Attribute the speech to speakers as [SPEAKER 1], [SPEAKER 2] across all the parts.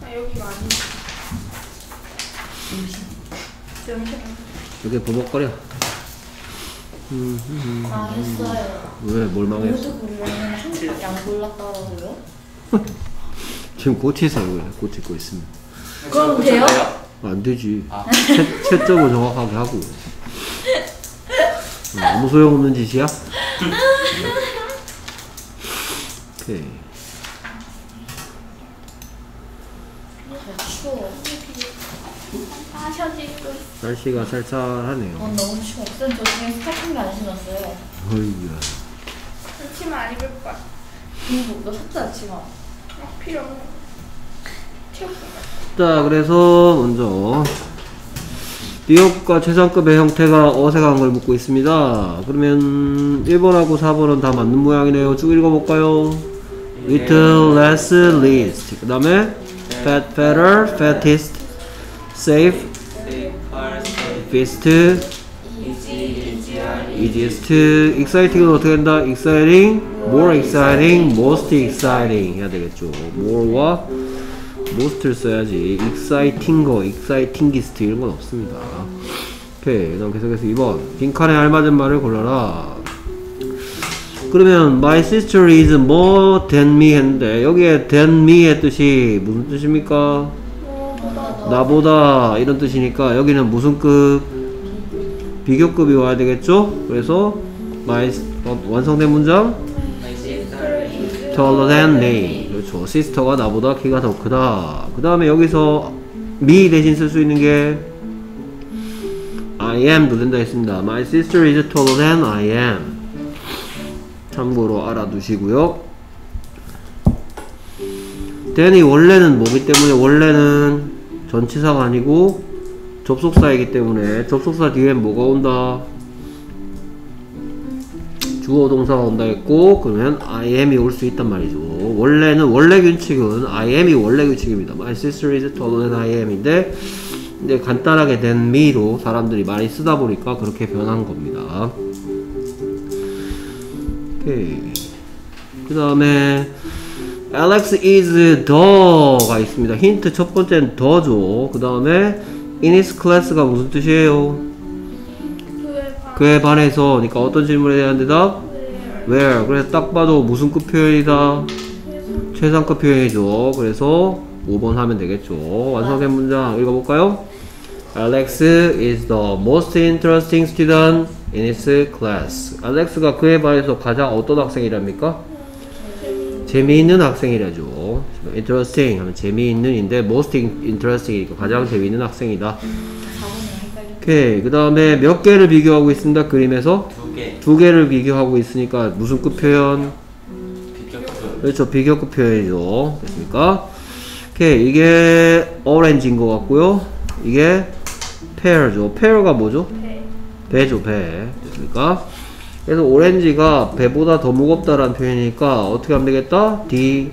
[SPEAKER 1] 아, 여기가 아니지.
[SPEAKER 2] 여기 버벅거려.
[SPEAKER 3] 망했어요.
[SPEAKER 2] 왜? 뭘 망했어?
[SPEAKER 3] 모두 고르면 한 개밖에 안 골랐다고요?
[SPEAKER 2] 지금 고치세요. 왜 고치고 있으면
[SPEAKER 3] 그럼 돼요?
[SPEAKER 2] 안 되지. 채점을 정확하게 하고. 아무 소용없는 짓이야? 오케이.
[SPEAKER 3] 추워.
[SPEAKER 1] 마셔지고 있어.
[SPEAKER 2] 날씨가 쌀쌀하네요.
[SPEAKER 3] 너무 추워. 쌤, 저 지금 스타킹도 안 신었어요.
[SPEAKER 2] 어이구야.
[SPEAKER 1] 치마 안 입을 거야.
[SPEAKER 3] 너 샀잖아, 치마.
[SPEAKER 1] 필요 없네.
[SPEAKER 2] 자, 그래서 먼저 비교급과 최상급의 형태가 어색한 걸 묻고 있습니다. 그러면 1번하고 4번은 다 맞는 모양이네요. 쭉 읽어볼까요? little, less, least. 그 다음에 fat, fatter, fattest, safe, fist, easiest. exciting은 어떻게 된다? exciting, more exciting, most exciting 해야 되겠죠. more와 most를 써야지. exciting 거, excitingest 이런 건 없습니다. 오케이. 그 다음 계속해서 2번 빈칸에 알맞은 말을 골라라. 그러면 my sister is more than me 했는데 여기에 than me의 뜻이 무슨 뜻입니까? 나보다 이런 뜻이니까 여기는 무슨 급? 비교급이 와야 되겠죠? 그래서 my 완성된 문장 taller than me. 그렇죠. sister가 나보다 키가 더 크다. 그 다음에 여기서 me 대신 쓸 수 있는 게 I am도 된다 했습니다. My sister is taller than I am. 참고로 알아두시고요. then이 원래는 뭐기 때문에 원래는 전치사가 아니고 접속사이기 때문에 접속사 뒤엔 뭐가 온다? 주어 동사가 온다 했고 그러면 I am이 올 수 있단 말이죠. 원래는 원래 규칙은 I am이 원래 규칙입니다. My sister is taller than I am인데 이제 간단하게 than me로 사람들이 많이 쓰다 보니까 그렇게 변한 겁니다. 오케이. 그 다음에 Alex is the가 있습니다. 힌트 첫 번째는 the죠. 그 다음에 in his class가 무슨 뜻이에요? 그에 반해서 그러니까 어떤 질문에 대한 대답? where. 그래서 딱 봐도 무슨 급 표현이다? 최상급 표현이죠. 그래서 5번 하면 되겠죠. 완성된 문장 읽어볼까요? Alex is the most interesting student in his class. 알렉스가 그에 반해서 가장 어떤 학생이랍니까? 재미있는 학생이라죠. interesting 하면 재미있는인데 most interesting이니까 가장 재미있는 학생이다. 오케이. 그 다음에 몇 개를 비교하고 있습니다. 그림에서 두 개를 비교하고 있으니까 무슨 급 표현? 비교급. 그렇죠. 비교급 표현이죠. 됐습니까? 오케이. 이게 orange인 것 같고요. 이게 pear죠. pear가 뭐죠? 배죠. 배. 됐습니까? 그래서 오렌지가 배보다 더 무겁다라는 표현이니까 어떻게 하면 되겠다? the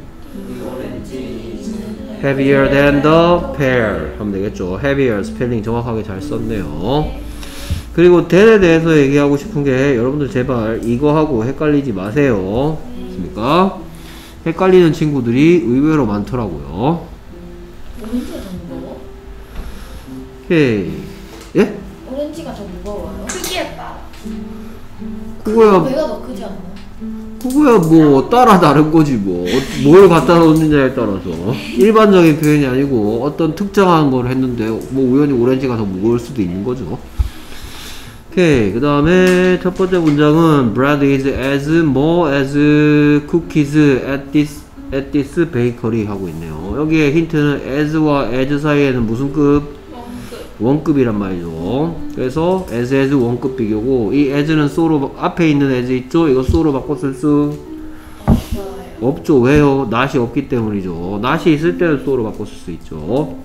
[SPEAKER 2] heavier than the pear 하면 되겠죠. heavier 스펠링 정확하게 잘 썼네요. 그리고 then에 대해서 얘기하고 싶은 게 여러분들 제발 이거하고 헷갈리지 마세요. 됐습니까? 헷갈리는 친구들이 의외로 많더라고요.
[SPEAKER 3] 오렌지가 더 무거워?
[SPEAKER 2] 오케이. 예?
[SPEAKER 3] 오렌지가 더 무거워요?
[SPEAKER 1] 크기에 따라.
[SPEAKER 2] 그거야
[SPEAKER 3] 배가 더 크지 않나?
[SPEAKER 2] 그거야 뭐 따라 다른 거지 뭐. 뭘 갖다 놓느냐에 따라서 일반적인 표현이 아니고 어떤 특정한 걸 했는데 뭐 우연히 오렌지가 더 무거울 수도 있는 거죠. 오케이. 그 다음에 첫 번째 문장은 bread is as more as cookies at this bakery 하고 있네요. 여기에 힌트는 as와 as 사이에는 무슨 급? 원급이란 말이죠. 그래서 as 원급 비교고 이 as는 so로 앞에 있는 as 있죠? 이거 so로 바꿔 쓸 수 없죠. 왜요? not이 없기 때문이죠. not이 있을 때는 so로 바꿔 쓸 수 있죠.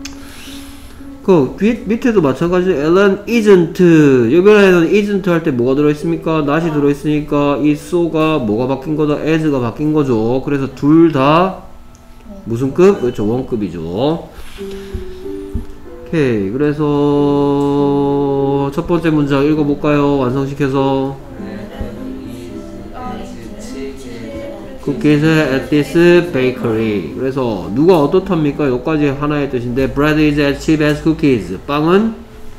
[SPEAKER 2] 그 밑에도 마찬가지로 Ellen isn't 이번에는 isn't 할 때 뭐가 들어있습니까? not이 들어있으니까 이 so가 뭐가 바뀐 거다? as가 바뀐 거죠. 그래서 둘 다 무슨 급? 그렇죠. 원급이죠. 오케이. 그래서 첫 번째 문장 읽어볼까요? 완성시켜서. cookies at this bakery. 그래서 누가 어떻답니까? 여기까지 하나의 뜻인데 bread is as cheap as cookies. 빵은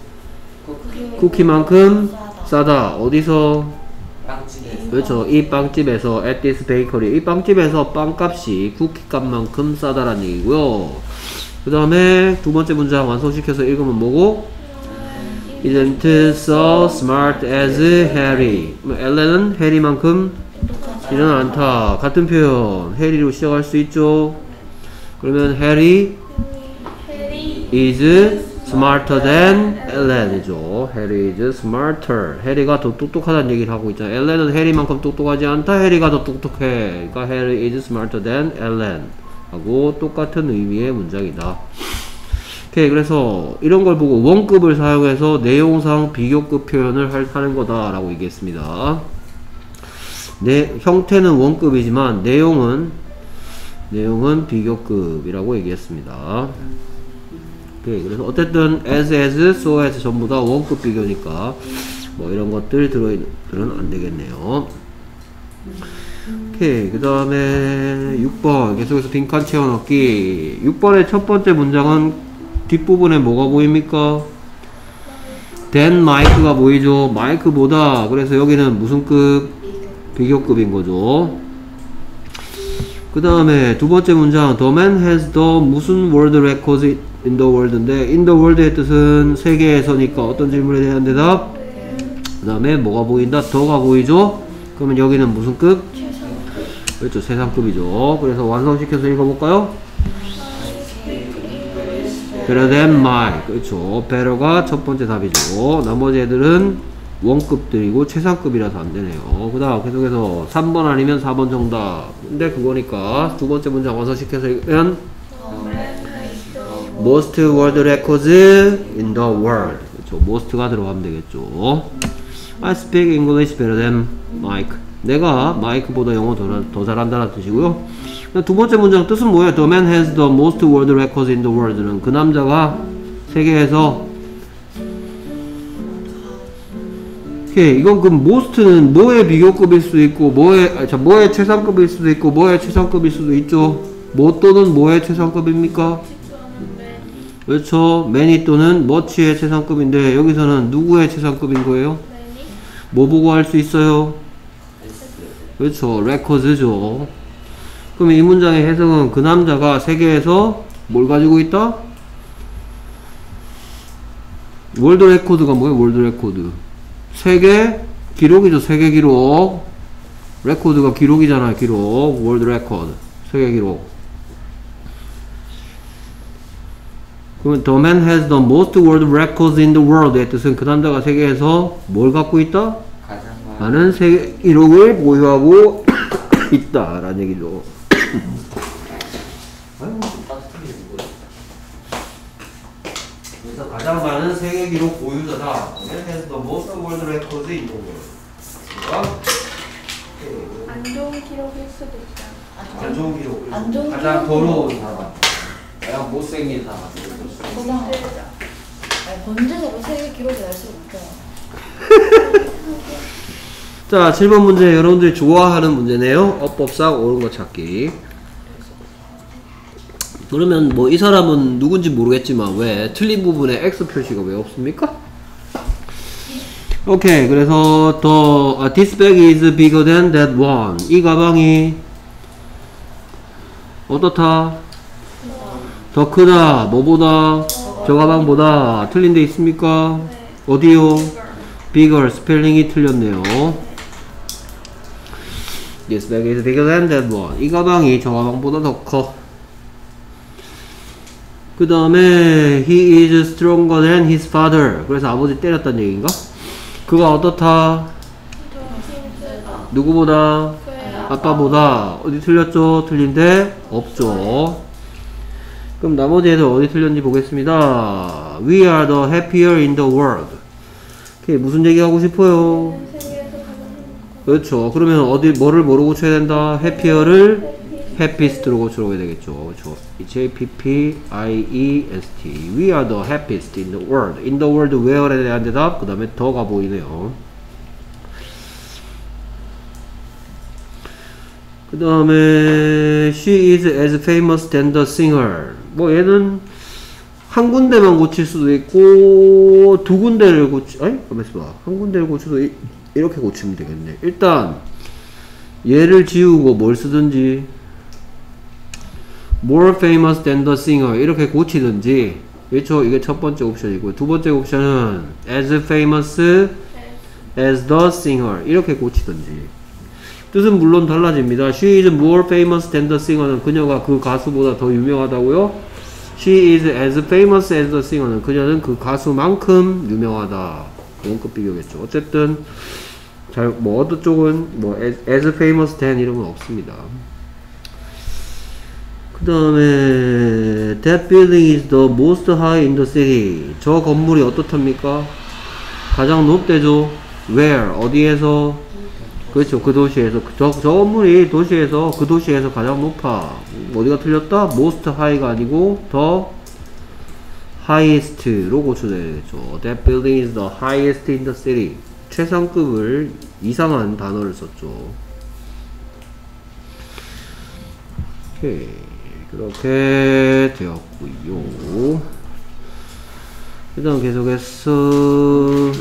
[SPEAKER 2] 쿠키만큼 싸다. 어디서?
[SPEAKER 4] 빵집에서.
[SPEAKER 2] 그렇죠. 이 빵집에서 at this bakery. 이 빵집에서 빵값이 쿠키값만큼 싸다라는 얘기고요. 그 다음에 두 번째 문장 완성시켜서 읽으면 뭐고? Isn't so smart as Harry. 엘렌은 해리만큼 이는 않다. 같은 표현 해리로 시작할 수 있죠. 그러면 Harry is smarter than Ellen이죠. Harry is smarter. 해리가 더 똑똑하다는 얘기를 하고 있잖아. 엘렌은 해리만큼 똑똑하지 않다. 해리가 더 똑똑해. 그러니까 Harry is smarter than Ellen 하고 똑같은 의미의 문장이다. 오케이. 그래서 이런 걸 보고 원급을 사용해서 내용상 비교급 표현을 하는 거다 라고 얘기했습니다. 형태는 원급이지만 내용은 비교급이라고 얘기했습니다. 오케이. 그래서 어쨌든 as, so as 전부 다 원급 비교니까 뭐 이런 것들 들어있는 안 되겠네요. 오케이. 그 다음에 6번 계속해서 빈칸 채워넣기. 6번의 첫 번째 문장은 뒷부분에 뭐가 보입니까? than 마이크가 보이죠. 마이크보다. 그래서 여기는 무슨 급? 비교급인 거죠. 그 다음에 두 번째 문장 the man has the 무슨 world records in the world인데 in the world의 뜻은 세계에서니까 어떤 질문에 대한 대답? 그 다음에 뭐가 보인다? 더가 보이죠? 그러면 여기는 무슨 급? 그렇죠. 세상급이죠. 그래서 완성시켜서 읽어볼까요? better than my. 그렇죠. better가 첫 번째 답이죠. 나머지 애들은 원급들이고 최상급이라서 안 되네요. 그 다음 계속해서 3번 아니면 4번 정답. 근데 그거니까 두 번째 문장 완성시켜서 읽으면 most world records in the world. 그렇죠. most가 들어가면 되겠죠. I speak English better than Mike. 내가 마이크보다 영어 더 잘한다는 뜻이고요. 두 번째 문장 뜻은 뭐예요? The man has the most world records in the world는 그 남자가 세계에서 오케이. 이건 그 most는 뭐의 비교급일 수도 있고 뭐의 최상급일 수도 있고 뭐의 최상급일 수도 있죠. 뭐 또는 뭐의 최상급입니까? 그렇죠. many 또는 much의 최상급인데 여기서는 누구의 최상급인 거예요? 뭐 보고 할 수 있어요? 그렇죠. records죠. 그럼 이 문장의 해석은 그 남자가 세계에서 뭘 가지고 있다? 월드 레코드가 뭐예요? 월드 레코드. 세계 기록이죠. 세계 기록. 레코드가 기록이잖아요. 기록. 월드 레코드. 세계 기록. 그러면 the man has the most world records in the world의 뜻은 그 남자가 세계에서 뭘 갖고 있다?
[SPEAKER 4] 가장
[SPEAKER 2] 많은 세계 기록을 보유하고 있다 라는 얘기죠. 그래서 가장 많은 세계 기록 보유자다. has the most world records in the world.
[SPEAKER 1] 안 좋은 기록일 수도 있잖아.
[SPEAKER 2] 안 좋은 기록.
[SPEAKER 3] 안 좋은
[SPEAKER 2] 가장
[SPEAKER 3] 기록은-
[SPEAKER 2] 더러운 사람. 가장 못생긴 사람.
[SPEAKER 3] 그냥 번째로 세계 기록이 날 수가 없잖아.
[SPEAKER 2] 자, 7번 문제 여러분들이 좋아하는 문제네요. 어법상 옳은 거 찾기. 그러면 뭐 이 사람은 누군지 모르겠지만 왜 틀린 부분에 X 표시가 왜 없습니까? 오케이. 그래서 this bag is bigger than that one. 이 가방이 어떻다? 더 크다. 뭐보다? 저 가방보다. 틀린 데 있습니까? 어디요? bigger. 스펠링이 틀렸네요. This bag is bigger than that one. 이 가방이 저 가방보다 더 커. 그 다음에 he is stronger than his father. 그래서 아버지 때렸다는 얘기인가? 그가 어떻다? 누구보다? 아빠보다. 어디 틀렸죠? 틀린데 없죠. 그럼 나머지 애들 어디 틀렸는지 보겠습니다. We are the happier in the world. 오케이, 무슨 얘기 하고 싶어요? 그렇죠. 그러면 어디 뭐를 뭐로 고쳐야 된다? happier를 happist로 고쳐야 되겠죠. 그렇죠. H-A-P-P-I-E-S-T. We are the happiest in the world. In the world where에 대한 대답. 그 다음에 더가 보이네요. 그 다음에 she is as famous than the singer. 뭐 얘는 한 군데만 고칠 수도 있고 두 군데를 가만있어 봐. 한 군데를 고쳐도 이렇게 고치면 되겠네. 일단 얘를 지우고 뭘 쓰든지 more famous than the singer 이렇게 고치든지, 그렇죠? 이게 첫 번째 옵션이고, 두 번째 옵션은 as famous as the singer 이렇게 고치든지. 뜻은 물론 달라집니다. She is more famous than the singer는 그녀가 그 가수보다 더 유명하다고요? She is as famous as the singer는 그녀는 그 가수만큼 유명하다. 원급 비교겠죠. 어쨌든 뭐 어느 쪽은 뭐 as famous than 이런 건 없습니다. 그 다음에 that building is the most high in the city. 저 건물이 어떻답니까? 가장 높대죠. Where? 어디에서? 그렇죠. 그 도시에서. 저 건물이 도시에서, 그 도시에서 가장 높아. 어디가 틀렸다? most high가 아니고 the highest로 고쳐야 되겠죠. That building is the highest in the city. 최상급을 이상한 단어를 썼죠. 오케이. 그렇게 되었고요. 그 다음 계속해서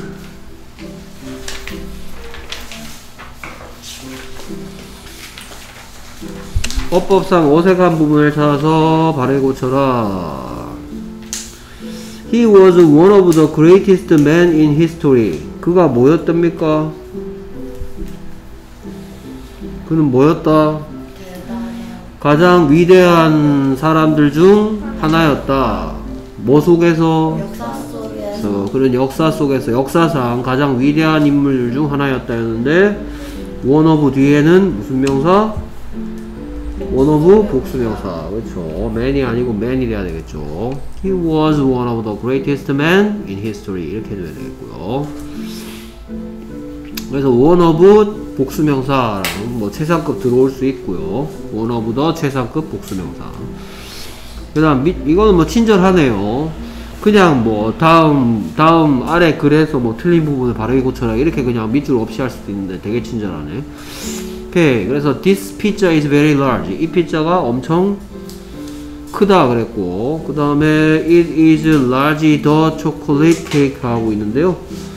[SPEAKER 2] 어법상 어색한 부분을 찾아서 바르게 고쳐라. He was one of the greatest men in history. 그가 뭐였답니까? 그는 뭐였다? 가장 위대한 사람들 중 하나였다. 뭐 속에서?
[SPEAKER 3] 역사 속에서.
[SPEAKER 2] 그런 역사 속에서, 역사상 가장 위대한 인물 중 하나였다 했는데, one of 뒤에는 무슨 명사? one of 복수명사. 그렇죠. man이 아니고 man이 돼야 되겠죠. He was one of the greatest men in history. 이렇게 해줘야 되겠고요. 그래서 one of 복수명사라는 뭐 최상급 들어올 수 있고요. one of the 최상급 복수명사. 그 다음 이거는 뭐 친절하네요. 그냥 뭐 다음 아래 글에서 뭐 틀린 부분을 바르게 고쳐라 이렇게 그냥 밑줄 없이 할 수도 있는데 되게 친절하네. 오케이. 그래서 this pizza is very large. 이 피자가 엄청 크다 그랬고, 그 다음에 it is large the chocolate cake 하고 있는데요.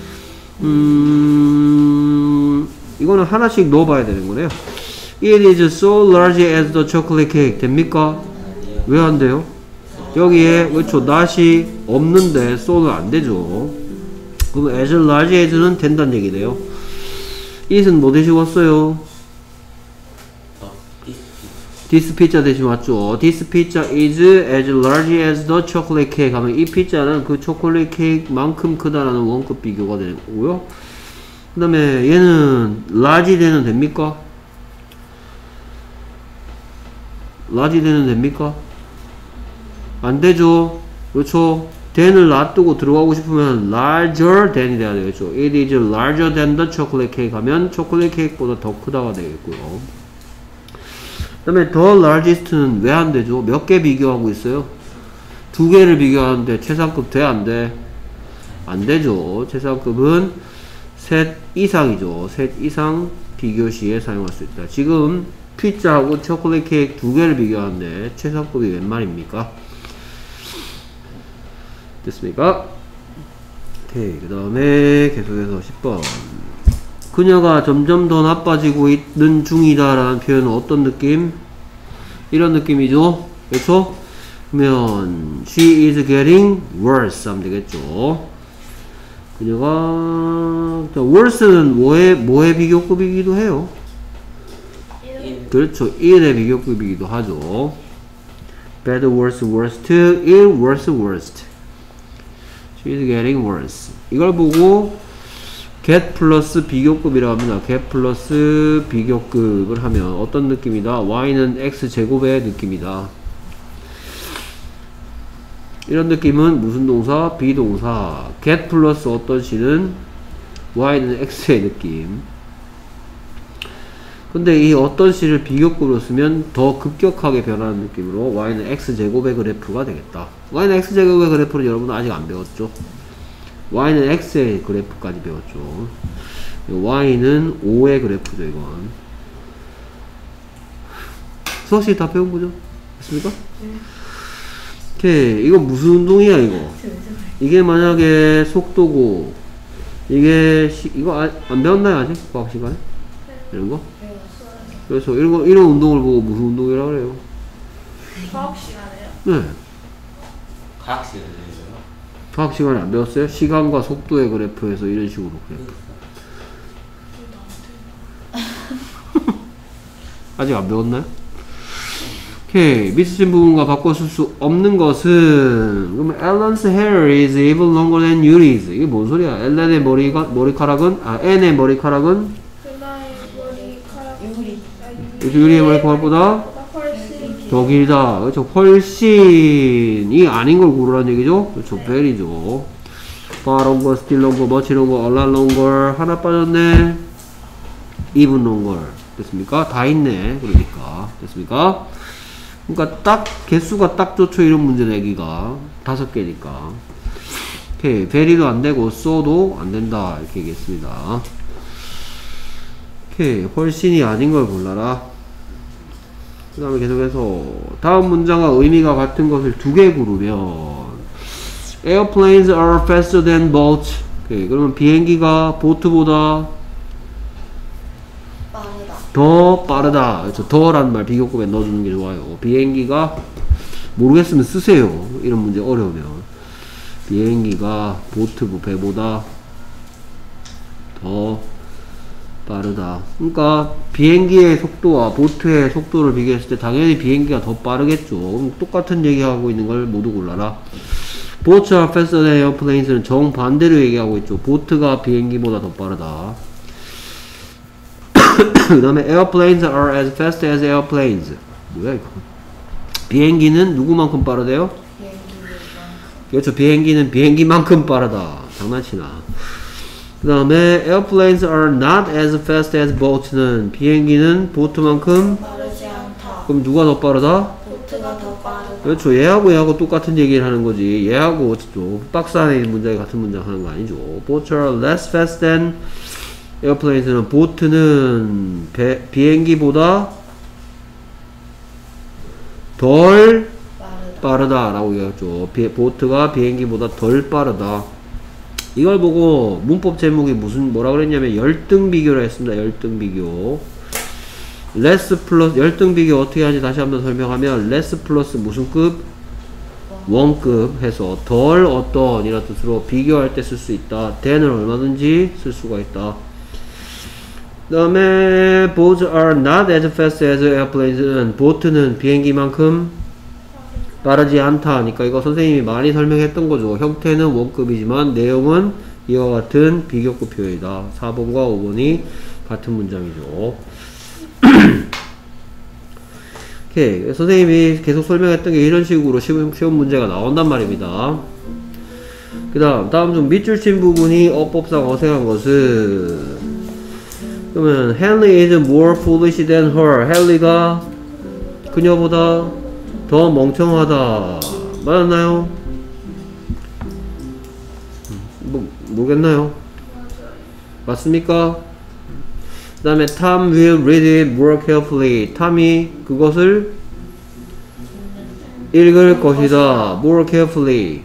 [SPEAKER 2] 이거는 하나씩 넣어봐야 되는 거네요. It is so large as the chocolate cake. 됩니까? 왜 안 돼요? 여기에 그렇죠. not이 없는데 so는 안 되죠. 그럼 as large as는 된다는 얘기네요. it은 뭐 대신 왔어요? This pizza 대신 왔죠. This pizza is as large as the chocolate cake 하면 이 피자는 그 초콜릿 케이크만큼 크다라는 원급 비교가 되고요. 그 다음에 얘는 large 되는 됩니까? large 되는 됩니까? 안 되죠. 그렇죠. than을 놔두고 들어가고 싶으면 larger than이 돼야 되겠죠. It is larger than the chocolate cake 하면 초콜릿 케이크보다 더 크다가 되겠고요. 그 다음에 the largest는 왜 안 되죠? 몇 개 비교하고 있어요? 두 개를 비교하는데 최상급 돼? 안 돼? 안 되죠. 최상급은 셋 이상이죠. 셋 이상 비교 시에 사용할 수 있다. 지금 피자하고 초콜릿 케이크 두 개를 비교하는데 최상급이 웬 말입니까? 됐습니까? 오케이. 그 다음에 계속해서 10번. 그녀가 점점 더 나빠지고 있는 중이다 라는 표현은 어떤 느낌? 이런 느낌이죠. 그렇죠? 그러면 she is getting worse 하면 되겠죠. 그녀가 worse는 뭐의 비교급이기도 해요? 그렇죠. 일의 비교급이기도 하죠. bad, worse, worst, ill, worse, worst. she is getting worse. 이걸 보고 get 플러스 비교급이라고 합니다. get 플러스 비교급을 하면 어떤 느낌이다? y는 x제곱의 느낌이다. 이런 느낌은 무슨 동사? 비동사. get 플러스 어떤 시는 y는 x의 느낌. 근데 이 어떤 시를 비교급으로 쓰면 더 급격하게 변하는 느낌으로 y는 x제곱의 그래프가 되겠다. y는 x제곱의 그래프는 여러분은 아직 안 배웠죠? y는 x의 그래프까지 배웠죠. y는 5의 그래프죠, 이건. 수학식 다 배운 거죠? 됐습니까? 오케이. 이거 무슨 운동이야, 이거? 이게 만약에 속도고, 이게, 이거 안 배웠나요, 아직? 과학 시간에? 이런 거? 그래서 이런 운동을 보고 무슨 운동이라고 그래요?
[SPEAKER 1] 과학 시간에요?
[SPEAKER 2] 네.
[SPEAKER 4] 과학 시간에 대해서요?
[SPEAKER 2] 과학 시간에 안 배웠어요? 시간과 속도의 그래프에서 이런 식으로 그래프. 아직 안 배웠나요? 오케이. 미스진 부분과 바꿔 쓸 수 없는 것은, 그러면 Ellen's hair is even longer than Yuri's. 이게 뭔 소리야? 엘렌의 머리카락은, N의 머리카락은
[SPEAKER 1] 누나의 머리카락.
[SPEAKER 2] 유리의 머리카락보다
[SPEAKER 1] 훨씬.
[SPEAKER 2] 더 길다. 그렇죠. 훨씬이 아닌 걸 고르라는 얘기죠. 그렇죠. very죠. far longer, still longer, much longer, a lot longer. 하나 빠졌네. even longer. 됐습니까? 다 있네. 그러니까. 됐습니까? 그러니까 딱 개수가 딱 좋죠. 이런 문제 내기가 5개니까. 오케이. very도 안 되고 so도 안 된다. 이렇게 얘기했습니다. 오케이. 훨씬이 아닌 걸 골라라. 그 다음에 계속해서 다음 문장과 의미가 같은 것을 2개 고르면 Airplanes are faster than boats. 오케이. 그러면 비행기가 보트보다
[SPEAKER 3] 빠르다.
[SPEAKER 2] 더 빠르다. 그렇죠. 더라는 말 비교급에 넣어주는 게 좋아요. 비행기가 모르겠으면 쓰세요. 이런 문제 어려우면. 비행기가 배보다 더 빠르다. 그러니까 비행기의 속도와 보트의 속도를 비교했을 때 당연히 비행기가 더 빠르겠죠. 그럼 똑같은 얘기하고 있는 걸 모두 골라라. Boats are faster than airplanes는 정반대로 얘기하고 있죠. 보트가 비행기보다 더 빠르다. 그 다음에 airplanes are as fast as airplanes. 뭐야 이거? 비행기는 누구만큼 빠르대요? 그렇죠. 비행기는 비행기만큼 빠르다. 장난치나. 그 다음에 airplanes are not as fast as boats는 비행기는 보트만큼
[SPEAKER 3] 빠르지 않다.
[SPEAKER 2] 그럼 누가 더 빠르다?
[SPEAKER 3] 보트가 더 빠르다.
[SPEAKER 2] 그렇죠. 얘하고 똑같은 얘기를 하는 거지. 얘하고 또 박스 안에 있는 문장이 같은 문장 하는 거 아니죠. Boats are less fast than airplanes는 보트는 비행기보다 덜 빠르다 라고 얘기했죠. 보트가 비행기보다 덜 빠르다. 이걸 보고 문법 제목이 뭐라 그랬냐면 열등 비교를 했습니다. 열등 비교. less 플러스 열등 비교 어떻게 하는지 다시 한번 설명하면 less 플러스 무슨 급? 원급 해서 덜 어떤 이런 뜻으로 비교할 때 쓸 수 있다. than을 얼마든지 쓸 수가 있다. 그 다음에 boats are not as fast as airplanes는 보트는 비행기만큼 빠르지 않다 하니까 이거 선생님이 많이 설명했던 거죠. 형태는 원급이지만 내용은 이와 같은 비교급 표현이다. 4번과 5번이 같은 문장이죠. 오케이. 선생님이 계속 설명했던 게 이런 식으로 쉬운 문제가 나온단 말입니다. 그 다음 좀 밑줄 친 부분이 어법상 어색한 것은 그러면 Henry is more foolish than her. 헨리가 그녀보다 더 멍청하다. 맞았나요? 모르겠나요? 맞습니까? 그 다음에 Tom will read it more carefully. 탐이 그것을 읽을 것이다. more carefully.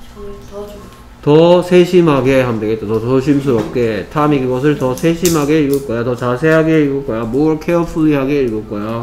[SPEAKER 2] 더 세심하게 하면 되겠다. 더 조심스럽게. 탐이 그것을 더 세심하게 읽을 거야. 더 자세하게 읽을 거야. more carefully 하게 읽을 거야.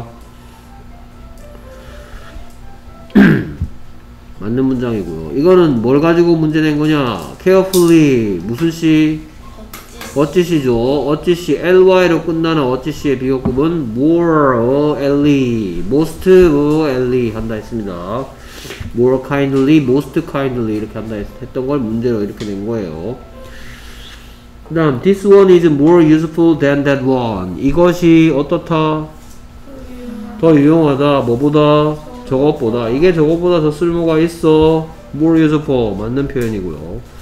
[SPEAKER 2] 맞는 문장이고요. 이거는 뭘 가지고 문제 낸 거냐? carefully 무슨 시? 어찌시죠. 어찌시 ly로 끝나는 어찌시의 비교급은 more elly, most elly 한다 했습니다. more kindly, most kindly 이렇게 한다 했던 걸 문제로 이렇게 낸 거예요. 그 다음 this one is more useful than that one. 이것이 어떻다? 더 유용하다. 뭐보다? 저것보다. 이게 저것보다 더 쓸모가 있어. more useful 맞는 표현이고요.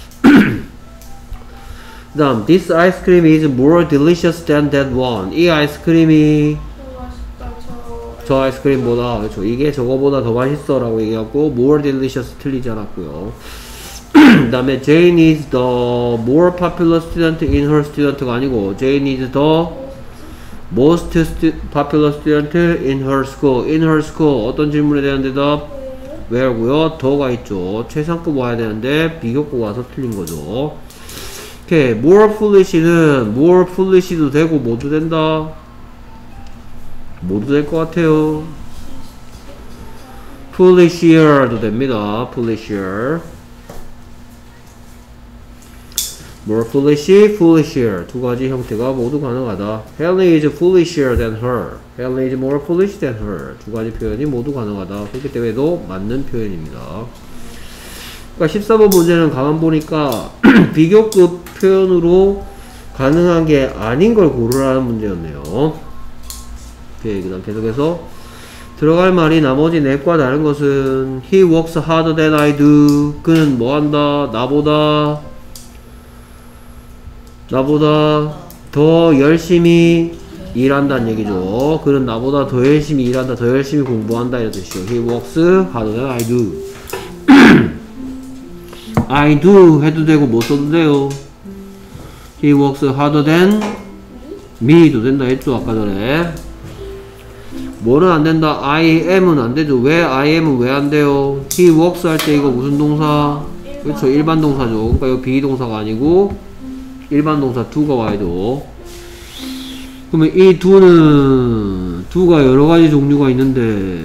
[SPEAKER 2] 그 다음 this ice cream is more delicious than that one. 이 아이스크림이 저 아이스크림보다 그렇죠. 이게 저거보다 더 맛있어 라고 얘기하고 more delicious 틀리지 않았고요. 그 다음에 Jane is the more popular student in her student가 아니고 Jane is the popular student in her school. in her school 어떤 질문에 대한 대답? where고요. 더가 있죠. 최상급 와야 되는데 비교급 와서 틀린 거죠. 오케이. more foolish는 more foolish도 되고 뭐도 된다. 뭐도 될 것 같아요. foolishier도 됩니다. foolishyer. more foolish, foolishier 두 가지 형태가 모두 가능하다. Helen is foolisher than her. Helen is more foolish than her. 두 가지 표현이 모두 가능하다. 그렇기 때문에도 맞는 표현입니다. 그러니까 14번 문제는 가만 보니까 비교급 표현으로 가능한 게 아닌 걸 고르라는 문제였네요. 오케이, 그 다음 계속해서 들어갈 말이 나머지 넷과 다른 것은 He works harder than I do. 그는 뭐 한다? 나보다 더 열심히 일한다는 얘기죠. 그는 나보다 더 열심히 일한다, 더 열심히 공부한다 이런 뜻이죠. He works harder than I do. I do 해도 되고 못 써도 돼요. He works harder than me도 된다 했죠 아까 전에. 뭐는 안 된다? I am은 안 되죠. 왜 I am은 왜 안 돼요? He works 할 때 이거 무슨 동사? 그렇죠, 일반 동사죠. 그러니까 이거 비동사가 아니고 일반 동사 do가 와야죠. 그러면 이 do가 여러가지 종류가 있는데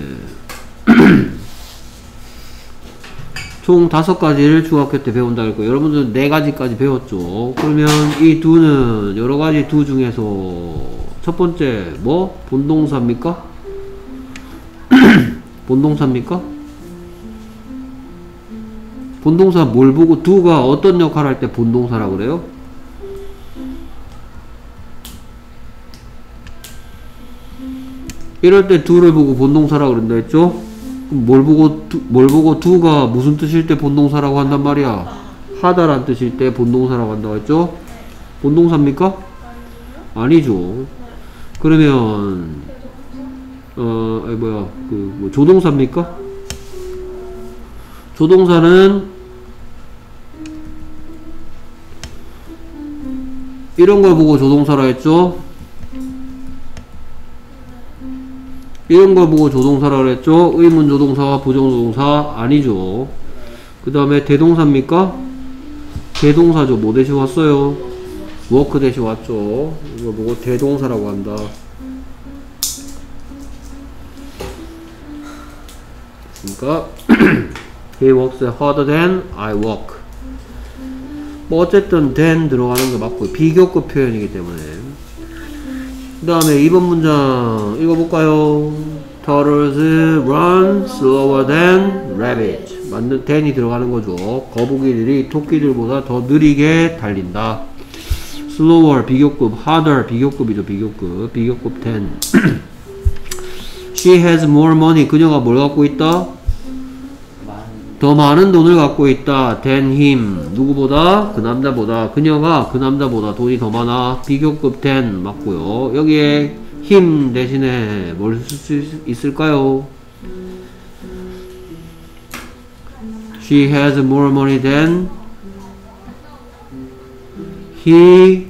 [SPEAKER 2] 총 5가지를 중학교 때 배운다 그랬고 여러분들은 4가지까지 배웠죠. 그러면 이 do는 여러가지 do 중에서 첫 번째 뭐? 본동사입니까? 본동사입니까? 본동사 뭘 보고 do가 어떤 역할을 할 때 본동사라고 그래요? 이럴 때 do를 보고 본동사라고 그런다 했죠? 그럼 뭘 보고 do가 무슨 뜻일 때 본동사라고 한단 말이야? 하다란 뜻일 때 본동사라고 한다고 했죠? 본동사입니까? 아니죠. 그러면 조동사입니까? 조동사는 이런 걸 보고 조동사라 했죠? 이런 걸 보고 조동사라 그랬죠? 의문 조동사와 부정 조동사 아니죠. 그 다음에 대동사입니까? 대동사죠. 뭐 대신 왔어요? 워크 대신 왔죠. 이거 보고 대동사라고 한다. 그러니까 He works harder than I work. 뭐 어쨌든 than 들어가는 게 맞고 비교급 표현이기 때문에. 그 다음에 2번 문장 읽어볼까요? Turtles run slower than rabbits. 맞는 than이 들어가는 거죠. 거북이들이 토끼들보다 더 느리게 달린다. slower 비교급, harder 비교급이죠. 비교급 than. She has more money. 그녀가 뭘 갖고 있다? 더 많은 돈을 갖고 있다. than him. 누구보다? 그 남자보다. 그녀가 그 남자보다 돈이 더 많아. 비교급 than 맞고요. 여기에 him 대신에 뭘 쓸 수 있을까요? She has more money than he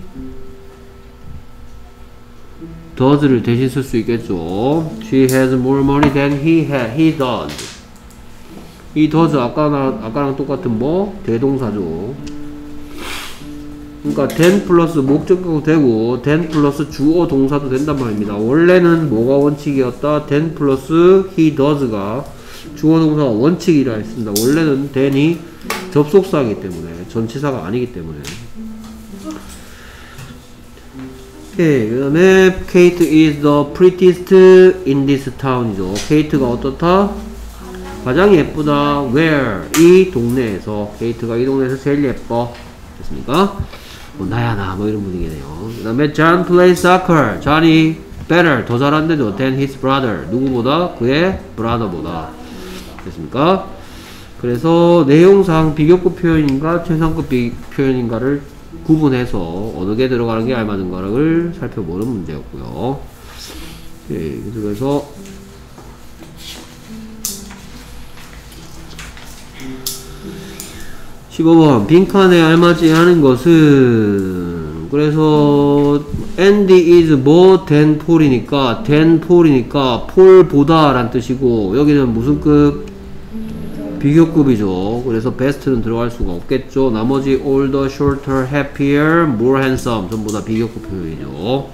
[SPEAKER 2] does를 대신 쓸 수 있겠죠. She has more money than he does. 이 does 아까랑 똑같은 뭐? 대동사죠. 그러니까 than 플러스 목적격 되고 than 플러스 주어 동사도 된단 말입니다. 원래는 뭐가 원칙이었다? than 플러스 he does가 주어 동사가 원칙이라 했습니다. 원래는 than이 접속사이기 때문에 전치사가 아니기 때문에. 오케이, 그 다음에 Kate is the prettiest in this town이죠. Kate가 어떻다? 가장 예쁘다. Where? 이 동네에서. Kate가 이 동네에서 제일 예뻐. 됐습니까? 뭐 나야 나 뭐 이런 분위기네요. 그 다음에 John plays soccer. John이 better 더 잘한대죠. than his brother. 누구보다? 그의 brother보다. 됐습니까? 그래서 내용상 비교급 표현인가 최상급 표현인가를 구분해서 어느 게 들어가는 게 알맞은가를 살펴보는 문제였고요. 네, 그래서 15번 빈칸에 알맞지 않은 것은 그래서 Andy is more than Paul이니까 than Paul이니까 Paul보다 라는 뜻이고 여기는 무슨 급? 비교급이죠. 그래서 best는 들어갈 수가 없겠죠. 나머지 older, shorter, happier, more handsome 전부 다 비교급 표현이죠.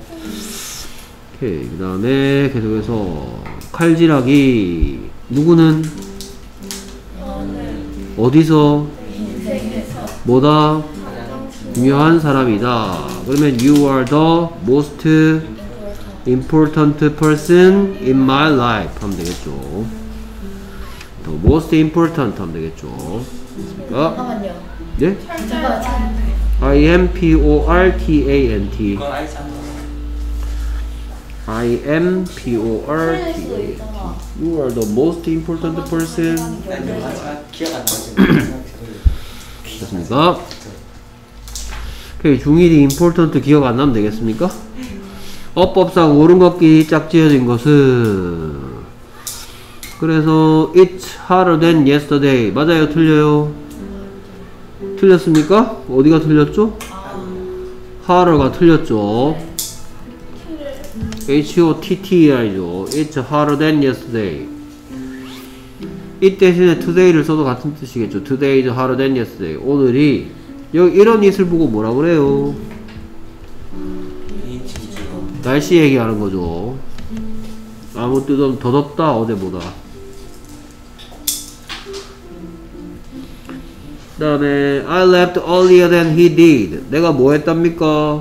[SPEAKER 2] 오케이. 그 다음에 계속해서 칼질하기 누구는 어디서 뭐다 중요한 사람이다. 그러면 you are the most important person in my life 하면 되겠죠. the most important 하면 되겠죠.
[SPEAKER 3] 잠깐만요.
[SPEAKER 2] 예?
[SPEAKER 3] 누가 참
[SPEAKER 2] IMPORTANT
[SPEAKER 4] 그건 아이잖아.
[SPEAKER 2] IMPORTANT You are the most important person.
[SPEAKER 4] 기억 안 나지.
[SPEAKER 2] 됐습니까? 오케이, 중1이 important 기억 안 나면 되겠습니까? 어법상 옳은 걷기 짝지어진 것은 그래서 it's harder than yesterday 맞아요 틀려요? 틀렸습니까? 어디가 틀렸죠? harder가 틀렸죠. HOTTER이죠. It's harder than yesterday. 이 대신에 today를 써도 같은 뜻이겠죠. Today is harder than yesterday. 오늘이 여기 이런 it을 보고 뭐라 그래요? 날씨 얘기하는 거죠. 아무 뜻 없이 더 덥다 어제보다. 그 다음에 I left earlier than he did. 내가 뭐 했답니까?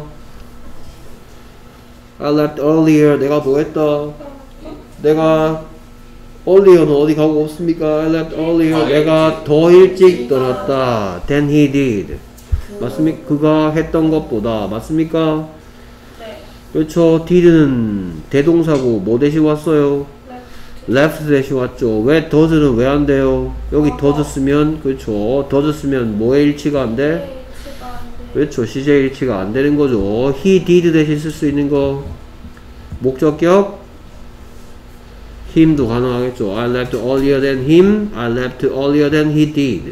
[SPEAKER 2] I left earlier. 내가 뭐 했다? 내가 earlier는 어디 가고 없습니까? I left earlier. 내가 더 일찍 떠났다. than he did. 맞습니까? 그가 했던 것보다. 맞습니까?
[SPEAKER 1] 네.
[SPEAKER 2] 그렇죠. did는 대동사고 뭐 대신 왔어요? left 대신 왔죠. 왜 does는 왜 안 돼요? 여기 does 쓰면 그렇죠. does 쓰면 뭐의 일치가 안 돼? 그렇죠. CJ 일치가 안 되는 거죠. he did 대신 쓸 수 있는 거 목적격 him도 가능하겠죠. I left earlier than him. I left earlier than he did.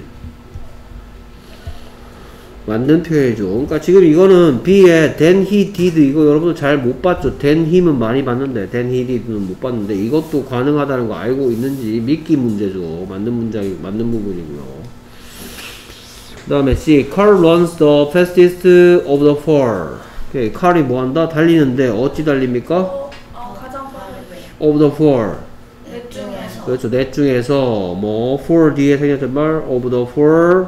[SPEAKER 2] 맞는 표현이죠. 그러니까 지금 이거는 B에 than he did 이거 여러분들 잘 못 봤죠. than him은 많이 봤는데 than he did는 못 봤는데 이것도 가능하다는 거 알고 있는지 믿기 문제죠. 맞는 문장이 맞는 부분이고요. 그 다음에 C. Carl runs the fastest of the four. 오케이. 칼이 뭐한다? 달리는데 어찌 달립니까?
[SPEAKER 1] 가장 빠르게
[SPEAKER 2] of the four.
[SPEAKER 1] 넷 중에서
[SPEAKER 2] 그렇죠. 넷 중에서 뭐 four 뒤에 생략된 말 of the four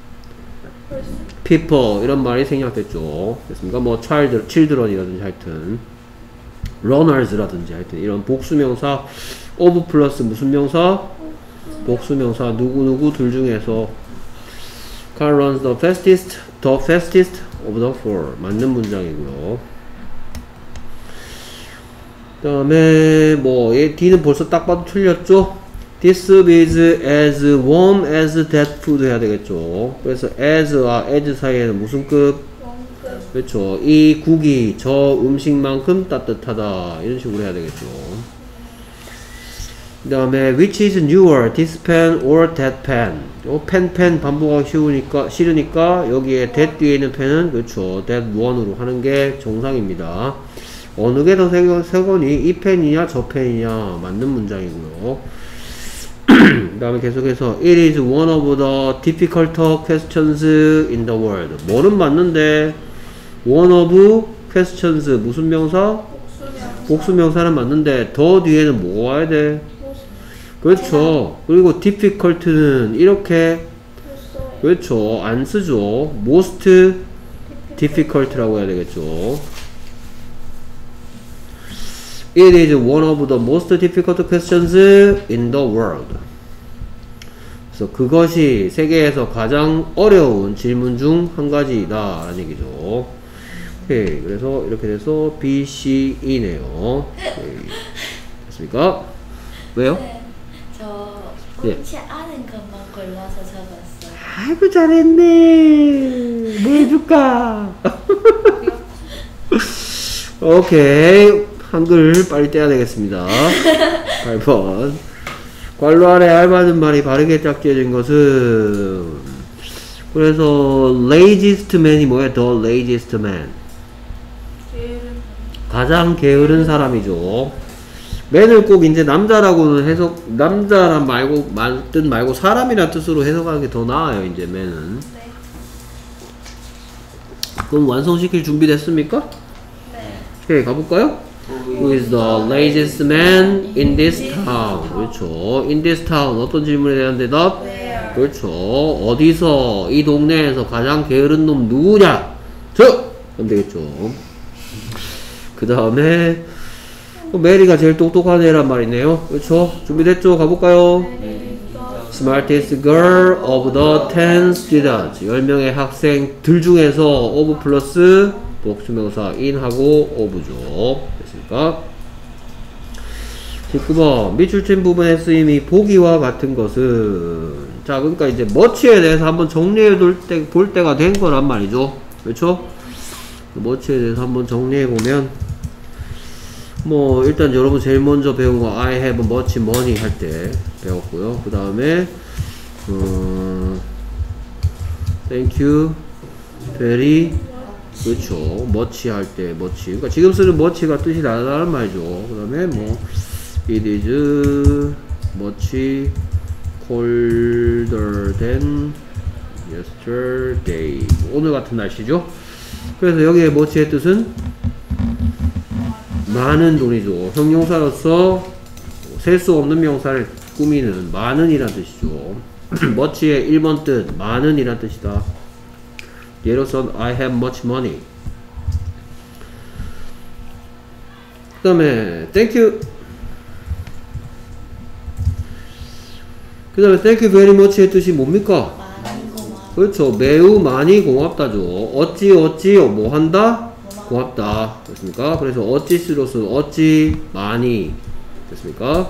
[SPEAKER 2] people 이런 말이 생략됐죠. 됐습니까? 뭐 children이라든지 하여튼 runners라든지 하여튼 이런 복수명사 of 플러스 무슨 명사? 복수명사 누구누구 둘 중에서 Carl runs the fastest of the four. 맞는 문장이고요. 그 다음에 뭐 얘 D는 벌써 딱 봐도 틀렸죠? This is as warm as that food 해야 되겠죠. 그래서 as와 as 사이에는 무슨 급?
[SPEAKER 1] 원급
[SPEAKER 2] 그렇죠. 이 국이 저 음식만큼 따뜻하다. 이런 식으로 해야 되겠죠. 그 다음에 which is newer, this pen or that pen. pen 반복하기 싫으니까 여기에 that 뒤에 있는 펜은 그렇죠. that one으로 하는 게 정상입니다. 어느 게 더 세거니 이 펜이냐 저 펜이냐 맞는 문장이고요. 그 다음에 계속해서 it is one of the difficult questions in the world. 뭐는 맞는데 one of questions 무슨 명사? 복수명사는 맞는데 더 뒤에는 뭐가 와야 돼? 그렇죠. 그리고 difficult는 이렇게 그렇죠. 안 쓰죠. most difficult라고 해야 되겠죠. It is one of the most difficult questions in the world. 그래서 그것이 세계에서 가장 어려운 질문 중 한 가지이다 라는 얘기죠. 오케이. 그래서 이렇게 돼서 B, C, E네요. 오케이. 됐습니까? 왜요?
[SPEAKER 3] 네, 저
[SPEAKER 2] 예.
[SPEAKER 3] 옳지 않은 것만 골라서 적었어요.
[SPEAKER 2] 아이고 잘했네. 뭐 해줄까? 오케이. 한글 빨리 떼야 되겠습니다. 8번. 괄호 아래 알맞은 말이 바르게 짝지어진 것은 그래서 laziest man이 뭐야? The laziest man.
[SPEAKER 1] 제일
[SPEAKER 2] 가장 게으른 사람이죠. man을 꼭 이제 남자라고는 남자란 뜻 말고 사람이란 뜻으로 해석하는 게 더 나아요, 이제 man은.
[SPEAKER 1] 네.
[SPEAKER 2] 그럼 완성시킬 준비 됐습니까?
[SPEAKER 1] 네.
[SPEAKER 2] 오케이, 가볼까요? Who is the laziest man in this town? 그렇죠. in this town. 어떤 질문에 대한 대답?
[SPEAKER 1] Where?
[SPEAKER 2] 그렇죠. 어디서, 이 동네에서 가장 게으른 놈 누구냐? 저! 그럼 되겠죠. 그 다음에 메리가 제일 똑똑한 애란 말이네요. 그렇죠. 준비됐죠? 가볼까요? Smartest girl of the 10 students. 10명의 학생들 중에서 of 플러스 복수명사 in하고 of죠. 됐습니까? 19번 미출된 부분의 쓰임이 보기와 같은 것은, 자, 그러니까 이제 much에 대해서 한번 정리해 볼 때가 된 거란 말이죠. 그렇죠? much에 대해서 한번 정리해 보면, 뭐 일단 여러분 제일 먼저 배운 거 I have much money 할 때 배웠고요. 그 다음에 thank you very, 그렇죠. much 할 때 much, 그러니까 지금 쓰는 much가 뜻이 다르다는 말이죠. 그 다음에 뭐 it is much colder than yesterday. 오늘 같은 날씨죠. 그래서 여기에 much의 뜻은 많은 돈이죠. 형용사로서 셀 수 없는 명사를 꾸미는 많은 이란 뜻이죠. much의 1번 뜻 많은 이란 뜻이다. 예로선 I have much money. 그 다음에 thank you. 그 다음에 thank you very much의 뜻이 뭡니까?
[SPEAKER 3] 많이 고마워.
[SPEAKER 2] 그렇죠. 매우 많이 고맙다죠. 어찌 뭐 한다? 고맙다. 됐습니까? 그래서 어찌스로서 어찌 많이. 됐습니까?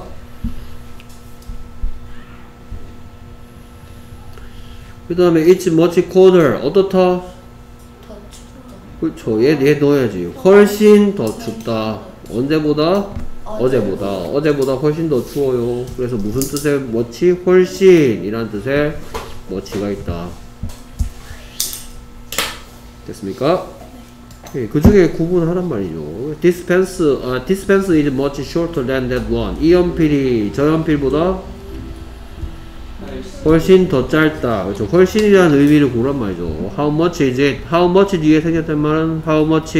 [SPEAKER 2] 그 다음에 it's much colder. 어떻다?
[SPEAKER 3] 더 춥다.
[SPEAKER 2] 그렇죠. 얘 넣어야지. 훨씬 더 춥다. 언제보다? 어제보다. 어제보다 훨씬 더 추워요. 그래서 무슨 뜻의 much? 훨씬 이란 뜻의 much가 있다. 됐습니까? 그 중에 구분하란 말이죠. dispense is much shorter than that one. 이 연필이 저 연필보다 훨씬 더 짧다. 그렇죠. 훨씬이라는 의미를 구란 말이죠. How much is it? How much 뒤에 생겼단 말은 how much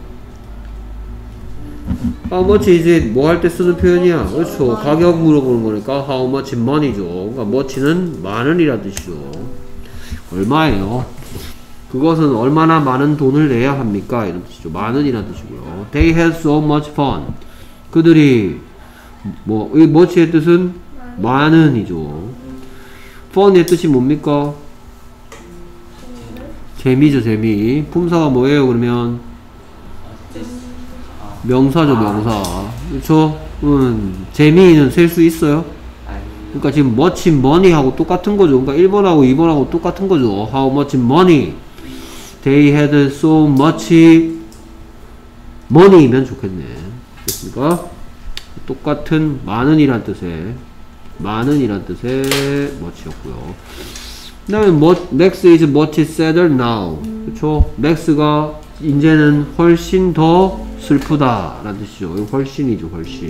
[SPEAKER 2] is it? 뭐 할 때 쓰는 표현이야. 그렇죠. 가격 물어보는 거니까 how much money죠. 그러니까 much는 많은이란 뜻이죠. 얼마예요? 그것은 얼마나 많은 돈을 내야 합니까? 이런 뜻이죠. 많은이란 뜻이고요. They had so much fun. 그들이 이 much의 뜻은 많은이죠. fun의 뜻이 뭡니까? 재미죠, 재미. 품사가 뭐예요, 그러면? 명사죠, 명사. 그렇죠? 재미는 셀 수 있어요? 그러니까 지금 much money하고 똑같은 거죠. 그러니까 1번하고 2번하고 똑같은 거죠. How much money? They had so much money면 좋겠네. 됐습니까? 똑같은 많은이란 뜻의 much였고요. 그 다음에 Max is much sadder now. 그쵸? Max가 이제는 훨씬 더 슬프다 라는 뜻이죠. 이거 훨씬이죠, 훨씬.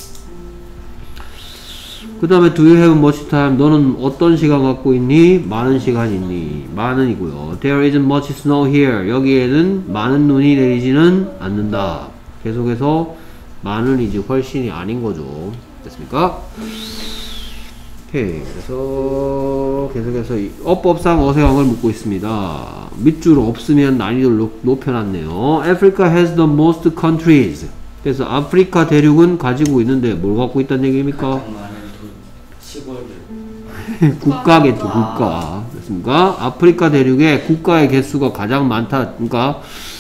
[SPEAKER 2] 그 다음에 do you have much time? 너는 어떤 시간 갖고 있니? 많은 시간 있니? 많은이고요. There isn't much snow here. 여기에는 많은 눈이 내리지는 않는다. 계속해서 많은이지 훨씬이 아닌 거죠. 됐습니까? 오케이. 그래서 계속해서 어법상 어색함을 묻고 있습니다. 밑줄 없으면 난이도를 높여놨네요. Africa has the most countries. 그래서 아프리카 대륙은 가지고 있는데 뭘 갖고 있다는 얘기입니까? 국가겠죠, 국가. 됐습니까? 아프리카 대륙에 국가의 개수가 가장 많다. 그러니까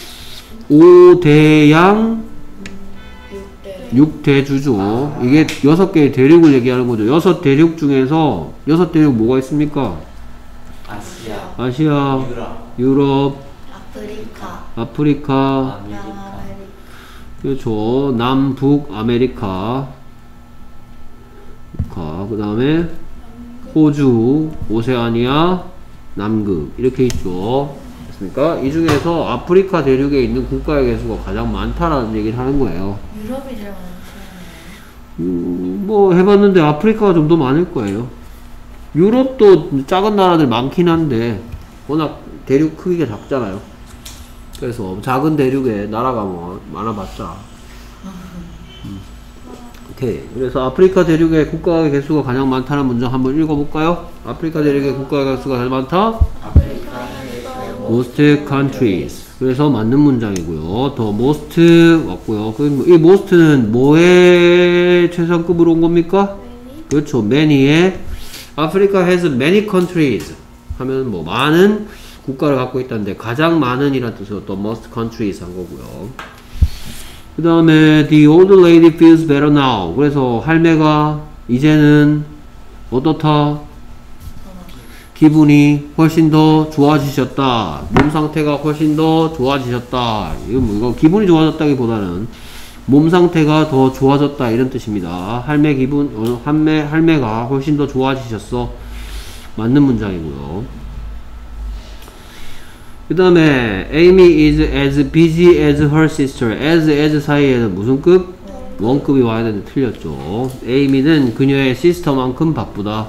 [SPEAKER 2] 5대양 6대주죠. 이게 6개의 대륙을 얘기하는 거죠. 6대륙 중에서 6대륙 뭐가 있습니까? 아시아, 유럽, 아프리카, 그렇죠. 남북 아메리카, 그 다음에 호주, 오세아니아, 남극 이렇게 있죠. 됐습니까? 이 중에서 아프리카 대륙에 있는 국가의 개수가 가장 많다라는 얘기를 하는 거예요.
[SPEAKER 3] 유럽이 제일 많죠.
[SPEAKER 2] 뭐 해봤는데 아프리카가 좀 더 많을 거예요. 유럽도 작은 나라들 많긴 한데 워낙 대륙 크기가 작잖아요. 그래서 작은 대륙에 나라가 뭐 많아봤자. 오케이. 그래서 아프리카 대륙의 국가의 개수가 가장 많다는 문장 한번 읽어볼까요? 아프리카 대륙의 국가의 개수가 가장 많다? Most countries. 그래서 맞는 문장이고요. 더 most 왔고요. 이 most는 뭐의 최상급으로 온 겁니까? 그렇죠. many의 Africa has many countries 하면 뭐 많은 국가를 갖고 있다는데 가장 많은 이란 뜻으로 또 most countries 한 거고요. 그 다음에 the old lady feels better now. 그래서 할매가 이제는 어떻다? 기분이 훨씬 더 좋아지셨다. 몸 상태가 훨씬 더 좋아지셨다. 이거 기분이 좋아졌다기보다는 몸 상태가 더 좋아졌다 이런 뜻입니다. 할매가 훨씬 더 좋아지셨어. 맞는 문장이고요. 그 다음에 Amy is as busy as her sister. as 사이에는 무슨 급? 원급이 와야 되는데 틀렸죠. Amy는 그녀의 sister만큼 바쁘다.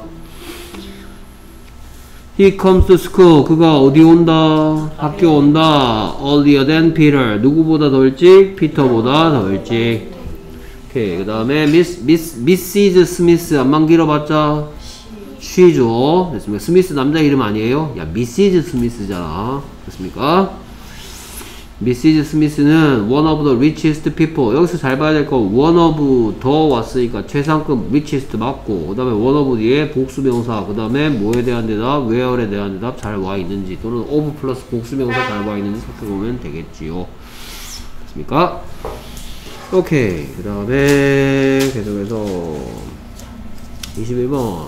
[SPEAKER 2] He comes to school. 그가 어디 온다? 학교 온다. Earlier than Peter. 누구보다 더 일찍? 피터보다 더 일찍. 오케이. 그 다음에 Mrs. Smith. 안만 길어봤자? she죠. 됐습니까? 스미스 남자 이름 아니에요? 야, Mrs. Smith잖아. 됐습니까? Mrs. Smith는 one of the richest people. 여기서 잘 봐야 될 거 one of 더 왔으니까 최상급 richest 맞고, 그 다음에 one of 뒤에 복수명사, 그 다음에 뭐에 대한 대답, where에 대한 대답 잘 와 있는지, 또는 of 플러스 복수명사 잘 와 있는지 살펴보면 되겠지요. 됐습니까? 오케이. 그 다음에 계속해서 21번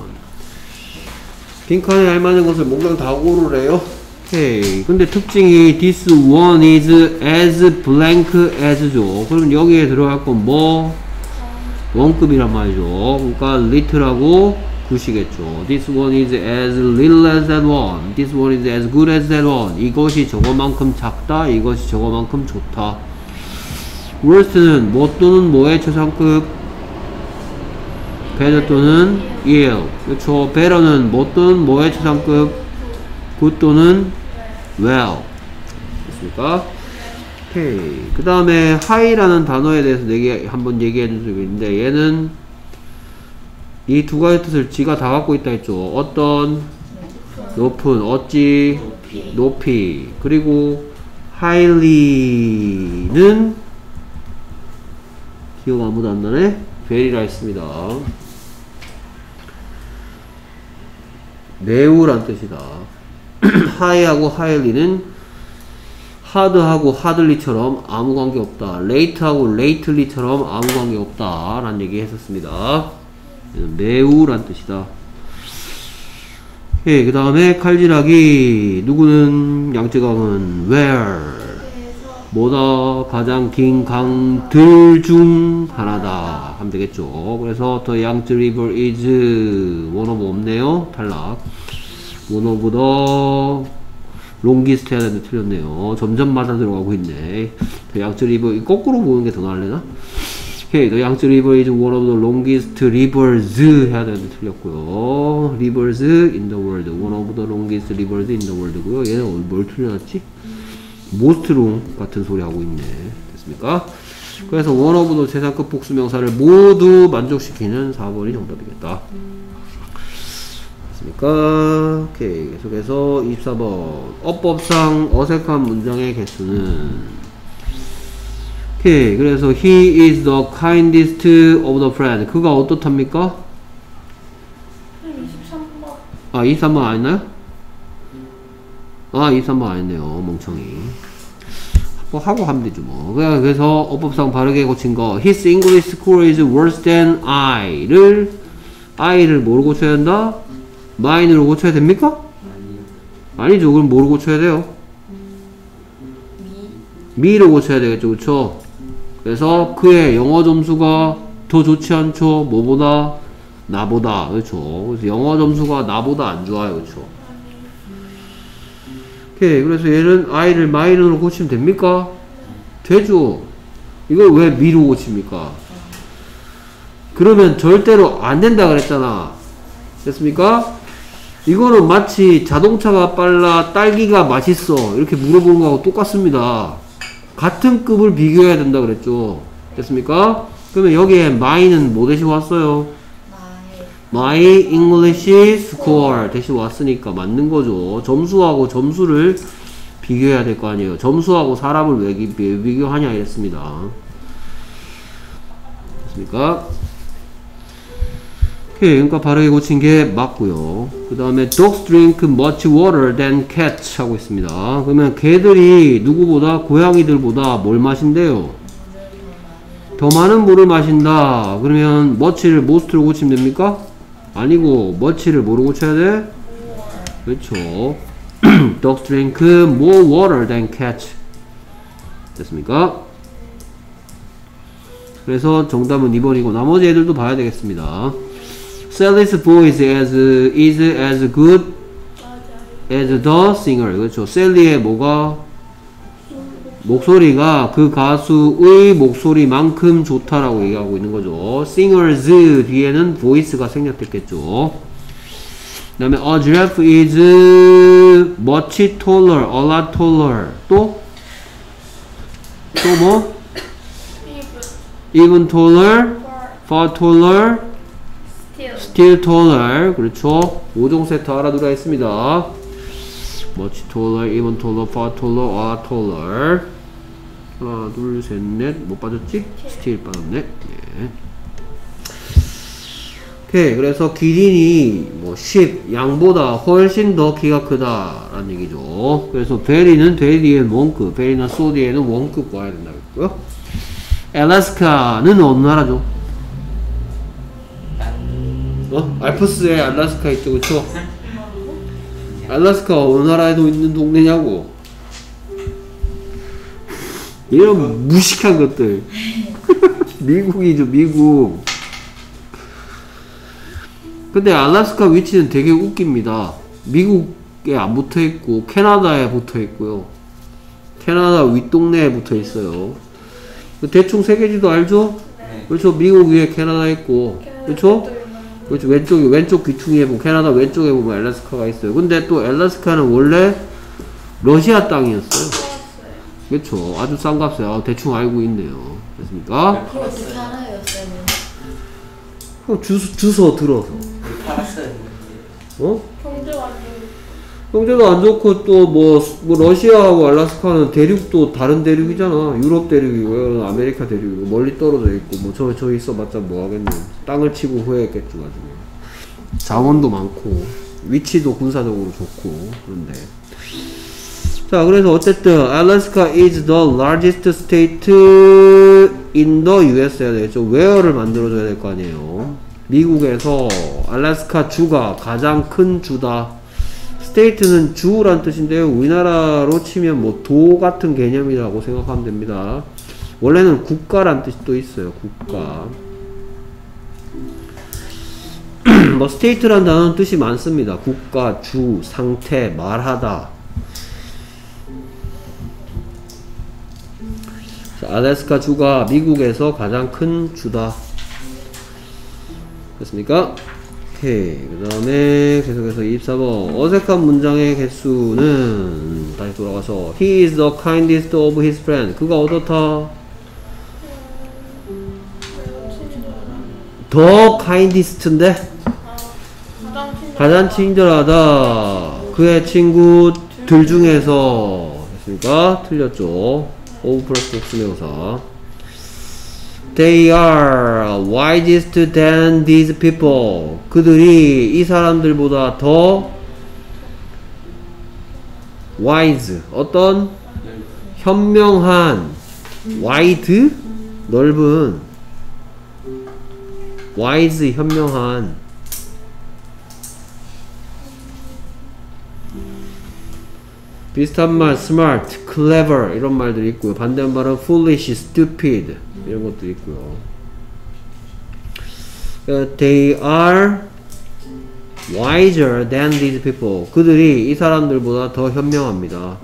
[SPEAKER 2] 빈칸에 알맞은 것을 목록 다 고르래요. 오케이. 근데 특징이 this one is as blank as죠. 그럼 여기에 들어갈 건 뭐? 원급이란 말이죠. 그러니까 little하고 굿이겠죠. This one is as little as that one. This one is as good as that one. 이것이 저거만큼 작다. 이것이 저거만큼 좋다. worst는 뭐 또는 뭐의 최상급? better 또는 ill. 그렇죠. better는 뭐 또는 뭐의 최상급? good 또는 well. 됐습니까? 오케이. 그 다음에 high라는 단어에 대해서 한번 얘기해 줄 수 있는데, 얘는 이 두 가지 뜻을 지가 다 갖고 있다 했죠. 어떤? 높은, 어찌? 높이. 그리고 highly는 기억 아무도 안 나네? very라 했습니다. 매우란 뜻이다. high하고 highly는 hard하고 hardly처럼 아무 관계 없다. late하고 lately처럼 아무 관계 없다 라는 얘기 했었습니다. 매우란 뜻이다. 예, 그 다음에 칼질하기. 누구는? 양쯔강은 where 뭐다? 가장 긴 강들 중 하나다 하면 되겠죠. 그래서 the Yangtze River is one of 없네요. 탈락. one of the longest 해야 되는데 틀렸네요. 점점마다 들어가고 있네. the Yangtze River 거꾸로 보는 게 더 나을래나? 오케이. the Yangtze River is one of the longest rivers 해야 되는데 틀렸고요. rivers in the world. one of the longest rivers in the world고요. 얘는 뭘 틀려놨지? most로 같은 소리 하고 있네. 됐습니까? 그래서 one of the 최상급 복수명사를 모두 만족시키는 4번이 정답이겠다. 됐습니까? 오케이. 계속해서 24번 어법상 어색한 문장의 개수는. 오케이. 그래서 he is the kindest of the friends. 그가 어떻답니까?
[SPEAKER 1] 23번.
[SPEAKER 2] 아, 23번 아니나요? 아, 23번 아니네요. 멍청이. 뭐 하고 하면 되죠 뭐. 그래서 어법상 바르게 고친 거. His English score is worse than I를 뭐로 고쳐야 된다? mine으로 고쳐야 됩니까? 아니죠. 그럼 뭐로 고쳐야 돼요? me로 고쳐야 되겠죠. 그쵸? 그래서 그의 영어 점수가 더 좋지 않죠? 뭐보다? 나보다. 그렇죠. 그래서 영어 점수가 나보다 안 좋아요. 그렇죠. 오케이. 그래서 얘는 I를 마이너로 고치면 됩니까? 되죠. 이걸 왜 미로 고칩니까? 그러면 절대로 안 된다 그랬잖아. 됐습니까? 이거는 마치 자동차가 빨라, 딸기가 맛있어 이렇게 물어보는 거하고 똑같습니다. 같은 급을 비교해야 된다 그랬죠. 됐습니까? 그러면 여기에 my는 뭐 대신 왔어요? My English score 대신 왔으니까 맞는 거죠. 점수하고 점수를 비교해야 될 거 아니에요. 점수하고 사람을 왜 비교하냐 이랬습니다. 됐습니까? 오케이. 그러니까 바르게 고친 게 맞고요. 그 다음에 dogs drink much water than cats 하고 있습니다. 그러면 개들이 누구보다 고양이들보다 뭘 마신대요? 더 많은 물을 마신다. 그러면 much를 most로 고치면 됩니까? 아니고 much를 뭐로 고쳐야 돼? 그렇죠. dogs drink more water than cats. 됐습니까? 그래서 정답은 2번이고 나머지 애들도 봐야 되겠습니다. Sally's voice is as good as the singer. 그렇죠. 셀리의 뭐가? 목소리가 그 가수의 목소리만큼 좋다라고 얘기하고 있는 거죠. Singers 뒤에는 voice가 생략됐겠죠. 그 다음에 a giraffe is much taller, a lot taller. 또 뭐? Even taller, far taller, still taller. 그렇죠. 5종 세트 알아두라 했습니다. much taller, even taller, far taller, a lot taller. 하나, 둘, 셋, 넷. 못 빠졌지? still 빠졌네. 예. 오케이. 그래서 기린이 뭐 10, 양보다 훨씬 더 키가 크다라는 얘기죠. 그래서 베리는 돼 뒤에는 원급, 베리나 소 뒤에는 원급 와야 된다고 했고요. 알래스카는 어느 나라죠? 알프스의 알래스카 있죠, 그쵸? 알래스카 어느 나라에도 있는 동네냐고. 이런 무식한 것들. 미국이죠, 미국. 근데 알래스카 위치는 되게 웃깁니다. 미국에 안 붙어 있고 캐나다에 붙어 있고요. 캐나다 윗동네에 붙어 있어요. 대충 세계지도 알죠?
[SPEAKER 4] 네.
[SPEAKER 2] 그렇죠. 미국 위에 캐나다 있고, 그렇죠? 그렇죠. 왼쪽 귀퉁이에 보면 캐나다 왼쪽에 보면 알래스카가 있어요. 근데 또 알래스카는 원래 러시아 땅이었어요. 그렇죠. 아주 싼 값에 대충 알고 있네요. 됐습니까?
[SPEAKER 3] 그거 어떻게 알아요, 쌤은?
[SPEAKER 2] 그럼 주소 들어서.
[SPEAKER 4] 팔았어요.
[SPEAKER 2] 어?
[SPEAKER 1] 경제가 안 좋은.
[SPEAKER 2] 경제도 안 좋고 또 뭐 러시아하고 알래스카는 대륙도 다른 대륙이잖아. 유럽 대륙이고 아메리카 대륙이고 멀리 떨어져 있고 뭐 저 있어봤자 뭐 하겠네. 땅을 치고 후회했겠죠 나중에. 자원도 많고 위치도 군사적으로 좋고 그런데. 자, 그래서 어쨌든 Alaska is the largest state in the US 해야 되겠죠. where를 만들어줘야 될 거 아니에요. 미국에서 알래스카 주가 가장 큰 주다. state는 주란 뜻인데요. 우리나라로 치면 뭐 도 같은 개념이라고 생각하면 됩니다. 원래는 국가란 뜻이 또 있어요. 국가. 뭐 state란 단어는 뜻이 많습니다. 국가, 주, 상태, 말하다. 알래스카 주가 미국에서 가장 큰 주다. 됐습니까? 오케이. 그 다음에 계속해서 24번 어색한 문장의 개수는 다시 돌아가서 He is the kindest of his friends. 그가 어떻다? 더 kindest인데? 가장 친절하다. 그의 친구들 중에서 됐습니까? 틀렸죠. of 플러스 복수명사. They are wisest than these people. 그들이 이 사람들보다 더 wise, 어떤? 현명한, wide, 넓은, wise, 현명한. 비슷한 말 smart, clever 이런 말들이 있고요. 반대말은 foolish, stupid 이런 것도 있고요. They are wiser than these people. 그들이 이 사람들보다 더 현명합니다.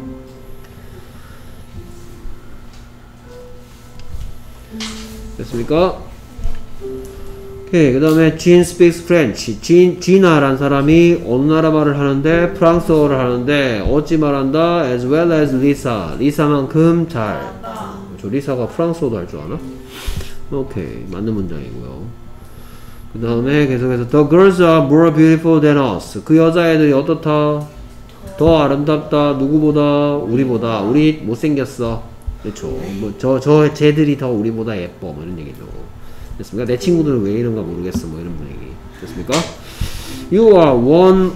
[SPEAKER 2] 됐습니까? 오케이. 그 다음에 Jean speaks French. 지나란 사람이 어느 나라 말을 하는데 프랑스어를 하는데 어찌 말한다? As well as Lisa. 리사만큼 잘. 저 리사가 프랑스어도 할 줄 아나? 오케이. 맞는 문장이고요. 그 다음에 계속해서 The girls are more beautiful than us. 그 여자애들이 어떻다? 더 아름답다. 누구보다? 우리보다. 우리 못생겼어. 그렇죠. 뭐 쟤들이 더 우리보다 예뻐. 뭐 이런 얘기죠. 됐습니까? 내 친구들은 왜 이런가 모르겠어. 뭐 이런 분위기. 됐습니까? You are one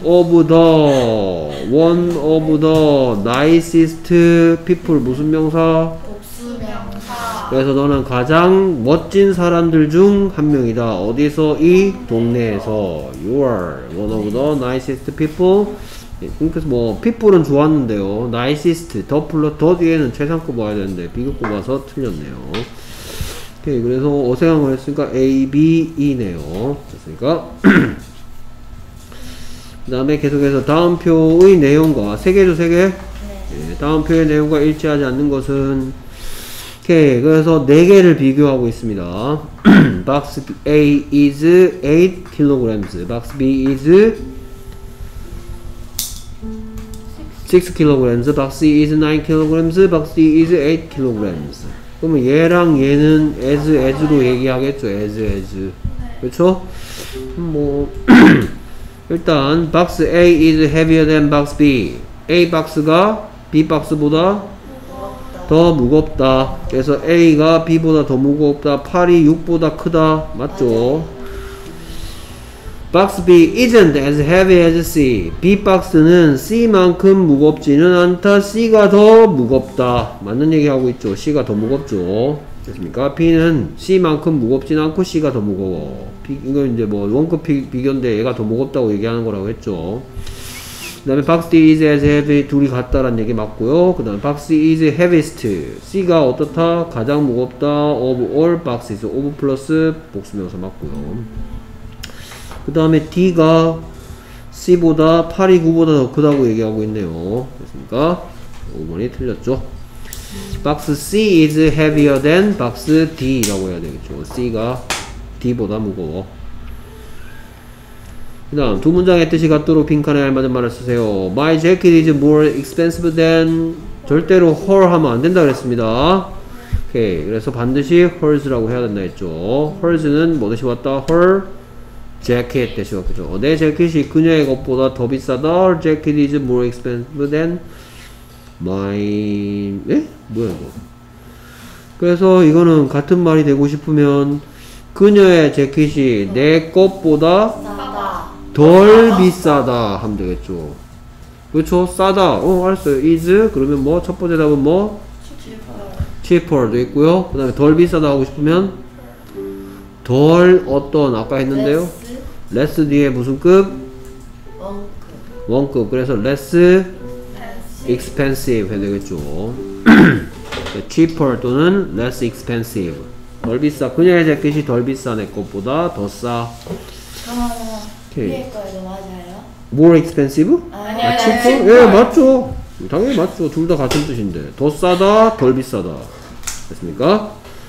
[SPEAKER 2] of the nicest people. 무슨 명사?
[SPEAKER 3] 복수명사.
[SPEAKER 2] 그래서 너는 가장 멋진 사람들 중 한 명이다. 어디서? 이 동네에서. You are one of the nicest people. 그래서 뭐 people은 좋았는데요. nicest 더 뒤에는 최상급 와야 되는데 비교급 와서 틀렸네요. 오케이. 그래서 어색한 걸 했으니까 A, B, E네요. 됐습니까? 그 다음에 계속해서 다음 표의 내용과 세 개죠, 세 개?
[SPEAKER 3] 네.
[SPEAKER 2] 네, 다음 표의 내용과 일치하지 않는 것은 오케이. 그래서 네 개를 비교하고 있습니다. Box A is 8 kilograms. Box B is 6 kilograms. Box C is 9 kilograms. Box D is 8 kilograms. 그러면 얘랑 얘는 as로 얘기하겠죠. as. 그렇죠? 뭐 일단 box A is heavier than box B. A 박스가 B 박스보다 더 무겁다. 그래서 A가 B보다 더 무겁다. 팔이 6보다 크다. 맞죠? 박스 B isn't as heavy as C. B 박스는 C만큼 무겁지는 않다. C가 더 무겁다. 맞는 얘기 하고 있죠. C가 더 무겁죠. 됐습니까? B는 C만큼 무겁진 않고 C가 더 무거워. 이건 이제 뭐 원급 비교인데 얘가 더 무겁다고 얘기하는 거라고 했죠. 그 다음에 박스 D is as heavy. 둘이 같다라는 얘기 맞고요. 그 다음에 박스 C is heaviest. C가 어떻다? 가장 무겁다. of all boxes. of 플러스 복수명사 맞고요. 그 다음에 D가 C보다 8이 9보다 더 크다고 얘기하고 있네요. 됐습니까? 5번이 틀렸죠. 박스 C is heavier than 박스 D 라고 해야 되겠죠. C가 D보다 무거워. 그 다음 두 문장의 뜻이 같도록 빈칸에 알맞은 말을 쓰세요. My jacket is more expensive than. 절대로 her 하면 안 된다 그랬습니다. 오케이. 그래서 반드시 hers라고 해야 된다 했죠. hers는 뭐 대시 왔다? her jacket 대시 왔겠죠. 내 재킷이 그녀의 것보다 더 비싸다. Her jacket is more expensive than my. 예? 뭐야 이거? 그래서 이거는 같은 말이 되고 싶으면 그녀의 재킷이 내 것보다
[SPEAKER 3] 싸다.
[SPEAKER 2] 덜 비싸다 하면 되겠죠. 그렇죠? 싸다. 알았어요. is 그러면 뭐 첫 번째 답은 뭐? cheaper도 있고요. 그 다음에 덜 비싸다 하고 싶으면 덜 어떤 아까 했는데요. less 뒤에 무슨 급? 원급. 그래서 less expensive 해야 되겠죠. cheaper 또는 less expensive. 덜 비싸. 그녀의 재킷이 덜 비싸. 내 것보다 더 싸.
[SPEAKER 3] 그러면
[SPEAKER 2] 오케이.
[SPEAKER 3] 위에 거에도 맞아요?
[SPEAKER 2] more expensive?
[SPEAKER 3] 아니요.
[SPEAKER 2] cheaper? 예, 맞죠. 당연히 맞죠. 둘 다 같은 뜻인데. 더 싸다, 덜 비싸다. 됐습니까?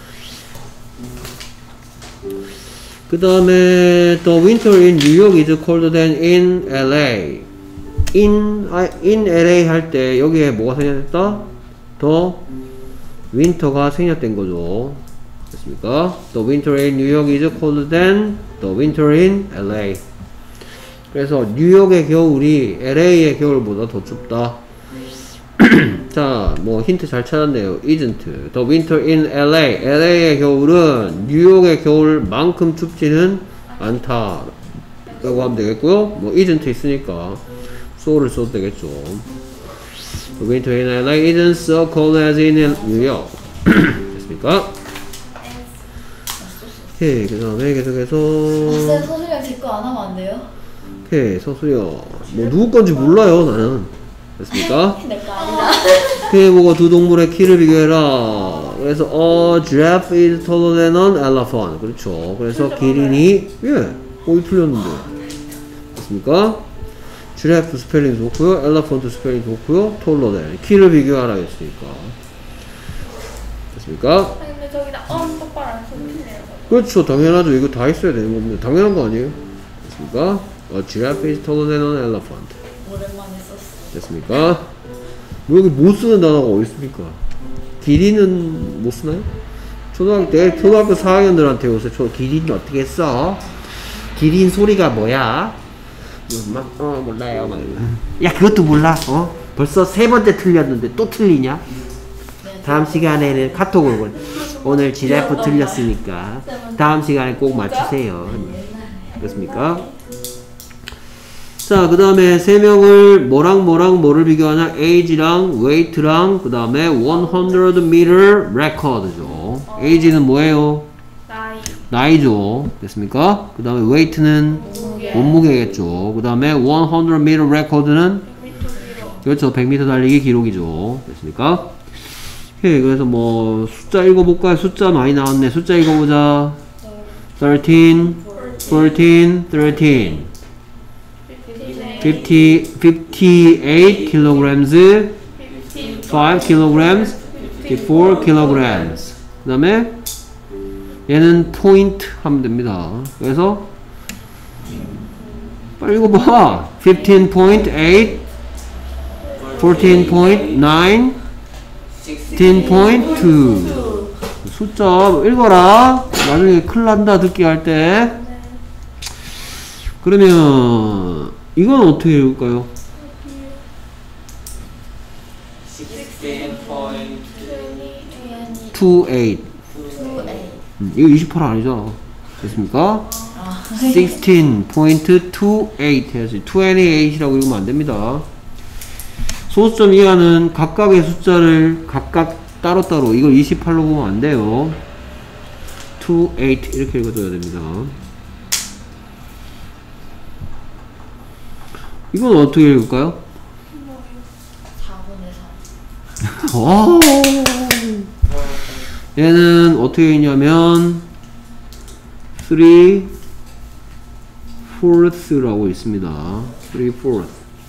[SPEAKER 2] 그 다음에 the winter in New York is colder than in LA. in LA 할 때 여기에 뭐가 생략됐다? 더 winter가 생략된 거죠. 됐습니까? The winter in New York is colder than the winter in LA. 그래서 뉴욕의 겨울이 LA의 겨울보다 더 춥다. 자, 뭐 힌트 잘 찾았네요. isn't. The winter in LA의 겨울은 뉴욕의 겨울만큼 춥지는 않다 라고 하면 되겠고요. 뭐 isn't 있으니까 so를 써도 되겠죠. The winter in LA isn't so cold as in New York. 됐습니까? 오케이. 그 다음에 계속해서
[SPEAKER 3] 박스 서술형 제거 안 하면 안 돼요?
[SPEAKER 2] 오케이. 서술형 뭐 누구 건지 몰라요 나는. 됐습니까?
[SPEAKER 3] 내 거 아니다.
[SPEAKER 2] 그에 보고 두 동물의 키를 비교해라. 그래서 a giraffe is taller than an elephant. 그렇죠. 그래서 기린이 이 틀렸는데. 됐습니까? 지라프 스펠링 좋고요. 엘라펀트 스펠링 좋고요. 톨러데 키를 비교하라 했으니까. 됐습니까?
[SPEAKER 1] 아니, 근데 저기다 똑바로 안 써주네요.
[SPEAKER 2] 그렇죠. 당연하죠. 이거 다 있어야 되는 겁니다. 당연한 거 아니에요? 됐습니까? 지라프 is taller than an elephant.
[SPEAKER 3] 오랜만에 썼어.
[SPEAKER 2] 됐습니까? 뭐 여기 못 쓰는 단어가 어디 있습니까? 기린은 못 쓰나요? 초등학교 4학년들한테 요새 기린 어떻게 써? 기린 소리가 뭐야? 몰라요. 막 야, 그것도 몰라? 벌써 3번째 틀렸는데 또 틀리냐? 다음 시간에는 카톡으로 보내. 오늘 지라프 틀렸으니까 다음 시간에 꼭 맞추세요. 됐습니까? 자, 그 다음에 3명을 뭐를 비교하냐? age랑 weight랑 그 다음에 100m record죠. age는 뭐예요? 나이죠. 됐습니까? 그 다음에 weight는 몸무게겠죠. 그 다음에 100m record는 그렇죠. 100m 달리기 기록이죠. 됐습니까? 오케이. 그래서 뭐 숫자 읽어볼까요? 숫자 많이 나왔네. 숫자 읽어보자. 13, 58 kilograms, 5 kilograms, 54 kilograms. 그 다음에 얘는 포인트 하면 됩니다. 그래서 빨리 읽어봐. 15.8, 14.9, 16.2. 숫자 읽어라. 나중에 큰일 난다 듣기 할 때. 그러면 이건 어떻게 읽을까요? 16.28. 이거 28 아니잖아. 됐습니까? 16.28 해야지. 28이라고 읽으면 안 됩니다. 소수점 이하는 각각의 숫자를 각각 따로따로, 이걸 28로 보면 안 돼요. 28 이렇게 읽어줘야 됩니다. 이건 어떻게 읽을까요?
[SPEAKER 3] 4분의 3.
[SPEAKER 2] 오! 얘는 어떻게 읽냐면 3/4라고 있습니다. 3/4.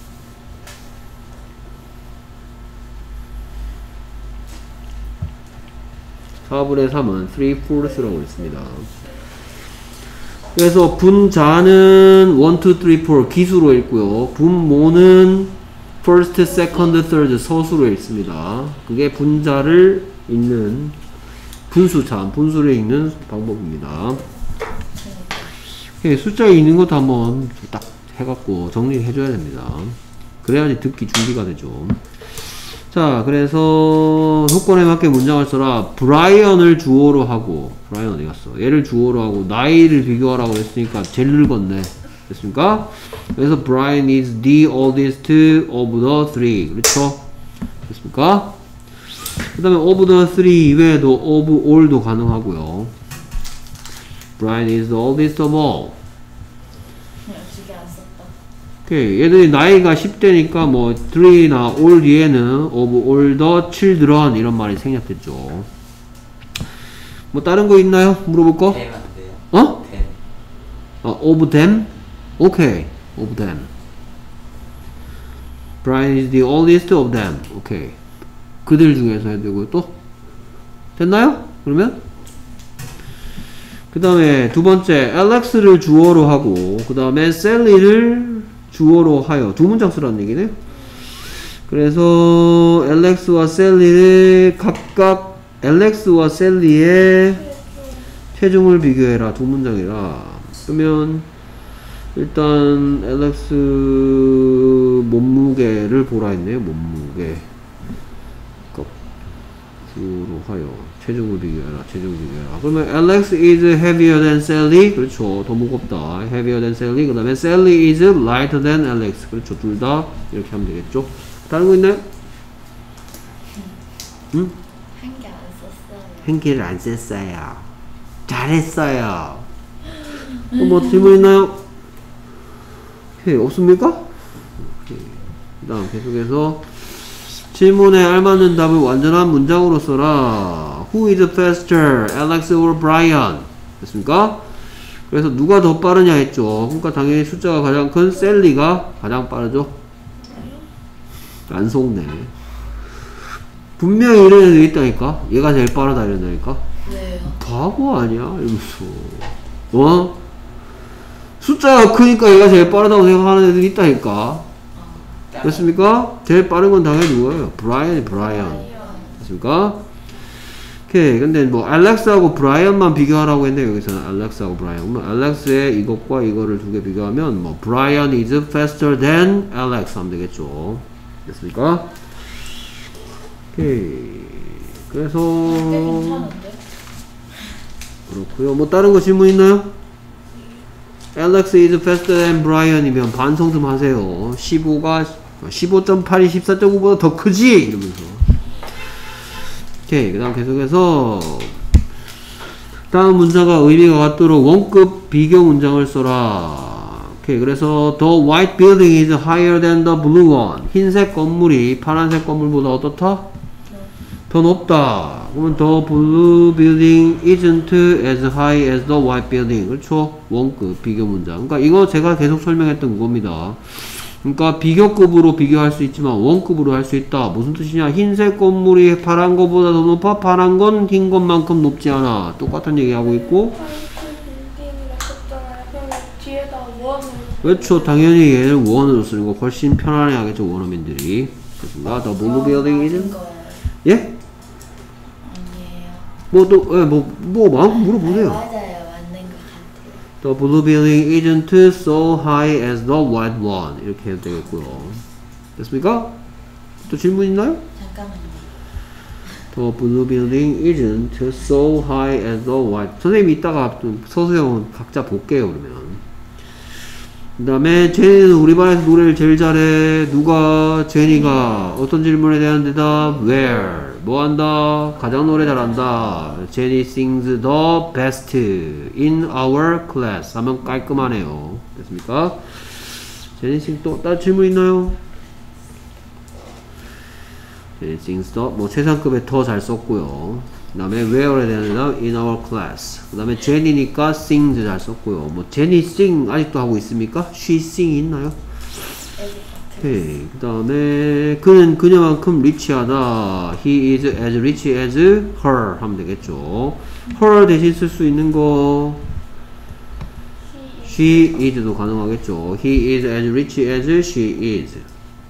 [SPEAKER 2] 4분의 3은 3/4라고 있습니다. 그래서 분자는 1, 2, 3, 4 기수로 읽고요. 분모는 first, second, third 서수로 읽습니다. 그게 분자를 읽는 분수를 읽는 방법입니다. 숫자 읽는 것도 한번 딱 해갖고 정리를 해줘야 됩니다. 그래야지 듣기 준비가 되죠. 자, 그래서 조건에 맞게 문장을 써라. 브라이언을 주어로 하고, 브라이언 어디 갔어? 얘를 주어로 하고 나이를 비교하라고 했으니까 제일 늙었네. 됐습니까? 그래서 Brian is the oldest of the three. 그렇죠? 됐습니까? 그 다음에 of the three 이외에도 of all도 가능하고요. Brian is the oldest of all.
[SPEAKER 3] 그냥 두개 안 썼다.
[SPEAKER 2] 오케이. 얘들이 나이가 10대니까 뭐 3나 all 뒤에는 of all the children 이런 말이 생략됐죠. 뭐 다른 거 있나요? 물어볼 거?
[SPEAKER 4] 뱀 안 돼요.
[SPEAKER 2] 어?
[SPEAKER 4] 뱀.
[SPEAKER 2] of them? 오케이. of them. Brian is the oldest of them. 오케이. 그들 중에서 해야 되고요. 또? 됐나요? 그러면? 그 다음에 두 번째, Alex를 주어로 하고, 그 다음에 Sally를 주어로 하여. 두 문장 쓰라는 얘기네요. 그래서 Alex와 Sally를 각각, Alex와 Sally의 체중을 비교해라. 두 문장이라. 그러면, 일단, Alex 몸무게를 보라 했네요. 몸무게. 주어로 하여. 체중을 비교해라. 그러면 Alex is heavier than Sally. 그렇죠. 더 무겁다. heavier than Sally. 그 다음에 Sally is lighter than Alex. 그렇죠. 둘 다 이렇게 하면 되겠죠. 다른 거 있나요? 응?
[SPEAKER 3] 한 개 안 썼어요.
[SPEAKER 2] 한 개를 안 썼어요. 잘했어요. 또 뭐 질문 있나요? 오케이. 없습니까? 오케이. 그 다음 계속해서 질문에 알맞는 답을 완전한 문장으로 써라. Who is faster, Alex or Brian? 됐습니까? 그래서 누가 더 빠르냐 했죠. 그러니까 당연히 숫자가 가장 큰 셀리가 가장 빠르죠. 안 속네. 분명히 이런 애들 있다니까. 얘가 제일 빠르다 이런다니까.
[SPEAKER 3] 왜요?
[SPEAKER 2] 바보 아니야? 이러면서. 어? 숫자가 크니까 얘가 제일 빠르다고 생각하는 애들이 있다니까. 됐습니까? 제일 빠른 건 당연히 누구예요? 브라이언. 됐습니까? 오케이. 근데 뭐 알렉스하고 브라이언만 비교하라고 했네요. 여기서는 알렉스하고 브라이언. 그러면 알렉스의 이것과 이거를 두 개 비교하면 뭐 브라이언 is faster than Alex 하면 되겠죠. 됐습니까? 오케이. 그래서
[SPEAKER 3] 꽤 괜찮은데?
[SPEAKER 2] 그렇고요. 뭐 다른 거 질문 있나요? Alex is faster than Brian이면 반성 좀 하세요. 15가 15.8이 14.9보다 더 크지? 이러면서. 오케이. 그 다음 계속해서 다음 문자가 의미가 같도록 원급 비교 문장을 써라. 오케이. 그래서 The white building is higher than the blue one. 흰색 건물이 파란색 건물보다 어떻다? 더 높다. 그러면 the blue building isn't as high as the white building. 그렇죠? 원급 비교 문장. 그러니까 이거 제가 계속 설명했던 그겁니다. 그러니까 비교급으로 비교할 수 있지만 원급으로 할 수 있다. 무슨 뜻이냐? 흰색 건물이 파란 것보다 더 높아. 파란 건 흰 것만큼 높지 않아. 똑같은 얘기하고 있고.
[SPEAKER 1] 뒤에다 원을.
[SPEAKER 2] 그렇죠. 당연히 얘를 원으로 쓰는 거 훨씬 편안해 하겠죠. 원어민들이. 그렇습니다. The blue building is 예?
[SPEAKER 3] 아니에요.
[SPEAKER 2] 뭐 또 뭐 마음 물어보세요.
[SPEAKER 3] 맞아요. 맞는 것 같아요.
[SPEAKER 2] The blue building isn't so high as the white one. 이렇게 해도 되겠고요. 됐습니까? 또 질문 있나요?
[SPEAKER 3] 잠깐만요.
[SPEAKER 2] The blue building isn't so high as the white. 선생님이 이따가 좀 서수형 각자 볼게요. 그러면. 그 다음에 제니는 우리 반에서 노래를 제일 잘해. 누가? 제니가. 어떤 질문에 대한 대답? Where? 뭐 한다? 가장 노래 잘한다. 제니 sings the best in our class 하면 깔끔하네요. 됐습니까? 제니 sings 또 다른 질문 있나요? 제니 sings the 뭐 최상급에 더 잘 썼고요. 그 다음에 where에 대한 대답 in our class. 그 다음에 제니니까 sings 잘 썼고요. 뭐 제니 sing 아직도 하고 있습니까? she sing 있나요? 오케이. 그 다음에 그는 그녀만큼 리치하다. He is as rich as her 하면 되겠죠. her 대신 쓸 수 있는 거 she is도 가능하겠죠. He is as rich as she is.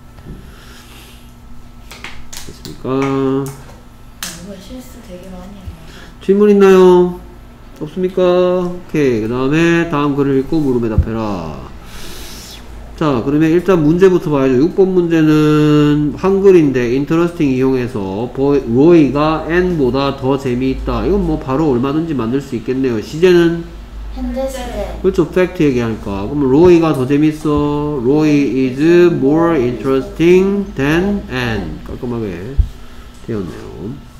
[SPEAKER 2] 됐습니까?
[SPEAKER 3] 이거 실수 되게 많이 해요.
[SPEAKER 2] 질문 있나요? 없습니까? 오케이. 그 다음에 다음 글을 읽고 물음에 답해라. 자, 그러면 일단 문제부터 봐야죠. 6번 문제는 한글인데 interesting 이용해서 로이가 n보다 더 재미있다. 이건 뭐 바로 얼마든지 만들 수 있겠네요. 시제는
[SPEAKER 3] 현재 시제.
[SPEAKER 2] 그렇죠. 팩트 얘기하니까. 그럼 로이가 더 재밌어. 로이 is more interesting than Anne. 깔끔하게 되었네요.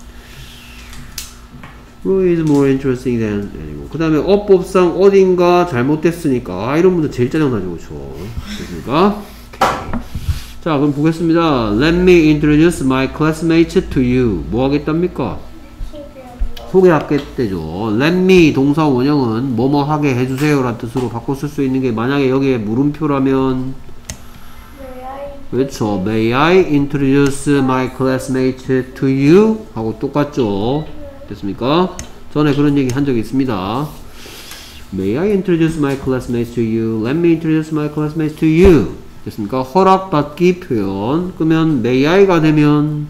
[SPEAKER 2] 로이 is more interesting than Anne이고. 그 다음에 어법상 어딘가 잘못됐으니까. 이런 분들 제일 짜증나죠. 그렇죠. 됐습니까? 자, 그럼 보겠습니다. Let me introduce my classmates to you. 뭐 하겠답니까? 소개하겠대죠. Let me 동사 원형은 뭐뭐 하게 해주세요 라는 뜻으로 바꿔 쓸 수 있는 게 만약에 여기에 물음표라면 그렇죠. May I introduce my classmates to you? 하고 똑같죠. 됐습니까? 전에 그런 얘기 한 적이 있습니다. May I introduce my classmates to you? Let me introduce my classmates to you. 됐습니까? 허락받기 표현. 그러면 may I가 되면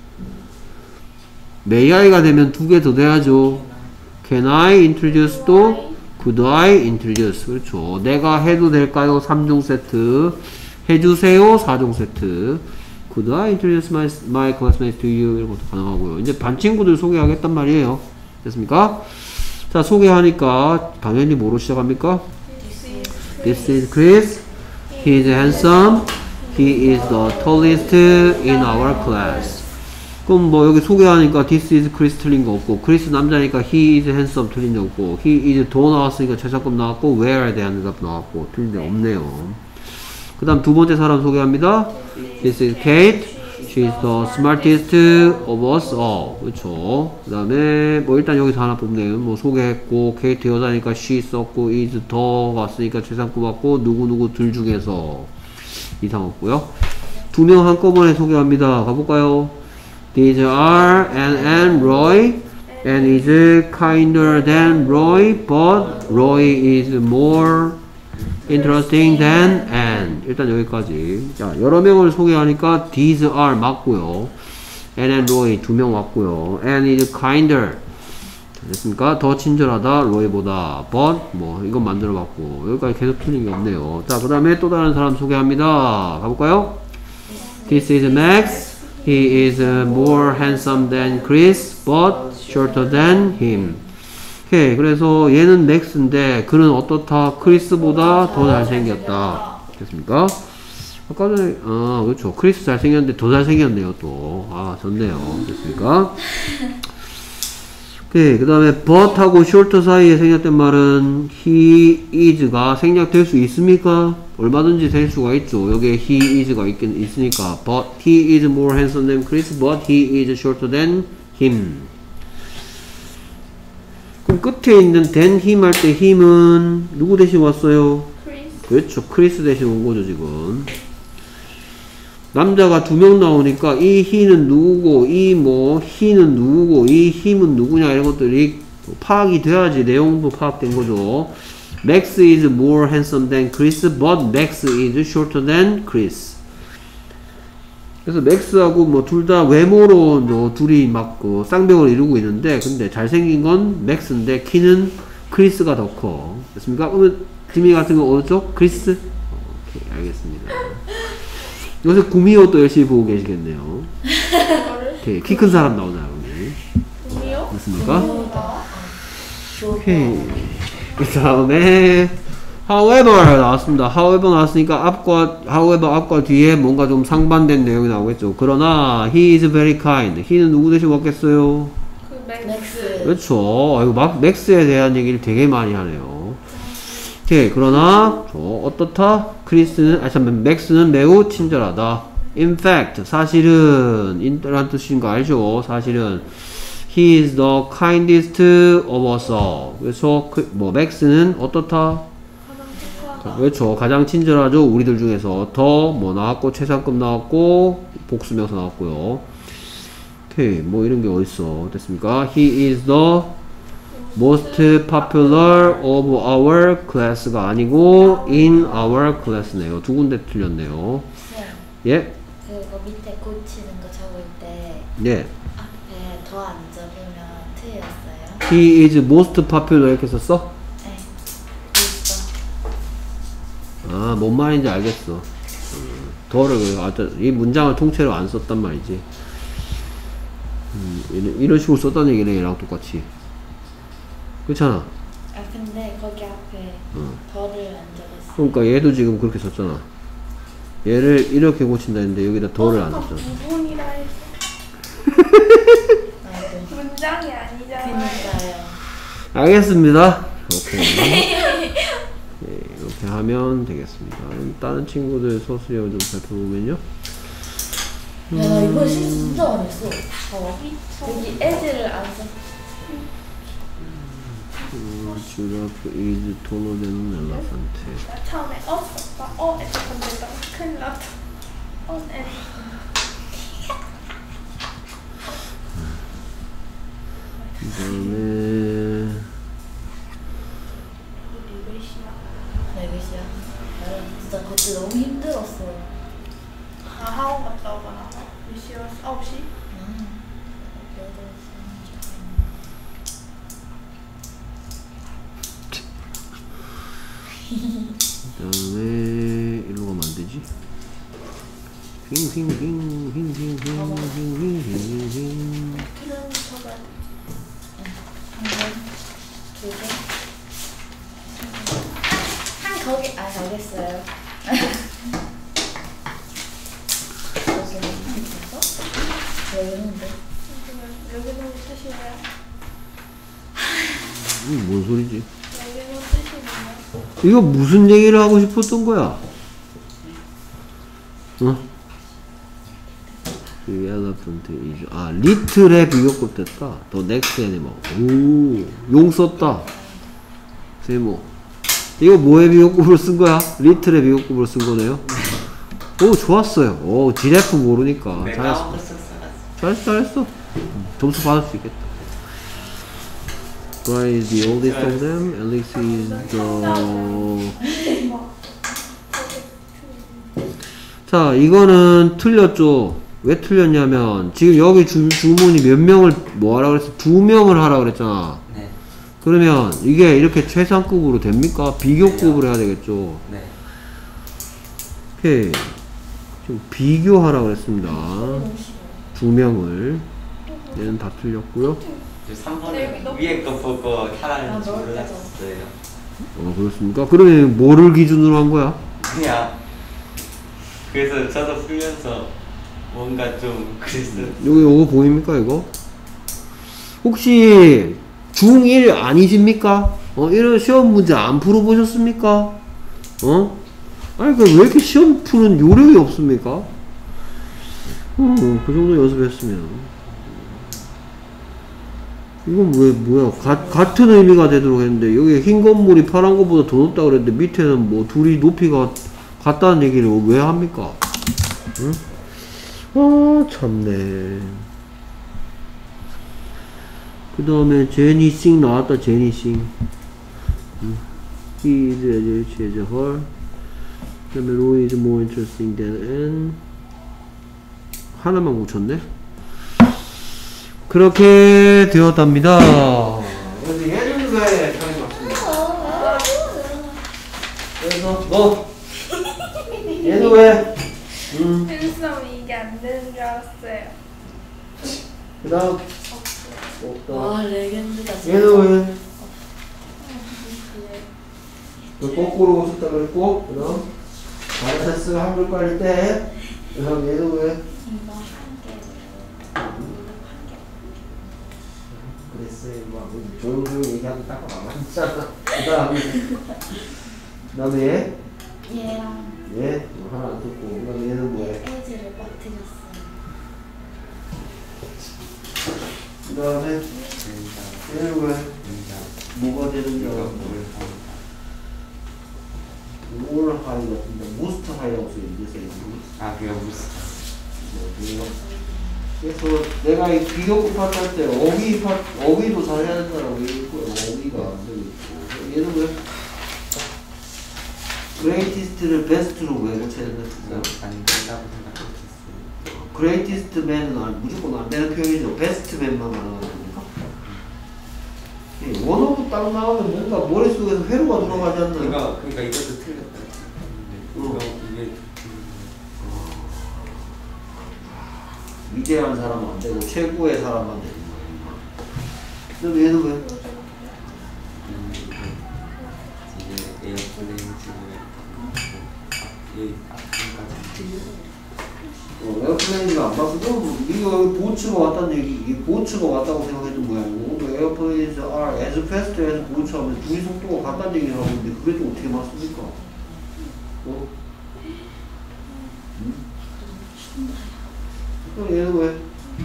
[SPEAKER 2] may I가 되면 두 개 더 돼야죠. Can I introduce 또 could I introduce. 그렇죠. 내가 해도 될까요? 3종 세트. 해주세요. 4종 세트. Could I introduce my classmates to you? 이런 것도 가능하고요. 이제 반 친구들 소개하겠단 말이에요. 됐습니까? 자, 소개하니까 당연히 뭐로 시작합니까? This is Chris. He is handsome. He is the tallest in our class. 그럼 뭐 여기 소개하니까 this is Chris 틀린 거 없고, Chris 남자니까 he is handsome 틀린 거 없고, he is 더 나왔으니까 최상급 나왔고, where에 대한 대답 나왔고, 틀린 데 없네요. 그 다음 두 번째 사람 소개합니다. This is Kate. She's the smartest of us all. 그렇죠. 그 다음에 뭐 일단 여기서 하나 뽑네요. 뭐 소개했고 케이트 여자니까 she 썼고 is 더 왔으니까 최상급 왔고 누구누구 둘 중에서 이상 없고요. 두 명 한꺼번에 소개합니다. 가볼까요? These are Anne and Roy. Anne is kinder than Roy, but Roy is more interesting than Anne. 일단 여기까지. 자, 여러 명을 소개하니까 these are 맞고요. Anne and Roy 두 명 왔고요. Anne is kinder. 됐습니까? 더 친절하다 Roy보다. But 뭐 이건 만들어봤고 여기까지 계속 틀린 게 없네요. 자, 그 다음에 또 다른 사람 소개합니다. 가볼까요? This is Max. He is more handsome than Chris, but shorter than him. 오케이, 그래서 얘는 맥스인데 그는 어떻다? 크리스보다 더 잘생겼다. 됐습니까? 아까 전에 그렇죠. 크리스 잘생겼는데 더 잘생겼네요 또. 좋네요. 됐습니까? 오케이, 그 다음에 but하고 short 사이에 생략된 말은 he is가 생략될 수 있습니까? 얼마든지 될 수가 있죠. 여기에 he is가 있으니까 but he is more handsome than Chris, but he is shorter than him. 그럼 끝에 있는 than him 할 때 him은 누구 대신 왔어요?
[SPEAKER 1] 크리스.
[SPEAKER 2] 그렇죠. 크리스 대신 온 거죠 지금. 남자가 두 명 나오니까 이 he는 누구고 이 뭐 he는 누구고 이 him은 누구냐 이런 것들이 파악이 돼야지 내용도 파악된 거죠. Max is more handsome than Chris, but Max is shorter than Chris. 그래서 맥스하고 뭐 둘 다 외모로 뭐 둘이 막 그 쌍벽을 이루고 있는데 근데 잘생긴 건 맥스인데 키는 크리스가 더 커. 됐습니까? 그러면 지미 같은 거 어디죠? 크리스? 오케이, 알겠습니다. 요새 구미호 또 열심히 보고 계시겠네요. 오케이, 키 큰 사람 나오나요, 여기?
[SPEAKER 1] 구미호?
[SPEAKER 2] 됐습니까? 오케이. 그 다음에 however 나왔습니다. however 나왔으니까 however 앞과 뒤에 뭔가 좀 상반된 내용이 나오겠죠. 그러나 he is very kind. he는 누구 대신 왔겠어요?
[SPEAKER 1] 그 맥스.
[SPEAKER 3] 맥스.
[SPEAKER 2] 그렇죠. 이거 맥스에 대한 얘기를 되게 많이 하네요. 오케이. 그러나 어떻다? 맥스는 매우 친절하다. In fact, 사실은 인라는 뜻인 거 알죠? 사실은 he is the kindest of us all. 그래서 맥스는 어떻다? 그렇죠. 가장 친절하죠. 우리들 중에서 더 뭐 나왔고 최상급 나왔고 복수명사 나왔고요. 오케이, 뭐 이런 게 어딨어. 됐습니까? He is the most popular of our class가 아니고 in our class네요. 두 군데 틀렸네요. 예?
[SPEAKER 3] 그거 밑에 고치는 거 적을 때
[SPEAKER 2] 예.
[SPEAKER 3] 앞에 더 안 적으면 틀렸어요.
[SPEAKER 2] He is most popular 이렇게 썼어?
[SPEAKER 3] 네. 있어.
[SPEAKER 2] 뭔 말인지 알겠어. 더를 이 문장을 통째로 안 썼단 말이지. 이런 식으로 썼다는 얘기네, 얘랑 똑같이. 그렇잖아.
[SPEAKER 3] 근데 거기 앞에 더를 안 적었어.
[SPEAKER 2] 그러니까 얘도 지금 그렇게 썼잖아. 얘를 이렇게 고친다 했는데 여기다 더를 안 썼잖아.
[SPEAKER 1] 부분이라 해서
[SPEAKER 3] 아이고.
[SPEAKER 1] 문장이 아니잖아요.
[SPEAKER 3] 그니까요.
[SPEAKER 2] 알겠습니다. 오케이. 네, 이렇게 하면 되겠습니다. 다른 친구들 서술형을 좀 살펴보면요.
[SPEAKER 3] 야, 나 이번 실수 진짜 많이 했어. 여기 에즈를 안 써.
[SPEAKER 2] 주라프 is taller than elephant.
[SPEAKER 1] 나 처음에 썼다. 에서 건들다가 큰일 났다.
[SPEAKER 2] 그 다음에
[SPEAKER 3] 레빗이야. 나는 진짜 그때 너무 힘들었어.
[SPEAKER 1] 학원 갔다 오고 나서 몇 시였어? 9시?
[SPEAKER 2] 그 다음에 일로 가면 안 되지? 힝.
[SPEAKER 1] 그럼 적어야 돼.
[SPEAKER 3] 두 개. 한 거기 알겠어요. 여기는데.
[SPEAKER 1] 여기는 뜻이 뭐야?
[SPEAKER 2] 뭔 소리지?
[SPEAKER 1] 여기는 뜻이 뭐야?
[SPEAKER 2] 이거 무슨 얘기를 하고 싶었던 거야? 어? The elephant is little의 비교급 됐다. The next animal. 용 썼다. 세모. 이거 뭐의 비교급으로 쓴 거야? little의 비교급으로 쓴 거네요. 오, 좋았어요. 지레프 모르니까. 잘했어. 잘했어. 점수 받을 수 있겠다. Brian is the oldest of them. Alex is the. 자, 이거는 틀렸죠. 왜 틀렸냐면 지금 여기 주문이 몇 명을 뭐 하라 그랬어? 2명을 하라 그랬잖아.
[SPEAKER 4] 네.
[SPEAKER 2] 그러면 이게 이렇게 최상급으로 됩니까? 비교급으로 해야 되겠죠.
[SPEAKER 4] 네.
[SPEAKER 2] 오케이. 좀 비교하라 그랬습니다. 2명을. 얘는 다 틀렸고요.
[SPEAKER 4] 3번은 위에 거 보고 하라는 줄 몰랐어요.
[SPEAKER 2] 그렇습니까? 그러면 뭐를 기준으로 한 거야?
[SPEAKER 4] 그냥 그래서 저도 풀면서 뭔가 좀 그랬어요.
[SPEAKER 2] 요거 보입니까, 이거? 혹시 중1 아니십니까? 이런 시험 문제 안 풀어보셨습니까? 아니, 왜 이렇게 시험 푸는 요령이 없습니까? 그 정도 연습했으면. 이건 뭐야? 같은 의미가 되도록 했는데, 여기 흰 건물이 파란 것보다 더 높다 그랬는데, 밑에는 뭐, 둘이 높이가 같다는 얘기를 왜 합니까? 응? 참네. 그 다음에, 제니싱 나왔다, 제니싱. He is as rich as her. 그 다음에, Roy is more interesting than Anne. 하나만 묻혔네? 그렇게 되었답니다. 그래서 얘는 왜 당연히 맞습니다. 그래서 너 얘는 왜?
[SPEAKER 1] 필수함이 이게 안 되는 줄 알았어요.
[SPEAKER 2] 그 다음
[SPEAKER 3] 와, 레전드다.
[SPEAKER 2] 얘는 왜? 너 거꾸로 썼다 그랬고 그 다음 마이너스 한글 깔릴 때 그 다음 얘는 왜? 그랬어요. 막 조용조용 얘기하면 딱 망하잖아. 그 다음에
[SPEAKER 3] 얘랑
[SPEAKER 2] 얘 하나 안 듣고 그 다음에 얘는 뭐해?
[SPEAKER 3] 에즈를 빠뜨렸어요.
[SPEAKER 2] 그 다음에 얘는 왜? 뭐가 되는 줄 알았어? 올 하이 같은데 모스트 하이라고 써있는데
[SPEAKER 4] 그게 무슨
[SPEAKER 2] 그래서 내가 이 비교급 파트 할 때 어휘도 잘 해야 된다라고 얘기했고요. 어휘가 안 되고 있고 얘는 왜? 그레이티스트를 베스트로 왜 고쳐야 된다
[SPEAKER 4] 안 된다고 생각했어요.
[SPEAKER 2] 그레이티스트 맨은 무조건 안 되는 표현이죠. 베스트 맨만 말하는 겁니까? 원어도 딱 나오면 뭔가 머릿속에서 회로가 돌아가지 않나요?
[SPEAKER 4] 그러니까 이것도 틀렸다. 이게
[SPEAKER 2] 위대한 사람은 안 되고 최고의 사람만 되는 거예요. 그럼 얘는 왜?
[SPEAKER 4] 이게 에어플레인
[SPEAKER 2] 에어플레인이가 안 봤어. 그럼 이거 보츠가 왔다는 얘기, 이게 보츠가 왔다고 생각해준 모양이고, 에어플레인에서 as fast as 보츠 하면 둘이 속도가 같다는 얘기를 하고 있는데 그게 또 어떻게 맞습니까? 그럼 얘는 왜?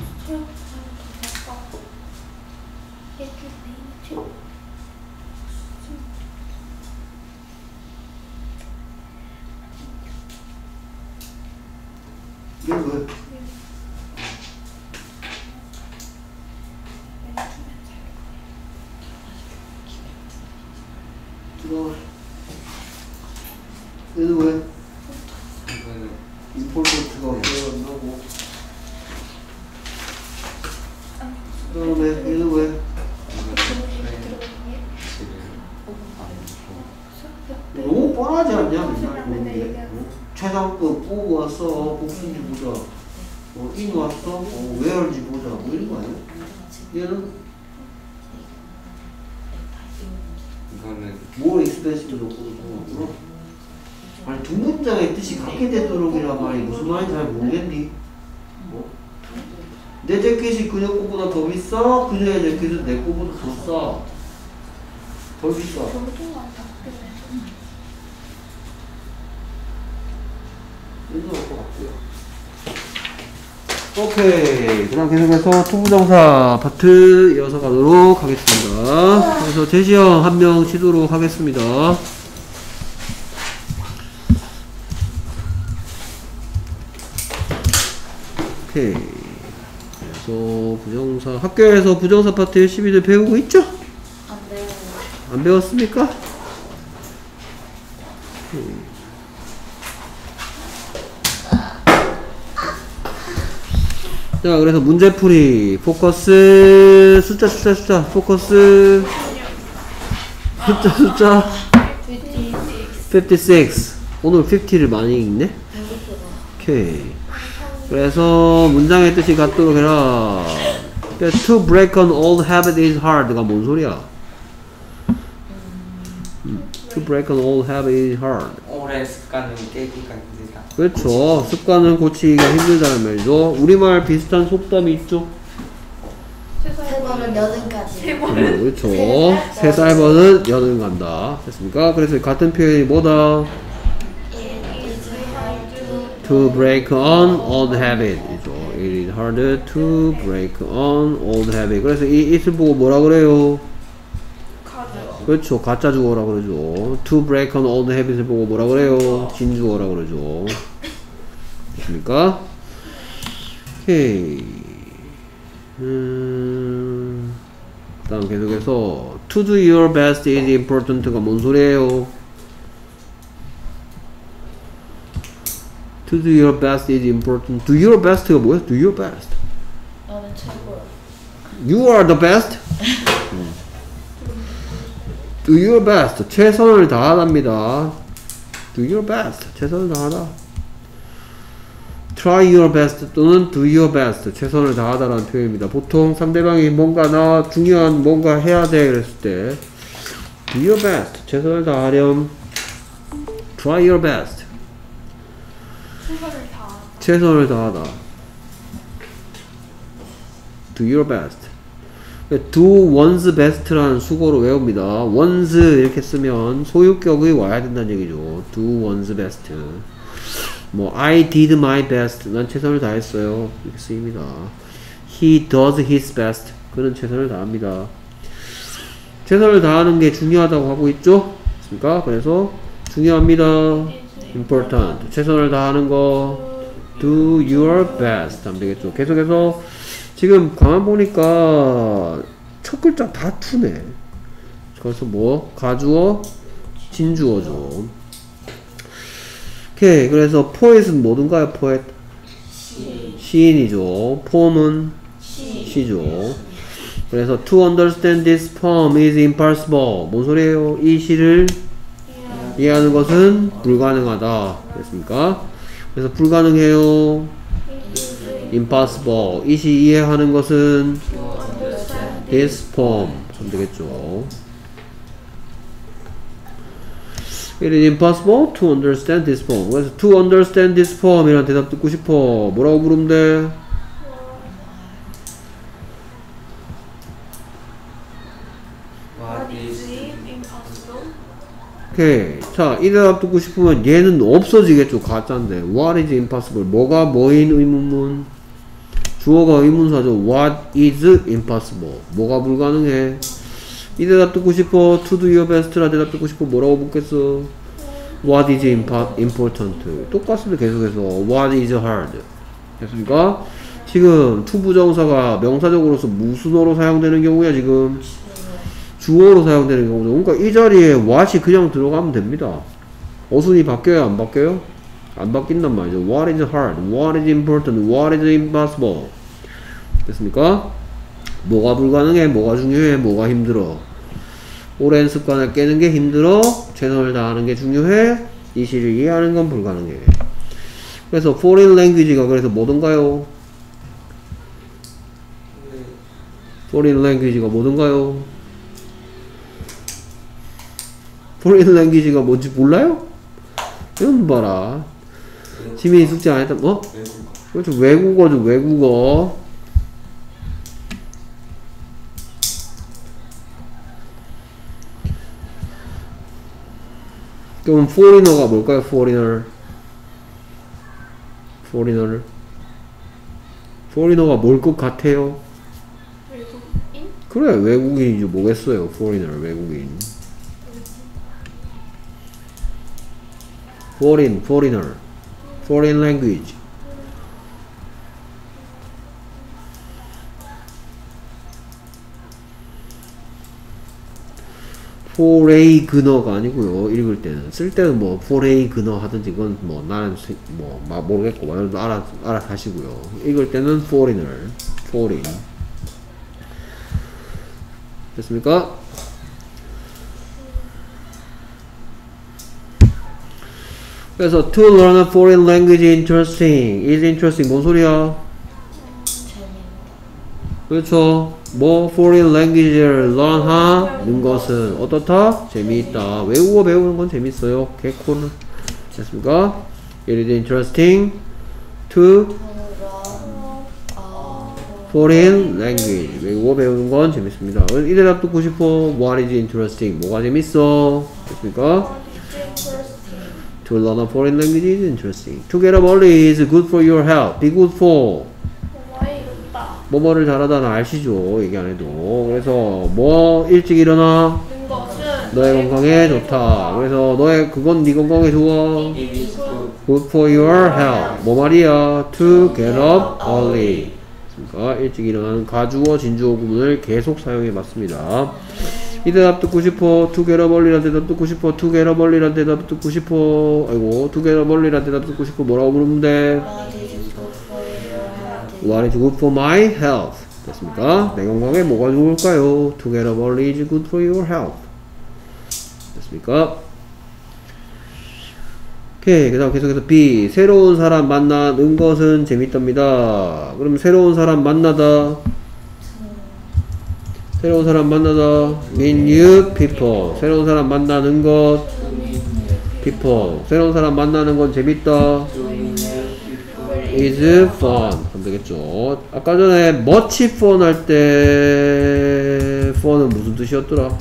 [SPEAKER 2] 얘는 왜? 얘는 왜? 임폴턴트가 왜 안 나고? 그 다음에 얘는 왜? 너무 뻔하지 않냐? 맨날 보는데 최상급 보고 왔어. 복수인지 보자. 인 왔어. 왜 할지 보자. 뭐 이런 거 아니야? 얘는
[SPEAKER 4] 이거는
[SPEAKER 2] 뭘 익스프레시도 놓고 그러고 아니 두 문장의 뜻이 같게 되도록이란 말이 무슨 말인지 잘 모르겠니? 내 재킷이 그녀 것보다 더 비싸? 그녀의 재킷은 내 것보다 더 싸. 덜 비싸. 인정할 것 같고요. 오케이. 그 다음 계속해서 투부정사 파트 이어서 가도록 하겠습니다. 그래서 제시형 한 명 치도록 하겠습니다. 오케이. 그래서 부정사, 학교에서 부정사 파트 열심히들 배우고 있죠?
[SPEAKER 3] 안 돼요.
[SPEAKER 2] 안 배웠습니까? 자, 그래서 문제풀이, 포커스, 숫자, 포커스, 숫자, 56. 오늘 50를 많이 읽네? 오케이. 그래서 문장의 뜻이 같도록 해라. To break an old habit is hard가 뭔 소리야? To break an old habit is hard.
[SPEAKER 4] 오랜 습관은 깨기가 힘들다.
[SPEAKER 2] 그렇죠. 습관은 고치기가 힘들다는 말이죠. 우리말 비슷한 속담이 있죠.
[SPEAKER 3] 세 번은 여든까지.
[SPEAKER 2] 그렇죠. 세 살번은 여든 간다. 됐습니까? 그래서 같은 표현이 뭐다? To break an old habit 이죠. It is hard to break an old habit. 그래서 이 it을 보고 뭐라 그래요? 그렇죠. 가짜 주어라 그러죠. To break an old habit을 보고 뭐라 그래요? 진주어라 그러죠. 됐습니까? 오케이. 다음 계속해서 To do your best is important가 뭔 소리예요? To do your best is important. Do your best가 뭐야? Do your best.
[SPEAKER 3] 나는 최고야.
[SPEAKER 2] You are the best. Do your best. 최선을 다하답니다. Do your best. 최선을 다하다. Try your best 또는 do your best. 최선을 다하다라는 표현입니다. 보통 상대방이 뭔가 나 중요한 뭔가 해야 돼 그랬을 때 do your best. 최선을 다하렴. Try your best. 최선을 다하다. Do your best. Do one's best라는 수고로 외웁니다. one's 이렇게 쓰면 소유격이 와야 된다는 얘기죠. Do one's best. 뭐 I did my best. 난 최선을 다했어요. 이렇게 쓰입니다. He does his best. 그는 최선을 다합니다. 최선을 다하는 게 중요하다고 하고 있죠? 그렇습니까? 그래서 중요합니다. important. 최선을 다하는 거 do your best 하면 되겠죠. 계속해서 지금 가만 보니까 첫 글자 다 투네. 그래서 뭐 가주어, 진주어죠. 오케이. 그래서 poet은 뭐든가요? poet 시인이죠. poem은 시죠. 그래서 to understand this poem is impossible. 뭔 소리예요? 이 시를 이해하는 것은 불가능하다. 됐습니까? 그래서 불가능해요. impossible. 이 시 이해하는 것은 this poem 하면 되겠죠. It is impossible to understand this poem. 그래서 to understand this poem 이란 대답 듣고 싶어. 뭐라고 부르면 돼?
[SPEAKER 4] What is
[SPEAKER 2] 오케이. 자, 이 대답 듣고 싶으면 얘는 없어지겠죠. 가짜인데. What is impossible? 뭐가 뭐인 의문문? 주어가 의문사죠. What is impossible? 뭐가 불가능해? 이 대답 듣고 싶어. To do your best라 대답 듣고 싶어. 뭐라고 묻겠어? What is important? 똑같습니다. 계속해서. What is hard? 됐습니까? 지금 to 부정사가 명사적으로서 무슨어로 사용되는 경우야 지금? 주어로 사용되는 경우죠. 그러니까 이 자리에 what이 그냥 들어가면 됩니다. 어순이 바뀌어요? 안 바뀌어요? 안 바뀐단 말이죠. What is hard? What is important? What is impossible? 됐습니까? 뭐가 불가능해? 뭐가 중요해? 뭐가 힘들어? 오랜 습관을 깨는 게 힘들어? 최선을 다하는 게 중요해? 이 시를 이해하는 건 불가능해. 그래서 foreign language가 그래서 뭐든가요? foreign language가 뭐든가요? foreign language가 뭔지 몰라요? 이건 봐라. 지민이 숙제 안 했다. 어? 그렇죠. 외국어죠. 외국어. 그럼 foreigner가 뭘까요? foreigner. foreigner가 뭘 것 같아요?
[SPEAKER 1] 외국인?
[SPEAKER 2] 그래, 외국인이지 뭐겠어요. foreigner, 외국인. foreigner, foreign language. foreigner가 아니고요. 읽을 때는 쓸 때는 뭐 foreigner 하든지 그건 뭐 나는 뭐 모르겠고 뭐 알아서 하시고요. 읽을 때는 foreigner, foreign. 됐습니까? 그래서 to learn a foreign language interesting, is interesting 뭔 소리야? 그렇죠. 뭐 foreign language를 learn하는 것은 어떻다? 재미있다. 외국어 배우는 건 재밌어요. 개코는 됐습니까? It is interesting to foreign language. 외국어 배우는 건 재밌습니다. 이 대답 듣고 싶어. What is interesting? 뭐가 재밌어? 됐습니까? To learn a foreign language is interesting. To get up early is good for your health. Be good for. 뭐뭐를 잘하다는 아시죠? 얘기 안 해도. 그래서 뭐 일찍 일어나 너의 건강에 좋다. 그래서 그건 네 건강에 좋아. Good for your health. 뭐 말이야? To get up early. 그러니까 일찍 일어나는 가주어 진주어 구문을 계속 사용해 봤습니다. 이 대답 듣고 싶어. To get up early란 대답 듣고 싶어. To get up early란 대답 듣고 싶어. 아이고, to get up early란 대답 듣고 싶어. 뭐라고 물으면 돼? What is good for my health? 됐습니까? 내 건강에 뭐가 좋을까요? To get up early is good for your health. 됐습니까? 오케이. 그 다음 계속해서 B. 새로운 사람 만나는 것은 재밌답니다. 그럼 새로운 사람 만나다. 새로운 사람 만나다. meet new people. 새로운 사람 만나는 것. people. 새로운 사람 만나는 건 재밌다. is fun. 하면 되겠죠. 아까 전에 much fun 할 때 fun은 무슨 뜻이었더라?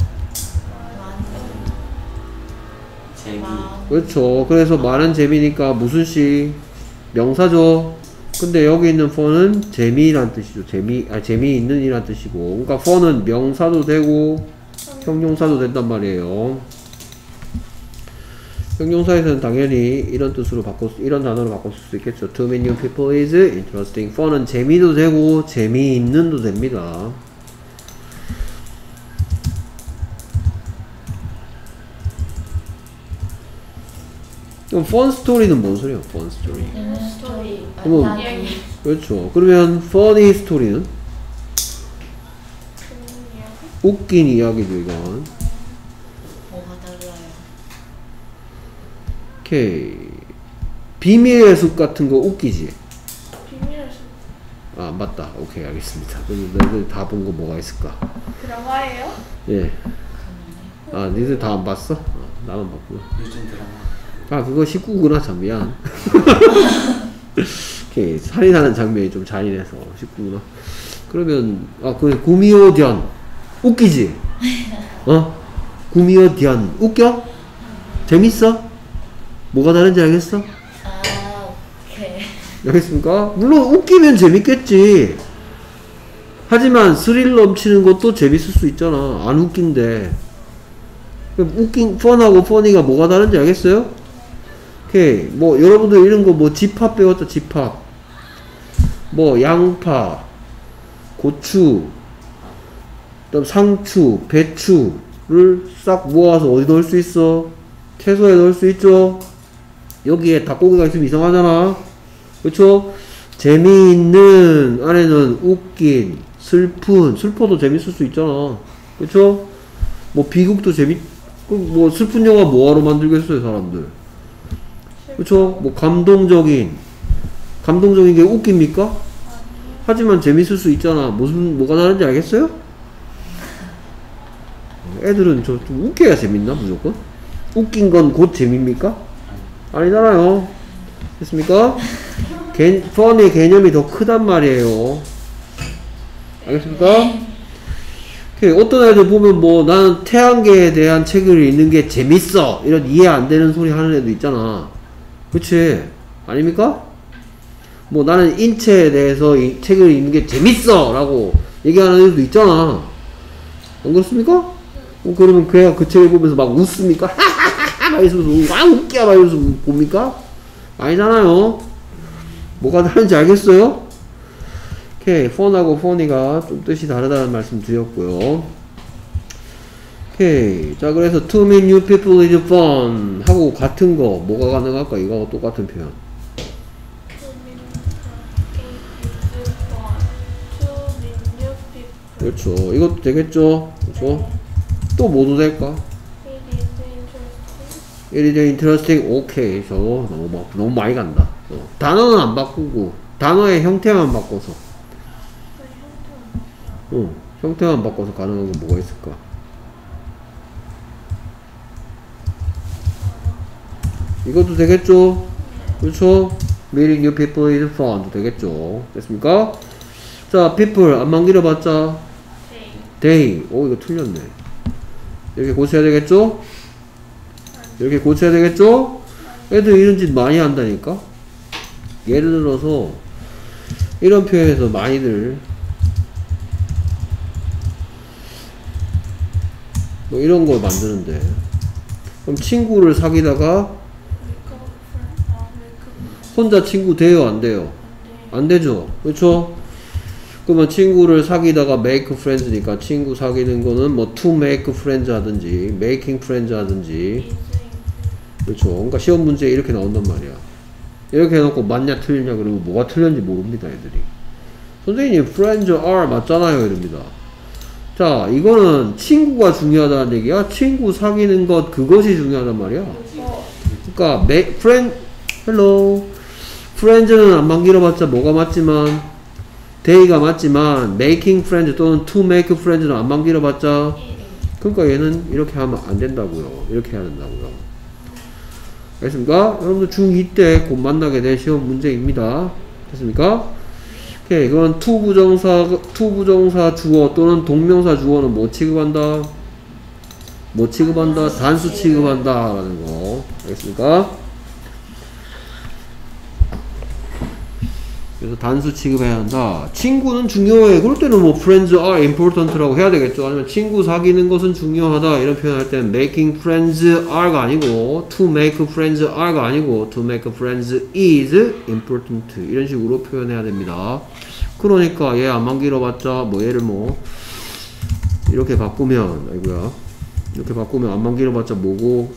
[SPEAKER 4] 재미.
[SPEAKER 2] 그렇죠. 그래서 많은 재미니까 무슨 시? 명사죠. 근데 여기 있는 fun은 재미란 뜻이죠. 재미있는 이란 뜻이고. 그러니까 fun은 명사도 되고 형용사도 된단 말이에요. 형용사에서는 당연히 이런 뜻으로 이런 단어로 바꿀 수 있겠죠. To meet new people is interesting. fun은 재미도 되고 재미있는도 됩니다. 그럼 fun story는 뭔 소리야? fun story.
[SPEAKER 3] 스토리.
[SPEAKER 2] 그러면 그렇죠. 그러면 funny story는 웃긴 이야기죠, 이건.
[SPEAKER 3] 뭐가 달라요?
[SPEAKER 2] 오케이. 비밀의 숲 같은 거 웃기지?
[SPEAKER 1] 비밀의 숲
[SPEAKER 2] 아, 맞다. 오케이, 알겠습니다. 그럼 너희들 다 본 거 뭐가 있을까?
[SPEAKER 1] 드라마예요?
[SPEAKER 2] 예. 아, 니들 다 안 봤어? 나만 봤구나.
[SPEAKER 4] 요즘 드라마.
[SPEAKER 2] 아, 그거 19구나. 참 미안. 오케이. 살인하는 장면이 좀 잔인해서 19구나. 그러면 그 구미호견 웃기지? 구미호견 웃겨? 재밌어? 뭐가 다른지 알겠어?
[SPEAKER 3] 아, 오케이.
[SPEAKER 2] 알겠습니까? 물론 웃기면 재밌겠지. 하지만 스릴 넘치는 것도 재밌을 수 있잖아. 안 웃긴데. 펀하고 퍼니가 뭐가 다른지 알겠어요? 오케이. 뭐 여러분들 이런 거 뭐 집합 배웠다. 집합. 뭐 양파, 고추, 그다음 상추, 배추를 싹 모아서 어디 넣을 수 있어? 채소에 넣을 수 있죠? 여기에 닭고기가 있으면 이상하잖아. 그쵸? 재미있는 안에는 웃긴, 슬퍼도 재밌을 수 있잖아. 그쵸? 뭐 비극도 뭐 슬픈 영화 뭐하러 만들겠어요, 사람들. 그쵸? 뭐 감동적인 게 웃깁니까? 하지만 재밌을 수 있잖아. 뭐가 다른지 알겠어요? 애들은 좀 웃겨야 재밌나, 무조건? 웃긴 건 곧 재밌습니까? 아니잖아요. 됐습니까? 펀의 개념이 더 크단 말이에요. 알겠습니까? 어떤 애들 보면 뭐 나는 태양계에 대한 책을 읽는 게 재밌어 이런 이해 안 되는 소리 하는 애도 있잖아. 그치? 아닙니까? 뭐 나는 인체에 대해서 이 책을 읽는 게 재밌어 라고 얘기하는 애들도 있잖아. 안 그렇습니까? 그러면 걔가 그 책을 보면서 막 웃습니까? 하하하하 막 이러면서 와 웃겨 막 이러면서 봅니까? 아니잖아요. 뭐가 다른지 알겠어요? 오케이, 폰하고 폰이가 좀 뜻이 다르다는 말씀 드렸고요. 오케이, 자 그래서 to meet new people is fun 하고 같은 거 뭐가 가능할까? 이거하고 똑같은 표현. 그렇죠. 이것도 되겠죠? 그렇죠? 또 뭐도 될까? It is interesting. 오케이. 저 너무 많이 간다. 단어는 안 바꾸고 단어의 형태만 바꿔서. 형태만 바꿔서 가능한 건 뭐가 있을까? 이것도 되겠죠? 그렇죠? Meeting new people is fun도 되겠죠? 됐습니까? 자, people 안만 길어봤자 day. 오, 이거 틀렸네. 이렇게 고쳐야 되겠죠? 이렇게 고쳐야 되겠죠? 애들 이런 짓 많이 한다니까? 예를 들어서 이런 표현에서 많이들 뭐 이런 걸 만드는데, 그럼 친구를 사귀다가 혼자 친구 돼요? 안 돼요? 안 되죠? 그렇죠? 그러면 친구를 사귀다가 make friends니까 친구 사귀는 거는 뭐 to make friends 하든지 making friends 하든지. 그렇죠? 그러니까 시험 문제에 이렇게 나온단 말이야. 이렇게 해놓고 맞냐 틀리냐 그러면 뭐가 틀렸는지 모릅니다 애들이. 선생님 friends are 맞잖아요 이럽니다. 자, 이거는 친구가 중요하다는 얘기야. 친구 사귀는 것 그것이 중요하단 말이야. 그러니까 friends는 안만 길어봤자 뭐가 맞지만 day가 맞지만 making friends 또는 to make friends는 안만 길어봤자, 그러니까 얘는 이렇게 하면 안 된다고요. 이렇게 해야 된다고요. 알겠습니까? 여러분들 중2 때 곧 만나게 될 시험 문제입니다. 됐습니까? 오케이. 그건 to 부정사 주어 또는 동명사 주어는 뭐 취급한다? 뭐 취급한다? 단수 취급한다 라는 거. 알겠습니까? 그래서 단수 취급해야 한다. 친구는 중요해. 그럴 때는 뭐 friends are important라고 해야 되겠죠. 아니면 친구 사귀는 것은 중요하다 이런 표현할 때는 making friends are가 아니고 to make friends are가 아니고 to make friends is important 이런 식으로 표현해야 됩니다. 그러니까 얘 안만 길어봤자 뭐 얘를 뭐 이렇게 바꾸면 아이고야 이렇게 바꾸면 안만 길어봤자 뭐고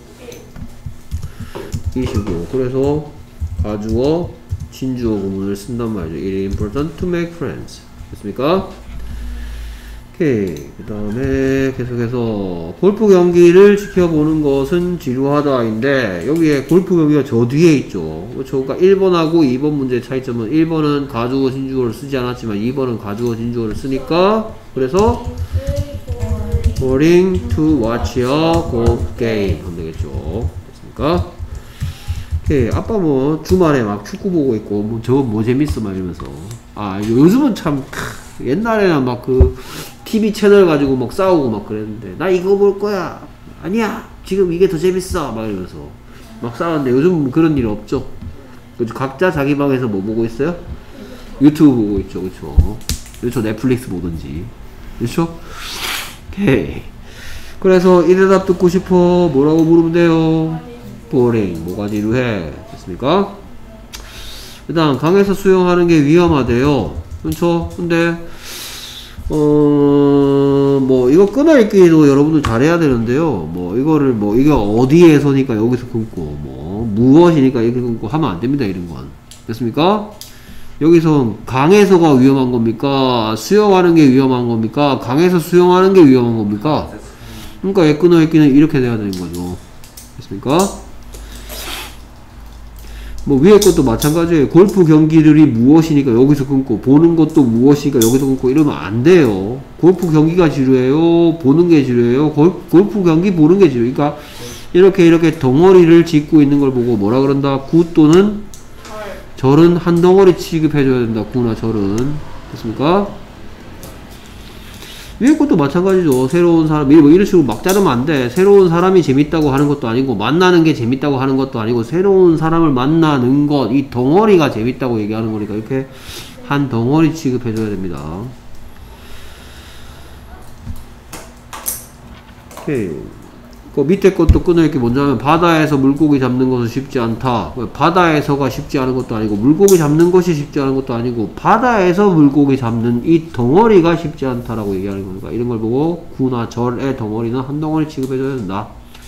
[SPEAKER 2] 이시고, 그래서 가주어 진주어 구문을 쓴단 말이죠. It is important to make friends. 됐습니까? 오케이. 그 다음에 계속해서 골프 경기를 지켜보는 것은 지루하다인데, 여기에 골프 경기가 저 뒤에 있죠. 그렇죠? 그러니까 1번하고 2번 문제의 차이점은 1번은 가주어 진주어를 쓰지 않았지만 2번은 가주어 진주어를 쓰니까, 그래서 boring to watch a golf game 하면 되겠죠. 됐습니까? 오케이. 아빠 뭐 주말에 막 축구 보고 있고 뭐 저거 뭐 재밌어 막 이러면서, 아 요즘은 참 옛날에는 막 그 TV 채널 가지고 막 싸우고 막 그랬는데 나 이거 볼 거야 아니야 지금 이게 더 재밌어 막 이러면서 막 싸웠는데 요즘은 그런 일 없죠. 그죠? 각자 자기 방에서 뭐 보고 있어요? 유튜브 보고 있죠. 그쵸? 그렇죠? 넷플릭스 보든지. 그렇죠? 오케이. 그래서 이 대답 듣고 싶어 뭐라고 물으면 돼요? boring. 뭐가 지루해. 됐습니까? 그 다음 강에서 수영하는 게 위험하대요. 그렇죠? 근데 뭐 이거 끊어읽기도 여러분들 잘해야 되는데요. 뭐 이거를 뭐 이게 어디에서니까 여기서 끊고 뭐 무엇이니까 이렇게 끊고 하면 안 됩니다. 이런 건. 됐습니까? 여기서 강에서가 위험한 겁니까? 수영하는 게 위험한 겁니까? 강에서 수영하는 게 위험한 겁니까? 그러니까 얘 끊어읽기는 이렇게 돼야 되는 거죠. 됐습니까? 뭐 위에 것도 마찬가지예요. 골프 경기들이 무엇이니까 여기서 끊고, 보는 것도 무엇이니까 여기서 끊고 이러면 안 돼요. 골프 경기가 지루해요? 보는 게 지루해요? 골프 경기 보는 게 지루해요. 그러니까 이렇게 덩어리를 짓고 있는 걸 보고 뭐라 그런다? 구 또는 절은 한 덩어리 취급해줘야 된다. 구나 절은. 됐습니까? 위에 것도 마찬가지죠. 새로운 사람, 뭐 이런 식으로 막 자르면 안 돼. 새로운 사람이 재밌다고 하는 것도 아니고, 만나는 게 재밌다고 하는 것도 아니고, 새로운 사람을 만나는 것, 이 덩어리가 재밌다고 얘기하는 거니까, 이렇게 한 덩어리 취급해줘야 됩니다. 오케이. 그 밑에 것도 끊어읽기 먼저 하면, 바다에서 물고기 잡는 것은 쉽지 않다. 바다에서가 쉽지 않은 것도 아니고, 물고기 잡는 것이 쉽지 않은 것도 아니고, 바다에서 물고기 잡는 이 덩어리가 쉽지 않다라고 얘기하는 겁니다. 이런 걸 보고 구나 절의 덩어리는 한 덩어리 취급해줘야 된다.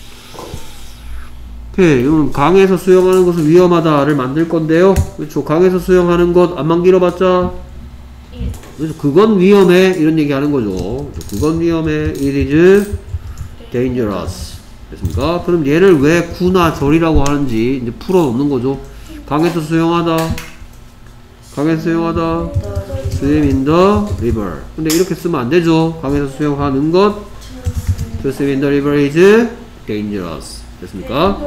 [SPEAKER 2] 오케이. 이건 강에서 수영하는 것은 위험하다를 만들 건데요. 그렇죠. 강에서 수영하는 것 안만 길어봤자, 그래서 그건 위험해 이런 얘기 하는 거죠. 그건 위험해. It is dangerous. 됐습니까? 그럼 얘를 왜 구나 절이라고 하는지 이제 풀어놓는 거죠. 강에서 수영하다. 강에서 수영하다. swim in the river. 근데 이렇게 쓰면 안 되죠. 강에서 수영하는 것. to swim in the river is dangerous. 됐습니까?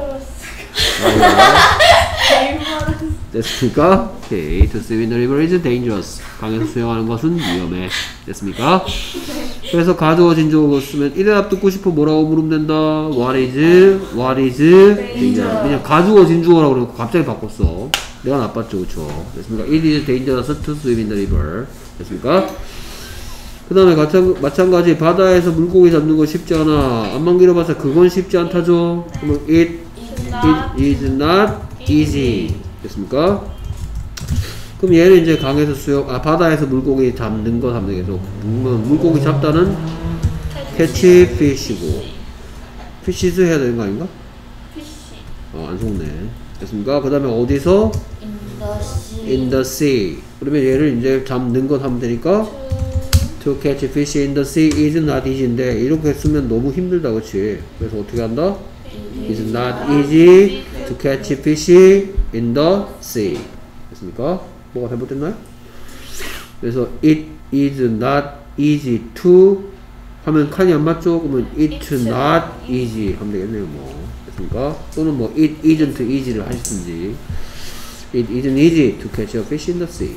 [SPEAKER 2] 됐습니까? 오케이. to swim in the river is dangerous. 강에서 수영하는 것은 위험해. 됐습니까? 그래서 가주어 진주어 쓰면 이래 답 듣고 싶어 뭐라고 물으면 된다. What is dangerous. 그냥 가주어 진주어라고 그러고 갑자기 바꿨어. 내가 나빴죠. 그쵸? 됐습니까? It is dangerous to swim in the river. 됐습니까? 그 다음에 마찬가지 바다에서 물고기 잡는 거 쉽지 않아. 안만 길어봐서 그건 쉽지 않다죠. 그러면 it is not easy. 됐습니까? 그럼 얘는 이제 강에서 바다에서 물고기 잡는 거 잡는 게서 물고기 잡다는 catch fish고, fishes 해야 되는 거 아닌가? 안 속네. 됐습니까? 그 다음에 어디서? in the sea. 그러면 얘를 이제 잡는 것 하면 되니까 to catch fish in the sea is not easy인데 이렇게 쓰면 너무 힘들다, 그치? 그래서 어떻게 한다? It's not easy to catch fish in the sea. 됐습니까? 뭐가 잘못됐나요? 그래서 it is not easy to 하면 칸이 안 맞죠? 그러면 it's not easy 하면 되겠네요. 뭐 됐습니까? 또는 뭐 it isn't easy를 하시든지 it isn't easy to catch a fish in the sea.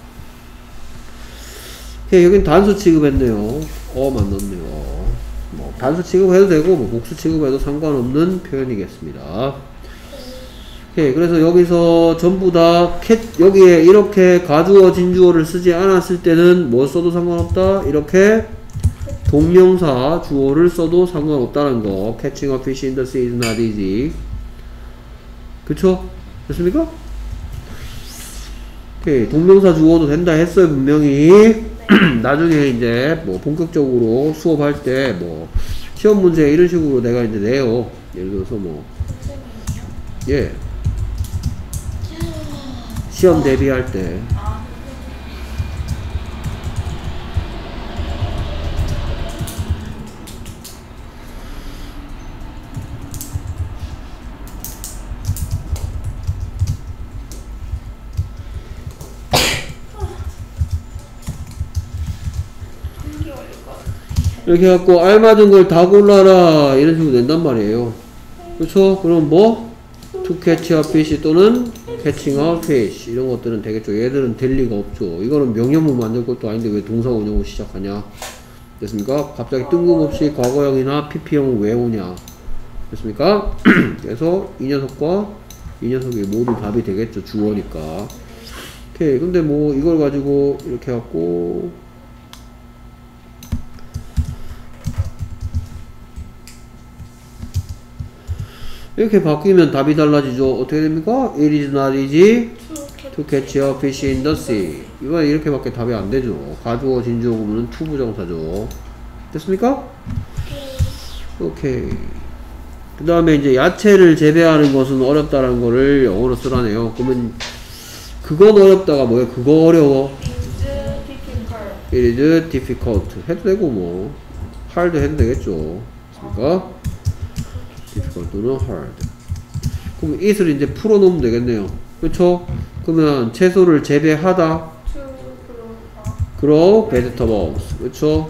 [SPEAKER 2] 오케이, 여긴 단수 취급했네요. 만 넣었네요. 뭐 단수 취급해도 되고 뭐 복수 취급해도 상관없는 표현이겠습니다. 오케이, 그래서 여기서 전부 다 여기에 이렇게 가주어 진주어를 쓰지 않았을 때는 뭐 써도 상관없다. 이렇게 동명사 주어를 써도 상관없다는 거. Catching a fish in the sea is not easy. 그쵸? 됐습니까? 오케이, 동명사 주어도 된다 했어요, 분명히. 나중에 이제 뭐 본격적으로 수업할 때 뭐 시험 문제 이런 식으로 내가 이제 내요. 예를 들어서 뭐 예. 시험 대비할 때. 이렇게 해갖고 알맞은 걸 다 골라라 이런 식으로 낸단 말이에요. 그렇죠? 그럼 뭐? to catch a fish 또는 catching a fish 이런 것들은 되겠죠. 얘들은 될 리가 없죠. 이거는 명령문 만들 것도 아닌데 왜 동사 원형으로 시작하냐. 됐습니까? 갑자기 뜬금없이 과거형이나 PP형을 왜 오냐. 됐습니까? 그래서 이 녀석과 이 녀석이 모두 답이 되겠죠. 주어니까. 오케이. 근데 뭐 이걸 가지고 이렇게 해갖고 이렇게 바뀌면 답이 달라지죠. 어떻게 됩니까? It is not easy to catch a fish in the sea. 이건 이렇게밖에 답이 안 되죠. 가주어 진주어 구문은 to 부정사죠. 됐습니까? 오케이. 그 다음에 이제 야채를 재배하는 것은 어렵다라는 거를 영어로 쓰라네요. 그러면 그건 어렵다가 뭐예요? 그거 어려워. It is difficult 해도 되고 뭐 hard 해도 되겠죠. 됐습니까? difficult 또는 hard. 그럼 it을 이제 풀어놓으면 되겠네요. 그렇죠? 그러면 채소를 재배하다. grow vegetables. 그렇죠?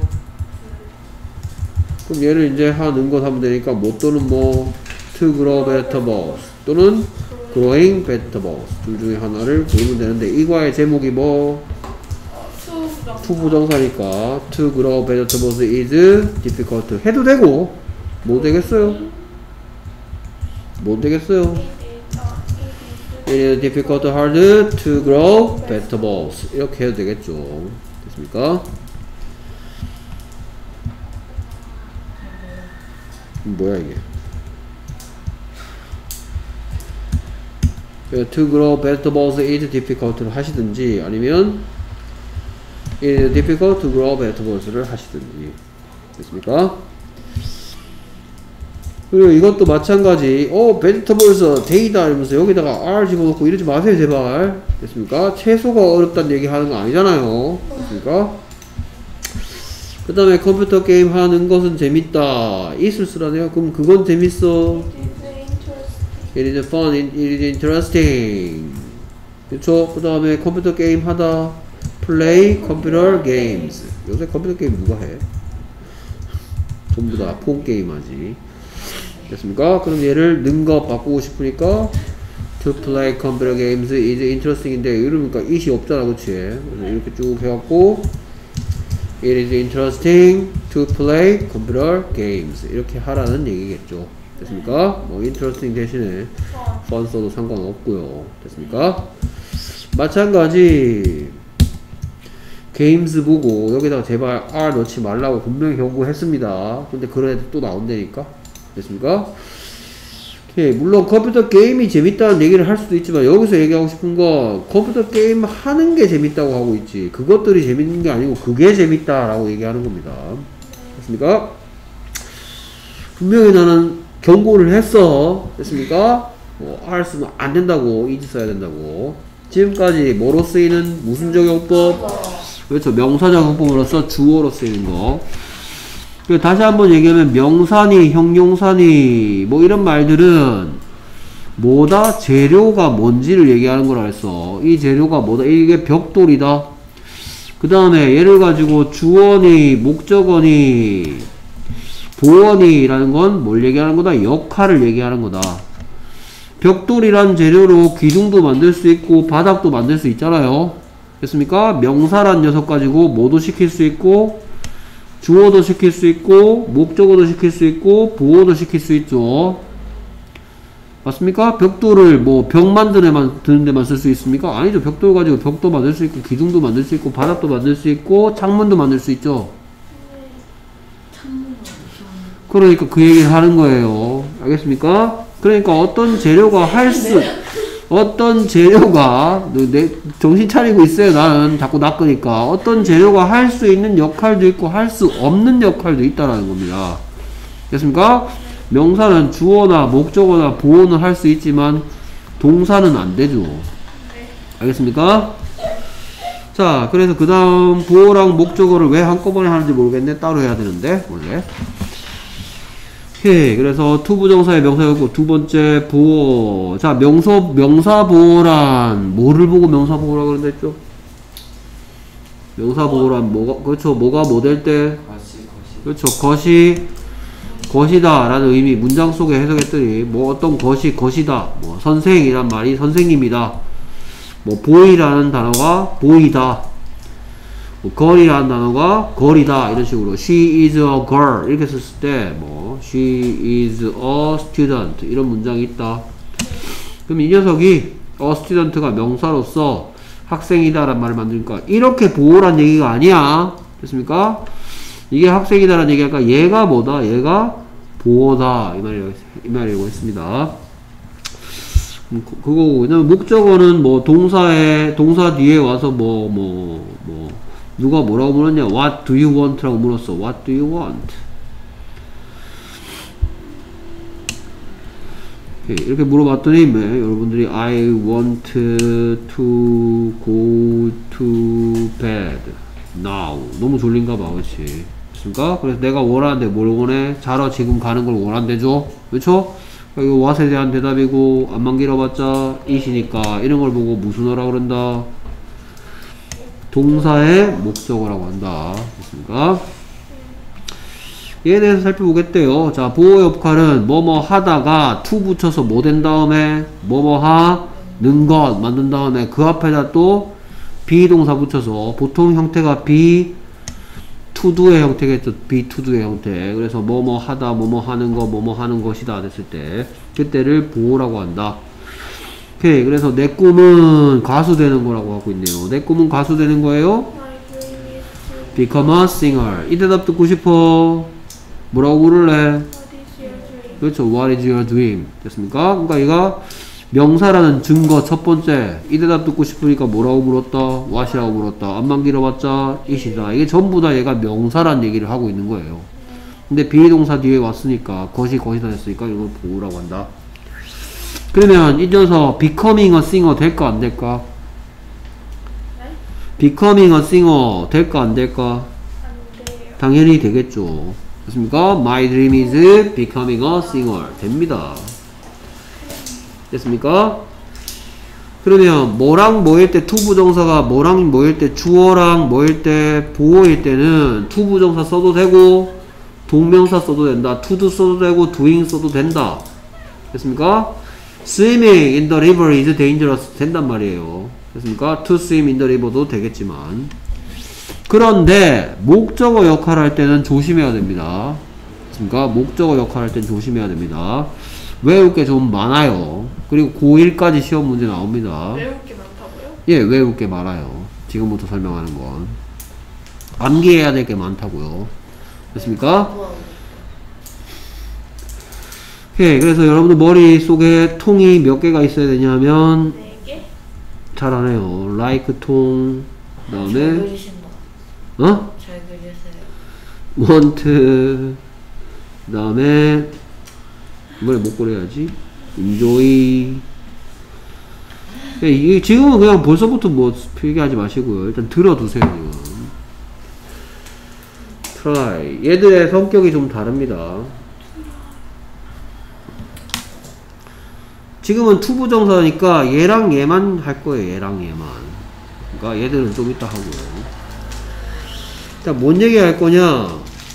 [SPEAKER 2] 그럼 얘를 이제 하는 것 하면 되니까 뭐 또는 뭐 to grow vegetables 또는 growing vegetables 둘 중에 하나를 고르면 되는데 이과의 제목이 뭐? to 부정사니까 to grow vegetables is difficult 해도 되고 뭐 되겠어요? 뭐 되겠어요? It is difficult hard to grow vegetables 이렇게 해도 되겠죠. 됐습니까? 뭐야 이게? To grow vegetables is difficult를 하시든지 아니면 It is difficult to grow vegetables를 하시든지 됐습니까? 그리고 이것도 마찬가지 vegetables 데이다 이러면서 여기다가 R 집어넣고 이러지 마세요 제발 됐습니까? 채소가 어렵다는 얘기 하는 거 아니잖아요 됐습니까? 그 다음에 컴퓨터 게임 하는 것은 재밌다 it을 쓰라네요. 그럼 그건 재밌어 It is fun, it is interesting 그쵸? 그 다음에 컴퓨터 게임 하다 play computer games 요새 컴퓨터 게임 누가 해? 전부 다 폰 게임 하지 됐습니까? 그럼 얘를 는 거 바꾸고 싶으니까 to play computer games is interesting인데 이러니까 it이 없잖아 그치? 그래서 이렇게 쭉 해갖고 It is interesting to play computer games 이렇게 하라는 얘기겠죠 됐습니까? 뭐 interesting 대신에 fun 써도 상관없고요 됐습니까? 마찬가지 games 보고 여기다가 제발 R 넣지 말라고 분명히 경고했습니다. 근데 그런 애들 또 나온다니까 됐습니까? 오케이. 물론 컴퓨터 게임이 재밌다는 얘기를 할 수도 있지만 여기서 얘기하고 싶은 건 컴퓨터 게임 하는 게 재밌다고 하고 있지 그것들이 재밌는 게 아니고 그게 재밌다라고 얘기하는 겁니다. 됐습니까? 분명히 나는 경고를 했어 됐습니까? R 쓰면 안 된다고 is 써야 된다고 지금까지 뭐로 쓰이는 무슨 적용법? 그렇죠. 명사 적용법으로서 주어로 쓰이는 거. 그리고 다시 한번 얘기하면 명사니 형용사니 뭐 이런 말들은 뭐다? 재료가 뭔지를 얘기하는 거라 했어. 이 재료가 뭐다? 이게 벽돌이다. 그 다음에 얘를 가지고 주어니 목적어니 보어니 라는 건 뭘 얘기하는 거다? 역할을 얘기하는 거다. 벽돌이란 재료로 기둥도 만들 수 있고 바닥도 만들 수 있잖아요. 됐습니까? 명사란 녀석 가지고 뭐도 시킬 수 있고 주어도 시킬 수 있고 목적어도 시킬 수 있고 보어도 시킬 수 있죠. 맞습니까? 벽돌을 뭐 벽 만드는 데만 쓸 수 있습니까? 아니죠. 벽돌 가지고 벽도 만들 수 있고 기둥도 만들 수 있고 바닥도 만들 수 있고 창문도 만들 수 있죠. 그러니까 그 얘기를 하는 거예요. 알겠습니까? 그러니까 어떤 재료가 내 정신 차리고 있어요. 나는 자꾸 낚으니까 어떤 재료가 할 수 있는 역할도 있고 할 수 없는 역할도 있다라는 겁니다. 됐습니까? 명사는 주어나 목적어나 보어는 할 수 있지만 동사는 안 되죠. 알겠습니까? 자, 그래서 그 다음 보어랑 목적어를 왜 한꺼번에 하는지 모르겠네. 따로 해야 되는데 원래. 오케이. 그래서 to 부정사의 명사였고 두 번째 보어. 자, 명사 보어란 뭐를 보고 명사 보어라 그런다 했죠? 명사 보어란 뭐가 그렇죠. 뭐가 뭐 될 때? 그렇죠. 것이다 라는 의미 문장 속에 해석했더니 뭐 어떤 것이 것이다. 뭐 선생이란 말이 선생님이다. 뭐 boy라는 단어가 boy다. 뭐 girl이라는 단어가 girl이다. 이런 식으로 she is a girl 이렇게 썼을 때 뭐 she is a student 이런 문장이 있다. 그럼 이 녀석이 a student가 명사로서 학생이다 라는 말을 만드니까 이렇게 보호란 얘기가 아니야. 됐습니까? 이게 학생이다 라는 얘기가 얘가 뭐다? 얘가 보호다 이 말이라고 했습니다. 그거고 왜냐면 목적어는 뭐 동사 뒤에 와서 누가 뭐라고 물었냐? What do you want? 라고 물었어. What do you want? 이렇게 물어봤더니 여러분들이 I want to go to bed now. 너무 졸린가 봐. 그렇지? 그렇습니까? 그래서 내가 원하는데 뭘 원해? 자러 지금 가는 걸 원한대죠? 그렇죠? 이거 what에 대한 대답이고 안만 길어봤자 it이니까 이런 걸 보고 무슨 어라 그런다? 동사의 목적어라고 한다. 됐습니까? 얘에 대해서 살펴보겠대요. 자, 보호 역할은 뭐뭐 하다가 to 붙여서 뭐 된 다음에 뭐뭐 하는 것 만든 다음에 그 앞에다 또 비동사 붙여서 보통 형태가 be to do의 형태겠죠. be to do의 형태. 그래서 뭐뭐 하다, 뭐뭐 하는 거, 뭐뭐 하는 것이다 됐을 때 그때를 보호라고 한다. 오케이. 그래서 내 꿈은 가수 되는 거라고 하고 있네요. 내 꿈은 가수 되는 거예요?
[SPEAKER 1] My dream is to
[SPEAKER 2] become a singer. 이 대답 듣고 싶어. 뭐라고 물을래?
[SPEAKER 1] What is your dream?
[SPEAKER 2] 그렇죠. What is your dream? 됐습니까? 그러니까 얘가 명사라는 증거 첫 번째. 이 대답 듣고 싶으니까 뭐라고 물었다? what이라고 물었다. 안만 길어봤자 it이다. 이게 전부 다 얘가 명사란 얘기를 하고 있는 거예요. 근데 비동사 뒤에 왔으니까 것이다 됐으니까 이걸 보호라고 한다. 그러면 이 녀석 becoming a singer 될까 안 될까?
[SPEAKER 1] 네?
[SPEAKER 2] becoming a singer 될까 안 될까?
[SPEAKER 1] 안 돼요.
[SPEAKER 2] 당연히 되겠죠. 됐습니까? My dream is becoming a singer. 됩니다. 됐습니까? 그러면 뭐랑 뭐일 때 투부정사가 뭐랑 뭐일 때 주어랑 뭐일 때 보호일 때는 투부정사 써도 되고 동명사 써도 된다. to도 써도 되고 doing 써도 된다. 됐습니까? Swimming in the river is dangerous 된단 말이에요. 됐습니까? To swim in the river도 되겠지만 그런데 목적어 역할을 할 때는 조심해야 됩니다. 됐습니까? 목적어 역할을 할 때는 조심해야 됩니다. 외울 게 좀 많아요. 그리고 고1까지 시험 문제 나옵니다.
[SPEAKER 1] 외울 게 많다고요?
[SPEAKER 2] 예, 외울 게 많아요. 지금부터 설명하는 건. 암기해야 될 게 많다고요. 됐습니까? 오케이. 그래서 여러분들 머릿속에 통이 몇 개가 있어야 되냐면
[SPEAKER 1] 4개?
[SPEAKER 2] 잘하네요. like 통, 그
[SPEAKER 3] 잘
[SPEAKER 2] 다음에
[SPEAKER 3] 그리신다.
[SPEAKER 2] 어?
[SPEAKER 3] 잘 그리세요.
[SPEAKER 2] want, 그 다음에 이번에 못 그려야지. enjoy. 이게 지금은 그냥 벌써부터 뭐 필기하지 마시고요. 일단 들어두세요. 지금. try. 얘들의 성격이 좀 다릅니다. 지금은 투부정사니까 얘랑 얘만 할 거예요. 얘랑 얘만. 그러니까 얘들은 좀 이따 하고요. 자, 뭔 얘기 할 거냐?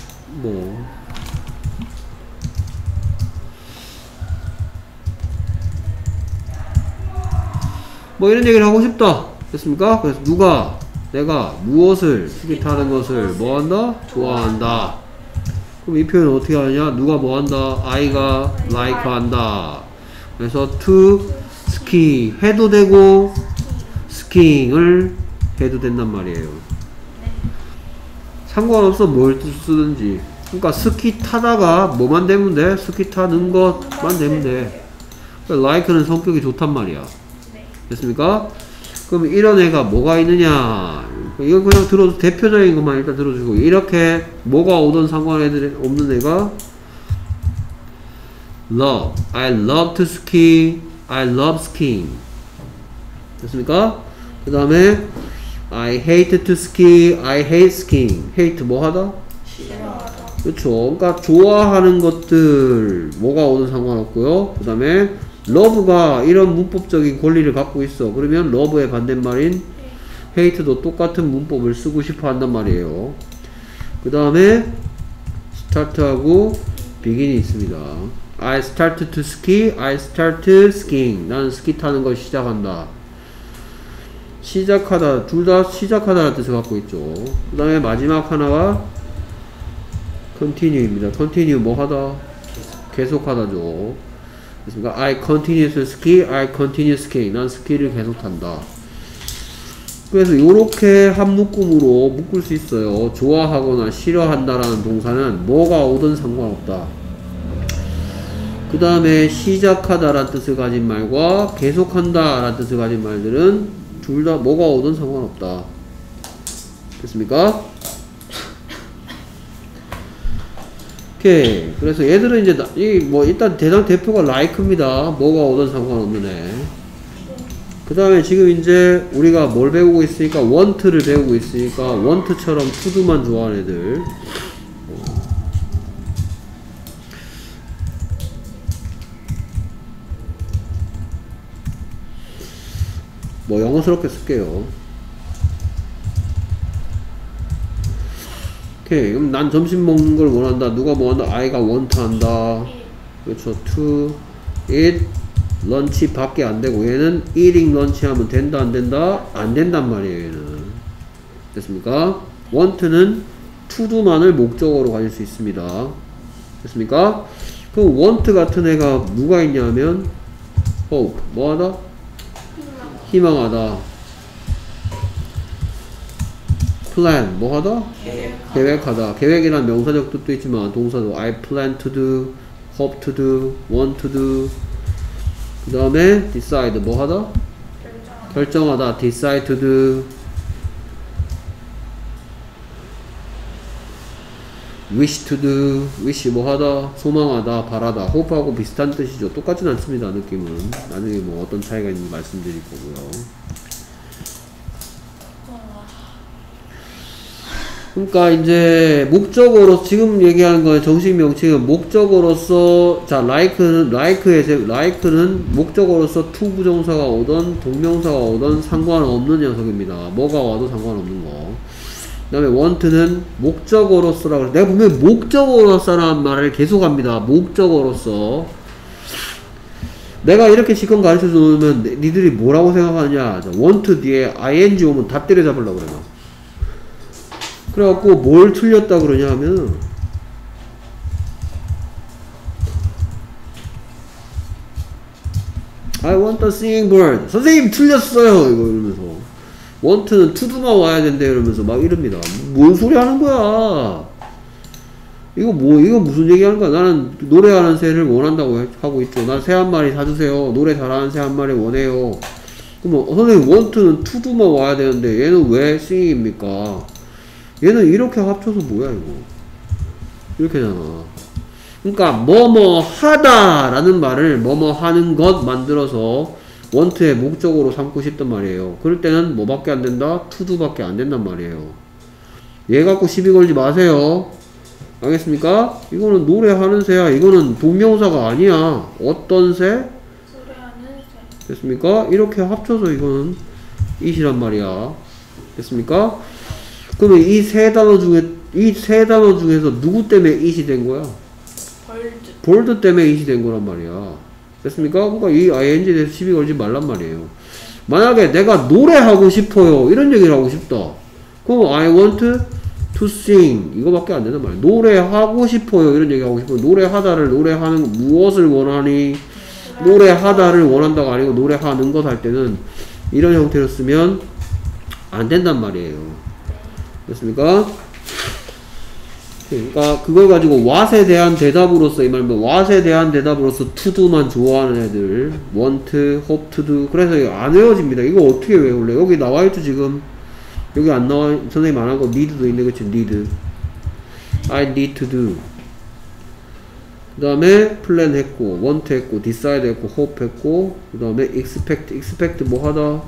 [SPEAKER 2] 뭐 이런 얘기를 하고 싶다. 됐습니까? 그래서 누가, 내가 무엇을, 스키 타는 것을 뭐 한다? 좋아한다. 그럼 이 표현은 어떻게 하느냐? 누가 뭐 한다? I가 like 한다. 그래서 to ski 해도 되고 skiing을 해도 된단 말이에요. 상관없어 뭘 쓰든지. 그러니까 스키 타다가 뭐만 되면 돼? 스키 타는 것만 되면 돼. 그러니까 like는 성격이 좋단 말이야. 됐습니까? 그럼 이런 애가 뭐가 있느냐? 이거 그냥 들어도 대표적인 것만 일단 들어주고 이렇게 뭐가 오든 상관없는 애가 love. I love to ski. I love skiing. 됐습니까? 그 다음에 I hate to ski. I hate skiing. hate 뭐 하다?
[SPEAKER 1] 싫어하다.
[SPEAKER 2] 그렇죠. 그러니까 좋아하는 것들 뭐가 오든 상관없고요. 그 다음에 love가 이런 문법적인 권리를 갖고 있어. 그러면 love의 반대말인 hate도 똑같은 문법을 쓰고 싶어 한단 말이에요. 그 다음에 start하고 begin이 있습니다. I start to ski. I start skiing. 나는 스키 타는 걸 시작한다. 시작하다. 둘 다 시작하다라는 뜻을 갖고 있죠. 그 다음에 마지막 하나가 continue입니다. continue 뭐 하다? 계속하다죠. 그렇습니까? I continue to ski. I continue skiing. 난 스키를 계속 탄다. 그래서 이렇게 한 묶음으로 묶을 수 있어요. 좋아하거나 싫어한다라는 동사는 뭐가 오든 상관없다. 그 다음에 시작하다라는 뜻을 가진 말과 계속한다라는 뜻을 가진 말들은 둘 다 뭐가 오든 상관없다. 됐습니까? 오케이. 그래서 얘들은 이제 일단 대상 대표가 like입니다. 뭐가 오든 상관없는 애. 그 다음에 지금 이제 우리가 뭘 배우고 있으니까 want를 배우고 있으니까 want처럼 to도만 좋아하는 애들. 뭐 영어스럽게 쓸게요. 오케이. 그럼 난 점심 먹는 걸 원한다. 누가 뭐 한다? I가 want 한다. 그렇죠. to eat 런치 밖에 안 되고 얘는 eating lunch 하면 된다 안 된다? 안 된단 말이에요. 얘는 됐습니까? want는 to do만을 목적어로 가질 수 있습니다. 됐습니까? 그럼 want 같은 애가 누가 있냐면 hope 뭐하다? 희망하다. plan 뭐하다? 계획하다. 계획이란 명사적 뜻도 있지만 동사도 I plan to do, hope to do, want to do. 그 다음에 decide 뭐하다? 결정하다. decide to do. wish to do. wish 뭐하다? 소망하다, 바라다. hope하고 비슷한 뜻이죠. 똑같진 않습니다. 느낌은. 나중에 뭐 어떤 차이가 있는지 말씀드릴 거고요. 그러니까 이제 목적어로 지금 얘기하는 거는 정식 명칭은 목적어로서 자 like는 목적어로서 to 부정사가 오던 동명사가 오던 상관없는 녀석입니다. 뭐가 와도 상관없는 거. 그 다음에 want는 목적어로서라고 해서 내가 분명히 목적어로서라는 말을 계속합니다. 목적어로서 내가 이렇게 시컷 가르쳐 주면 니들이 뭐라고 생각하느냐. want 뒤에 ing 오면 다 때려잡으려고 그래요. 그래갖고 뭘 틀렸다 그러냐 하면 I want a singing bird. 선생님 틀렸어요 이거 이러면서 want는 to do만 와야 된대 이러면서 막 이럽니다. 뭔 소리 하는 거야 이거 무슨 얘기 하는 거야. 나는 노래하는 새를 원한다고 하고 있죠. 난 새 한 마리 사주세요. 노래 잘하는 새 한 마리 원해요. 그럼 선생님 want는 to do만 와야 되는데 얘는 왜 singing입니까? 얘는 이렇게 합쳐서 뭐야 이거 이렇게잖아. 그러니까 뭐뭐 하다 라는 말을 뭐뭐 하는 것 만들어서 want의 목적으로 삼고 싶단 말이에요. 그럴 때는 뭐밖에 안 된다? to do 밖에 안 된단 말이에요. 얘 갖고 시비 걸지 마세요. 알겠습니까? 이거는 노래하는 새야. 이거는 동명사가 아니야. 어떤 새?
[SPEAKER 1] 소리하는 새.
[SPEAKER 2] 됐습니까? 이렇게 합쳐서 이거는 it이란 말이야. 됐습니까? 그러면 이 세 단어 중에서 누구 때문에 it이 된 거야? 볼드 때문에 it이 된 거란 말이야. 됐습니까? 그러니까 이 ing에 대해서 시비 걸지 말란 말이에요. 만약에 내가 노래하고 싶어요. 이런 얘기를 하고 싶다. 그럼 I want to sing. 이거밖에 안 된단 말이야. 노래하고 싶어요. 이런 얘기 하고 싶어요. 노래하다를 노래하는 무엇을 원하니? 노래하다를 원한다가 아니고 노래하는 것 할 때는 이런 형태로 쓰면 안 된단 말이에요. 됐습니까? 그러니까 그걸 가지고 what에 대한 대답으로서 이 말면 what에 대한 대답으로서 to do만 좋아하는 애들 want, hope to do. 그래서 안 외워집니다. 이거 어떻게 외울래? 여기 나와있죠 지금. 여기 안 나와. 선생님 안 한 거 need도 있네. 그치? need. I need to do. 그 다음에 plan 했고 want 했고 decide 했고 hope 했고 그 다음에 expect 뭐 하다?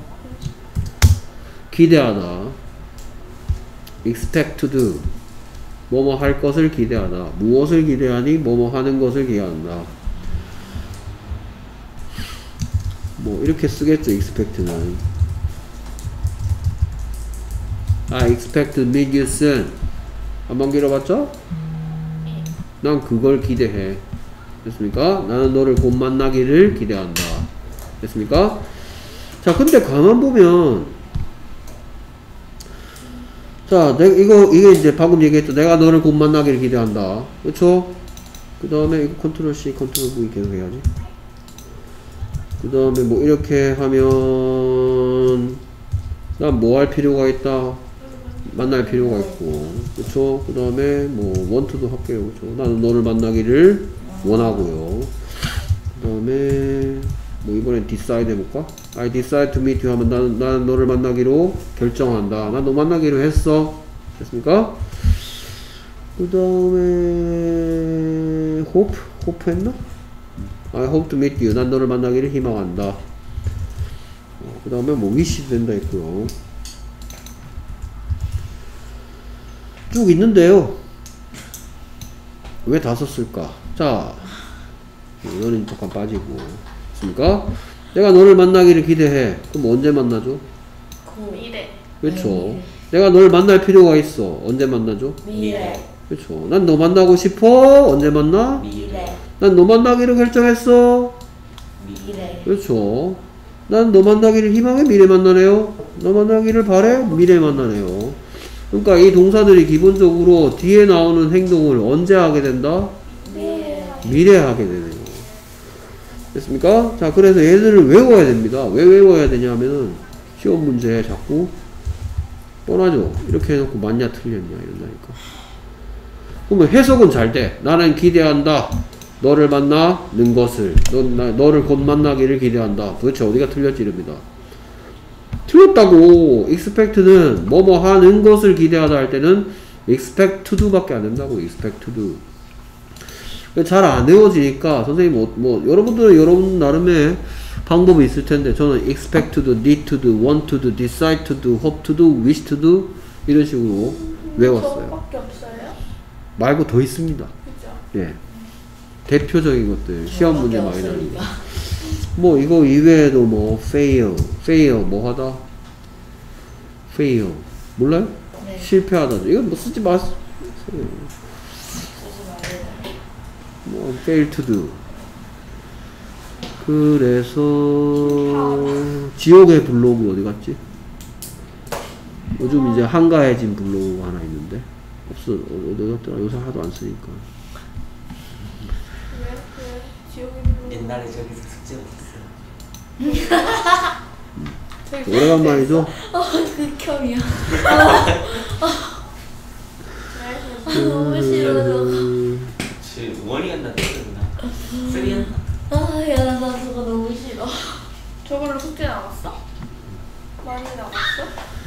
[SPEAKER 2] 기대하다. expect to do. 뭐뭐 할 것을 기대하다. 무엇을 기대하니? 뭐뭐 하는 것을 기대한다. 뭐 이렇게 쓰겠죠. expect는. I expect to meet you soon. 한번 길어봤죠? 난 그걸 기대해. 됐습니까? 나는 너를 곧 만나기를 기대한다. 됐습니까? 자, 근데 가만 보면 자, 이게 이제 방금 얘기했죠. 내가 너를 곧 만나기를 기대한다. 그쵸? 그 다음에 이거 컨트롤 C, 컨트롤 V 계속 해야지. 그 다음에 뭐 이렇게 하면 난 뭐 할 필요가 있다? 만날 필요가 있고. 그쵸? 그 다음에 뭐 want도 할게요. 그쵸? 나는 너를 만나기를 원하고요. 그 다음에 뭐 이번엔 decide 해볼까? I decide to meet you 하면 나는 너를 만나기로 결정한다. 난 너 만나기로 했어. 됐습니까? 그 다음에 hope 했나? I hope to meet you. 난 너를 만나기를 희망한다. 그 다음에 뭐 wish도 된다 했고요. 쭉 있는데요. 왜 다 썼을까? 자, 이거는 잠깐 빠지고. 됐습니까? 내가 너를 만나기를 기대해. 그럼 언제 만나죠?
[SPEAKER 1] 미래.
[SPEAKER 2] 그렇죠. 내가 너를 만날 필요가 있어. 언제 만나죠?
[SPEAKER 3] 미래.
[SPEAKER 2] 그렇죠. 난 너 만나고 싶어. 언제 만나?
[SPEAKER 3] 미래.
[SPEAKER 2] 난 너 만나기로 결정했어.
[SPEAKER 3] 미래.
[SPEAKER 2] 그렇죠. 난 너 만나기를 희망해? 미래 만나네요. 너 만나기를 바래? 미래 만나네요. 그러니까 이 동사들이 기본적으로 뒤에 나오는 행동을 언제 하게 된다?
[SPEAKER 3] 네.
[SPEAKER 2] 미래에 하게 되네요. 됐습니까? 자, 그래서 얘들을 외워야 됩니다. 왜 외워야 되냐면은 시험 문제에 자꾸 뻔하죠. 이렇게 해놓고 맞냐 틀렸냐 이런다니까. 그러면 해석은 잘 돼. 나는 기대한다. 너를 만나는 것을. 너를 곧 만나기를 기대한다. 도대체 어디가 틀렸지 이럽니다. 틀렸다고. expect는 뭐뭐 하는 것을 기대하다 할 때는 expect to do 밖에 안 된다고. expect to do. 잘 안 외워지니까 선생님 여러분들은 여러분 나름의 방법이 있을 텐데 저는 expect to do, need to do, want to do, decide to do, hope to do, wish to do 이런 식으로 외웠어요.
[SPEAKER 1] 저거밖에 없어요?
[SPEAKER 2] 말고 더 있습니다.
[SPEAKER 1] 그죠?
[SPEAKER 2] 예. 대표적인 것들 시험 문제 많이 나는 거.
[SPEAKER 3] 없으니까.
[SPEAKER 2] 뭐 이거 이외에도 뭐 fail 뭐 하다 fail 몰라요?
[SPEAKER 3] 네.
[SPEAKER 2] 실패하다 이건 뭐 쓰지 마세요.
[SPEAKER 3] 쓰지 말아요.
[SPEAKER 2] 뭐 fail to do. 그래서 지옥의 블로그 어디 갔지? 요즘 이제 한가해진 블로그가 하나 있는데 없어. 어디 갔더라? 요새 하도 안 쓰니까.
[SPEAKER 1] 왜? 지옥이 불러.
[SPEAKER 4] 옛날에 저기서 숙제 못했어요.
[SPEAKER 2] 오래간만이죠?
[SPEAKER 3] 극혐이야.
[SPEAKER 1] 왜?
[SPEAKER 3] 너무 싫어요.
[SPEAKER 4] 지 원이었나 때였나? 쓰리였나?
[SPEAKER 3] 야, 나 저거 너무 싫어.
[SPEAKER 1] 저걸로 숙제 나갔어? 많이 나갔어?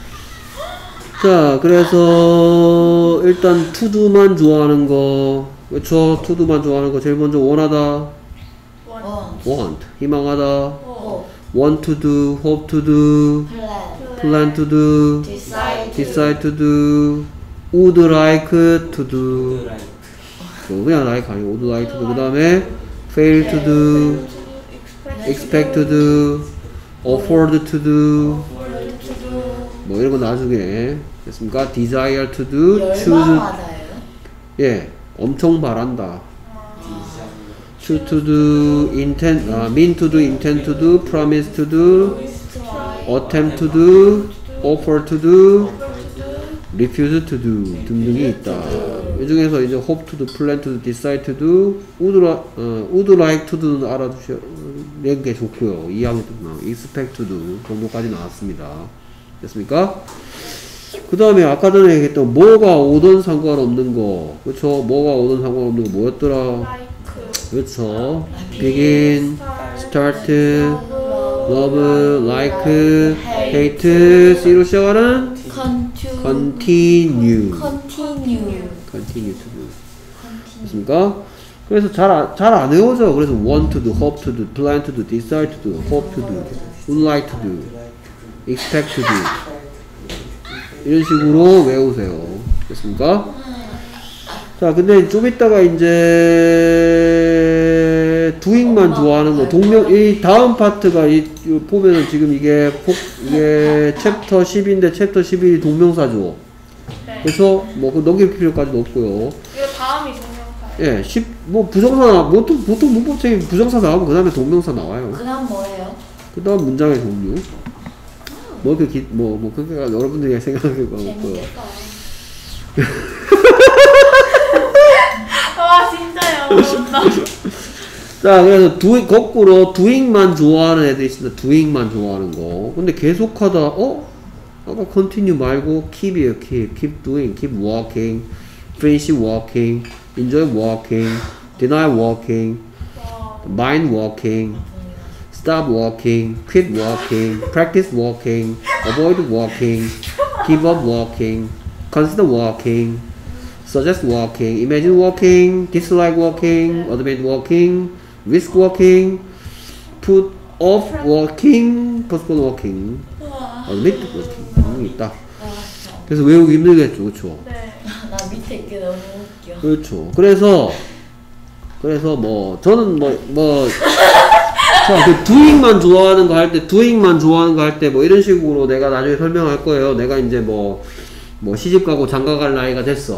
[SPEAKER 2] 자, 그래서 일단 투두만 좋아하는 거, 그렇죠? 투두만 좋아하는 거 제일 먼저 원하다, want, 희망하다, want to do, hope to do, plan to do, decide to do, would like to do. 그냥 like 아니고 would like to do. 그 다음에 fail to do, expect to do, afford to do. 뭐 이런 거 나중에 됐습니까? desire to do, choose.
[SPEAKER 3] 열망하다예요?
[SPEAKER 2] 예, 엄청 바란다. choose to do, intend, mean to do, intend to do, promise to do, attempt to do, offer to do, refuse to do 등등이 있다. 이 중에서 이제 hope to do, plan to do, decide to do, would like to do 알아두시는 게 좋고요. 2학년 때 expect to do 정도까지 나왔습니다. 됐습니까? 그 다음에 아까 전에 얘기했던 뭐가 오든 상관없는 거, 그렇죠? 뭐가 오든 상관없는 거 뭐였더라?
[SPEAKER 1] like,
[SPEAKER 2] 그렇죠? begin, start, love, like, hate, C로 시작하는 continue to do. 됐습니까? 그래서 잘 안 외워져. 그래서 want to do, hope to do, plan to do, decide to do, hope to do, would like to do, expect to do. 이런 식으로 외우세요. 됐습니까? 자, 근데 좀 이따가 이제 doing만 좋아하는 거, 이 다음 파트가 보면은 지금 이게 챕터 10인데 챕터 11이 동명사죠.
[SPEAKER 1] 네.
[SPEAKER 2] 그래서 뭐 넘길 필요까지도 없고요.
[SPEAKER 1] 이거 다음이 동명사예요.
[SPEAKER 2] 예, 뭐 부정사 보통 문법책에 부정사 나오면 그 다음에 동명사 나와요.
[SPEAKER 3] 그 다음 뭐예요?
[SPEAKER 2] 그 다음 문장의 종류. 그러니까 여러분들이 생각하는 거 없고요.
[SPEAKER 3] 재밌겠다.
[SPEAKER 1] 와 진짜요.
[SPEAKER 2] 자, 그래서 거꾸로 doing만 좋아하는 애들이 있습니다. doing만 좋아하는 거. 근데 계속하다, 아까 continue 말고 keep이에요. keep doing, keep walking, finish walking, enjoy walking, deny walking, mind walking, stop walking, quit walking, practice walking, avoid walking, give up walking, consider walking, suggest walking, imagine walking, dislike walking, admit walking, risk walking, put off walking, postpone walking, admit walking 있다. 그래서 외우기 힘들겠죠, 그렇죠?
[SPEAKER 1] 네.
[SPEAKER 3] 나 밑에 있게 너무 웃겨.
[SPEAKER 2] 그렇죠. 그래서 뭐 저는 자, 그 doing만 좋아하는 거 할 때 뭐 이런 식으로 내가 나중에 설명할 거예요. 내가 이제 뭐 시집 가고 장가 갈 나이가 됐어.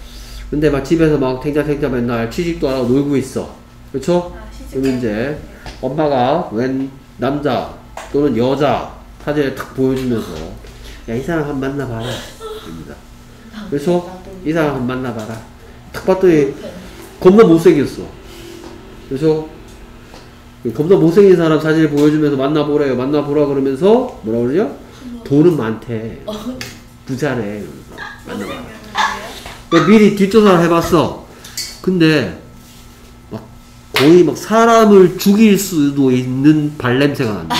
[SPEAKER 2] 근데 막 집에서 막 탱자탱자 맨날 취직도 안 하고 놀고 있어. 그렇죠? 그럼 이제 엄마가 웬 남자 또는 여자 사진을 탁 보여주면서 야, 이 사람 한번 만나봐라. 입니다. 그래서 이 사람 한번 만나봐라. 탁 봤더니 겁나 못생겼어. 그래서 겁나 못생긴 사람 사진을 보여주면서 만나보래요. 만나보라 그러면서 뭐라 그러죠? 돈은 많대. 부자래. 만나봐라. 미리 뒷조사를 해봤어. 근데 막 거의 막 사람을 죽일 수도 있는 발냄새가 난다.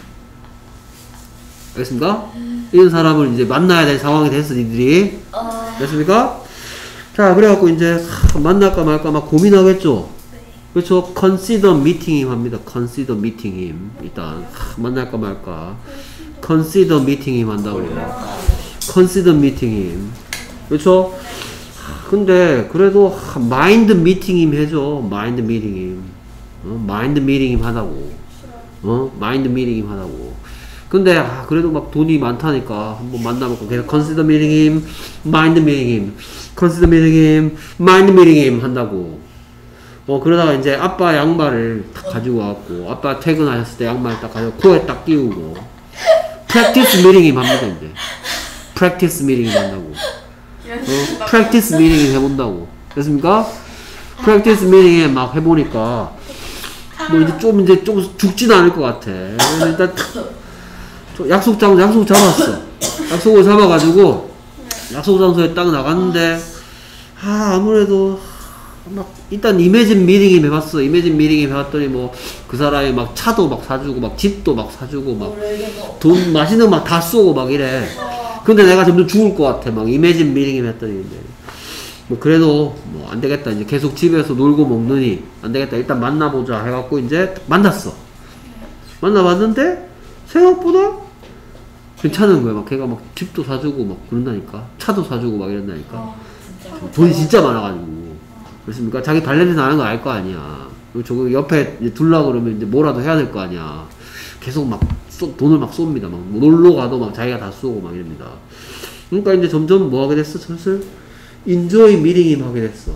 [SPEAKER 2] 알겠습니까? 이런 사람을 이제 만나야 될 상황이 됐어, 니들이. 됐습니까? 자, 그래갖고 이제 만날까 말까 막 고민하겠죠? 그렇죠? consider meeting him 합니다. consider meeting him. 일단 만날까 말까. consider meeting him 한다고요. consider meeting him. 그렇죠? 근데 그래도 mind meeting him 해줘. mind meeting him. mind meeting him 하다고. mind meeting him 하다고. 근데 그래도 막 돈이 많다니까 한번 만나보고 계속 consider meeting him, mind meeting him, consider meeting him, mind meeting him 한다고. 그러다가 이제 아빠 양말을 딱 가지고 왔고 아빠 퇴근하셨을 때 양말 딱 가지고 코에 딱 끼우고 practice meeting him 합니다. 이제 practice meeting him 한다고. practice meeting him 해본다고. 됐습니까? practice meeting him 막 해보니까 뭐 이제 좀 죽지는 않을 것 같아. 일단 약속 잡았어. 약속을 잡아가지고 약속 장소에 딱 나갔는데 아무래도 막 일단 이매진 미팅임 해봤어. 이매진 미팅임 해봤더니 뭐 그 사람이 막 차도 막 사주고 막 집도 막 사주고 막 돈 맛있는 거 막 다 쏘고 막 이래. 근데 내가 점점 죽을 것 같아. 막 이매진 미팅임 했더니 뭐 그래도 뭐 안 되겠다. 이제 계속 집에서 놀고 먹느니 안 되겠다. 일단 만나보자 해갖고 이제 만났어. 만나봤는데 생각보다 괜찮은 거야. 막 걔가 막 집도 사주고 막 그런다니까. 차도 사주고 막 이런다니까. 돈이 진짜 많아가지고. 그렇습니까? 자기 발냄새 나는 거 알 거 아니야. 저거 옆에 둘라 그러면 이제 뭐라도 해야 될 거 아니야. 계속 막 돈을 막 쏩니다. 막 놀러 가도 막 자기가 다 쏘고 막 이럽니다. 그러니까 이제 점점 뭐 하게 됐어? 슬슬 인조이 미링임 하게 됐어.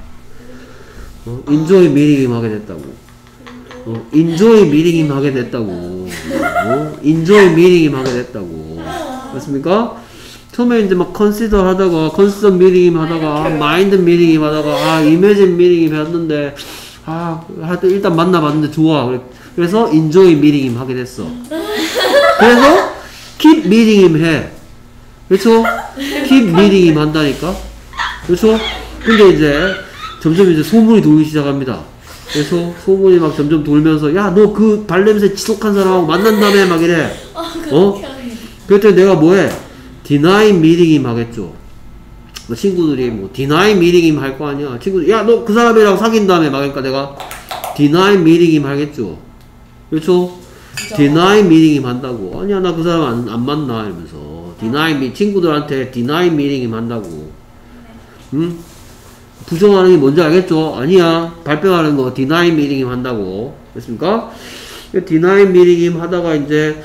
[SPEAKER 2] 인조이 미링임 하게 됐다고. 인조이 미링임 하게 됐다고. 인조이 미링임 하게 됐다고. 그렇습니까? 처음에 이제 막 컨시더 하다가 컨시더 미링임 하다가 마인드 미링임 하다가 이매진 미링임 했는데 하여튼 일단 만나봤는데 좋아. 그래서 인조이 미링임 하게 됐어. 그래서 keep 미링임 해. 그렇죠? keep 미링임 한다니까. 그렇죠? 근데 이제 점점 이제 소문이 돌기 시작합니다. 그래서 소문이 막 점점 돌면서 야, 너 그 발냄새 지독한 사람하고 만난다며 막 이래. 그랬더니 내가 뭐해? deny meeting임 하겠죠. 친구들이 뭐 deny meeting임 할 거 아니야. 친구들 야, 너 그 사람이랑 사귄다며 막. 그러니까 내가 deny meeting임 하겠죠. 그렇죠? deny meeting임 한다고. 아니야, 나 그 사람 안 만나 이러면서 친구들한테 deny meeting임 한다고. 응? 부정하는 게 뭔지 알겠죠? 아니야, 발표하는 거 deny meeting임 한다고. 됐습니까? deny meeting임 하다가 이제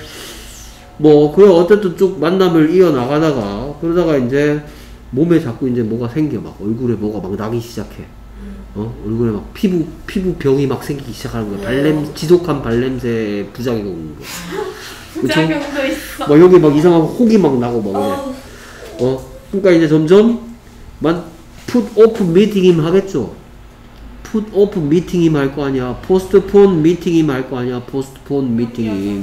[SPEAKER 2] 뭐 그래 어쨌든 쭉 만남을 이어나가다가 그러다가 이제 몸에 자꾸 이제 뭐가 생겨. 막 얼굴에 뭐가 막 나기 시작해. 얼굴에 막 피부병이 막 생기기 시작하는 거야. 지독한 발냄새 부작용이 오는 거야.
[SPEAKER 1] 부작용도 있어.
[SPEAKER 2] 막 여기 막 이상한 혹이 막 나고 막 이래. 그러니까 이제 점점 put off meeting임 하겠죠. put off meeting임 할 거 아니야. postpone meeting임 할 거 아니야. postpone meeting임.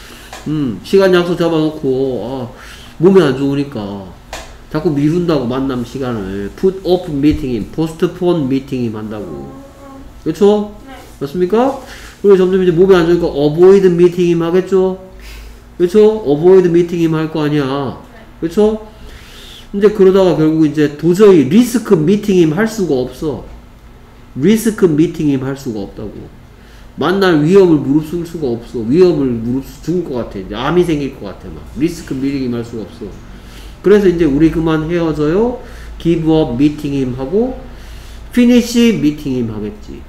[SPEAKER 2] 시간 약속 잡아놓고 몸이 안 좋으니까 자꾸 미룬다고. 만남 시간을 put off meeting임, postpone meeting임 한다고. 그렇죠?
[SPEAKER 1] 네.
[SPEAKER 2] 맞습니까? 그리고 점점 이제 몸이 안 좋으니까 avoid meeting임 하겠죠? 그렇죠? avoid meeting임 할 거 아니야. 그렇죠? 이제 그러다가 결국 이제 도저히 risk meeting임 할 수가 없어. risk meeting임 할 수가 없다고. 만날 위험을 무릅쓸 수가 없어. 위험을 무릅쓰 죽을 것 같아. 이제 암이 생길 것 같아. 막 리스크 미팅임 할 수가 없어. 그래서 이제 우리 그만 헤어져요. give up meeting임 하고 finish meeting임 하겠지.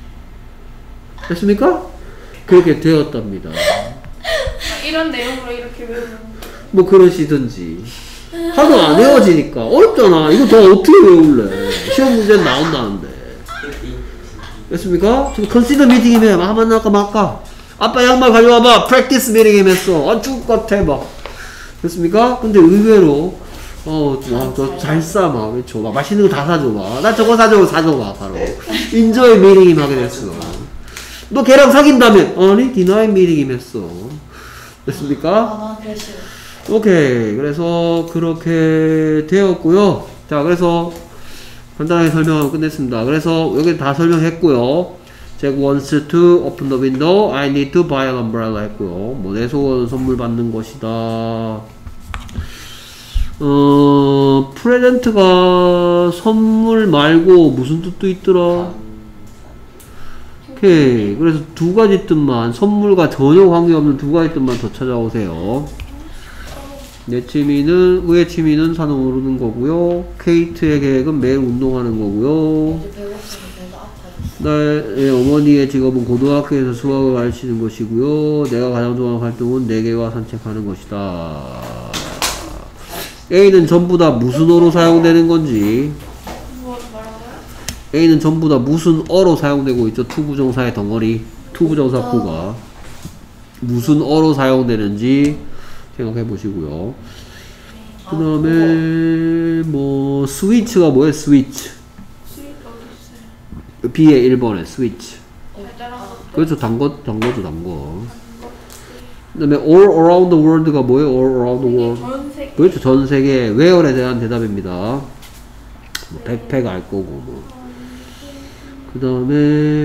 [SPEAKER 2] 됐습니까? 그렇게 되었답니다.
[SPEAKER 1] 이런 내용으로 이렇게 외우는.
[SPEAKER 2] 뭐 그러시든지. 하도 안 외워지니까 어렵잖아. 이거 더 어떻게 외울래? 시험 문제 나온다는데. 됐습니까? 좀 consider meeting이면 하면 할까 말까? 아빠 양말 가져와봐. practice meeting이면서 죽을 것 같아 막. 됐습니까? 근데 의외로 저 잘 싸, 막, 그렇죠. 막, 맛있는 거 다 사줘, 막. 나 저거 사줘봐, 바로. 인조의 미팅이 하게 됐어. 너 걔랑 사귄다며? 아니, 디나이 미팅이면서. 됐습니까?
[SPEAKER 3] 아, 그래 싫어.
[SPEAKER 2] 오케이. 그래서, 그렇게 되었고요. 자, 그래서, 간단하게 설명하고 끝냈습니다. 그래서, 여기 다 설명했고요. Jack wants to open the window. I need to buy an umbrella 했고요. 뭐, 내 소원 선물 받는 것이다. 프레젠트가 선물 말고 무슨 뜻도 있더라? 오케이. 그래서 두 가지 뜻만, 선물과 전혀 관계없는 두 가지 뜻만 더 찾아오세요. 내 취미는, 의의 취미는 산을 오르는 거고요. 케이트의 계획은 매일 운동하는 거고요.
[SPEAKER 3] 이제 배고프고 배가 아파졌어.
[SPEAKER 2] 나의 어머니의 직업은 고등학교에서 수학을 가르치는 것이고요. 내가 가장 좋아하는 활동은 내개와 산책하는 것이다. A는 전부 다 무슨 어로 사용되는 건지.
[SPEAKER 1] 뭐라고요?
[SPEAKER 2] A는 전부 다 무슨 어로 사용되고 있죠. 투부정사의 덩어리. 투부정사 구가 무슨 어로 사용되는지 생각해 보시고요. 그 다음에 뭐 스위치가 뭐예요? 스위치.
[SPEAKER 1] 수익 어디 있어요?
[SPEAKER 2] B의 1번에 스위치.
[SPEAKER 1] 달달한 거.
[SPEAKER 2] 그렇죠. 단거죠, 단거. 그 다음에 all around the world가 뭐예요? all around the world.
[SPEAKER 1] 전 세계.
[SPEAKER 2] 그렇죠. 전 세계 where에 대한 대답입니다. 뭐 백팩 알 거고 뭐. 그 다음에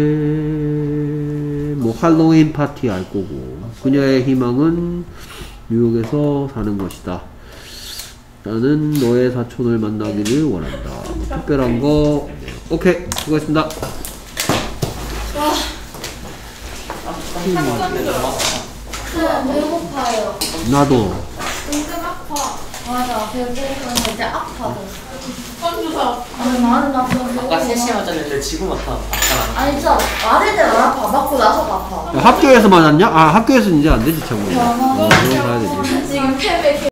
[SPEAKER 2] 뭐 할로윈 파티 알 거고. 그녀의 희망은 뉴욕에서 사는 것이다. 나는 너의 사촌을 만나기를 원한다. 뭐 특별한 거. 오케이. 수고했습니다.
[SPEAKER 3] 그냥 배고파요.
[SPEAKER 2] 나도.
[SPEAKER 1] 은근 아파.
[SPEAKER 3] 맞아, 배고프면 이제 아파졌어.
[SPEAKER 1] 건주사.
[SPEAKER 3] 아니, 나는 나 그럼
[SPEAKER 4] 아까 3시에 맞았는데 지금 아파.
[SPEAKER 3] 아니, 진짜 맞을 때는 안 아파. 맞고 나서 아파.
[SPEAKER 2] 학교에서 맞았냐? 아, 학교에서 이제 안 되지, 참고.
[SPEAKER 3] 아,
[SPEAKER 2] 그럼 가야 되지.
[SPEAKER 3] 지금 패배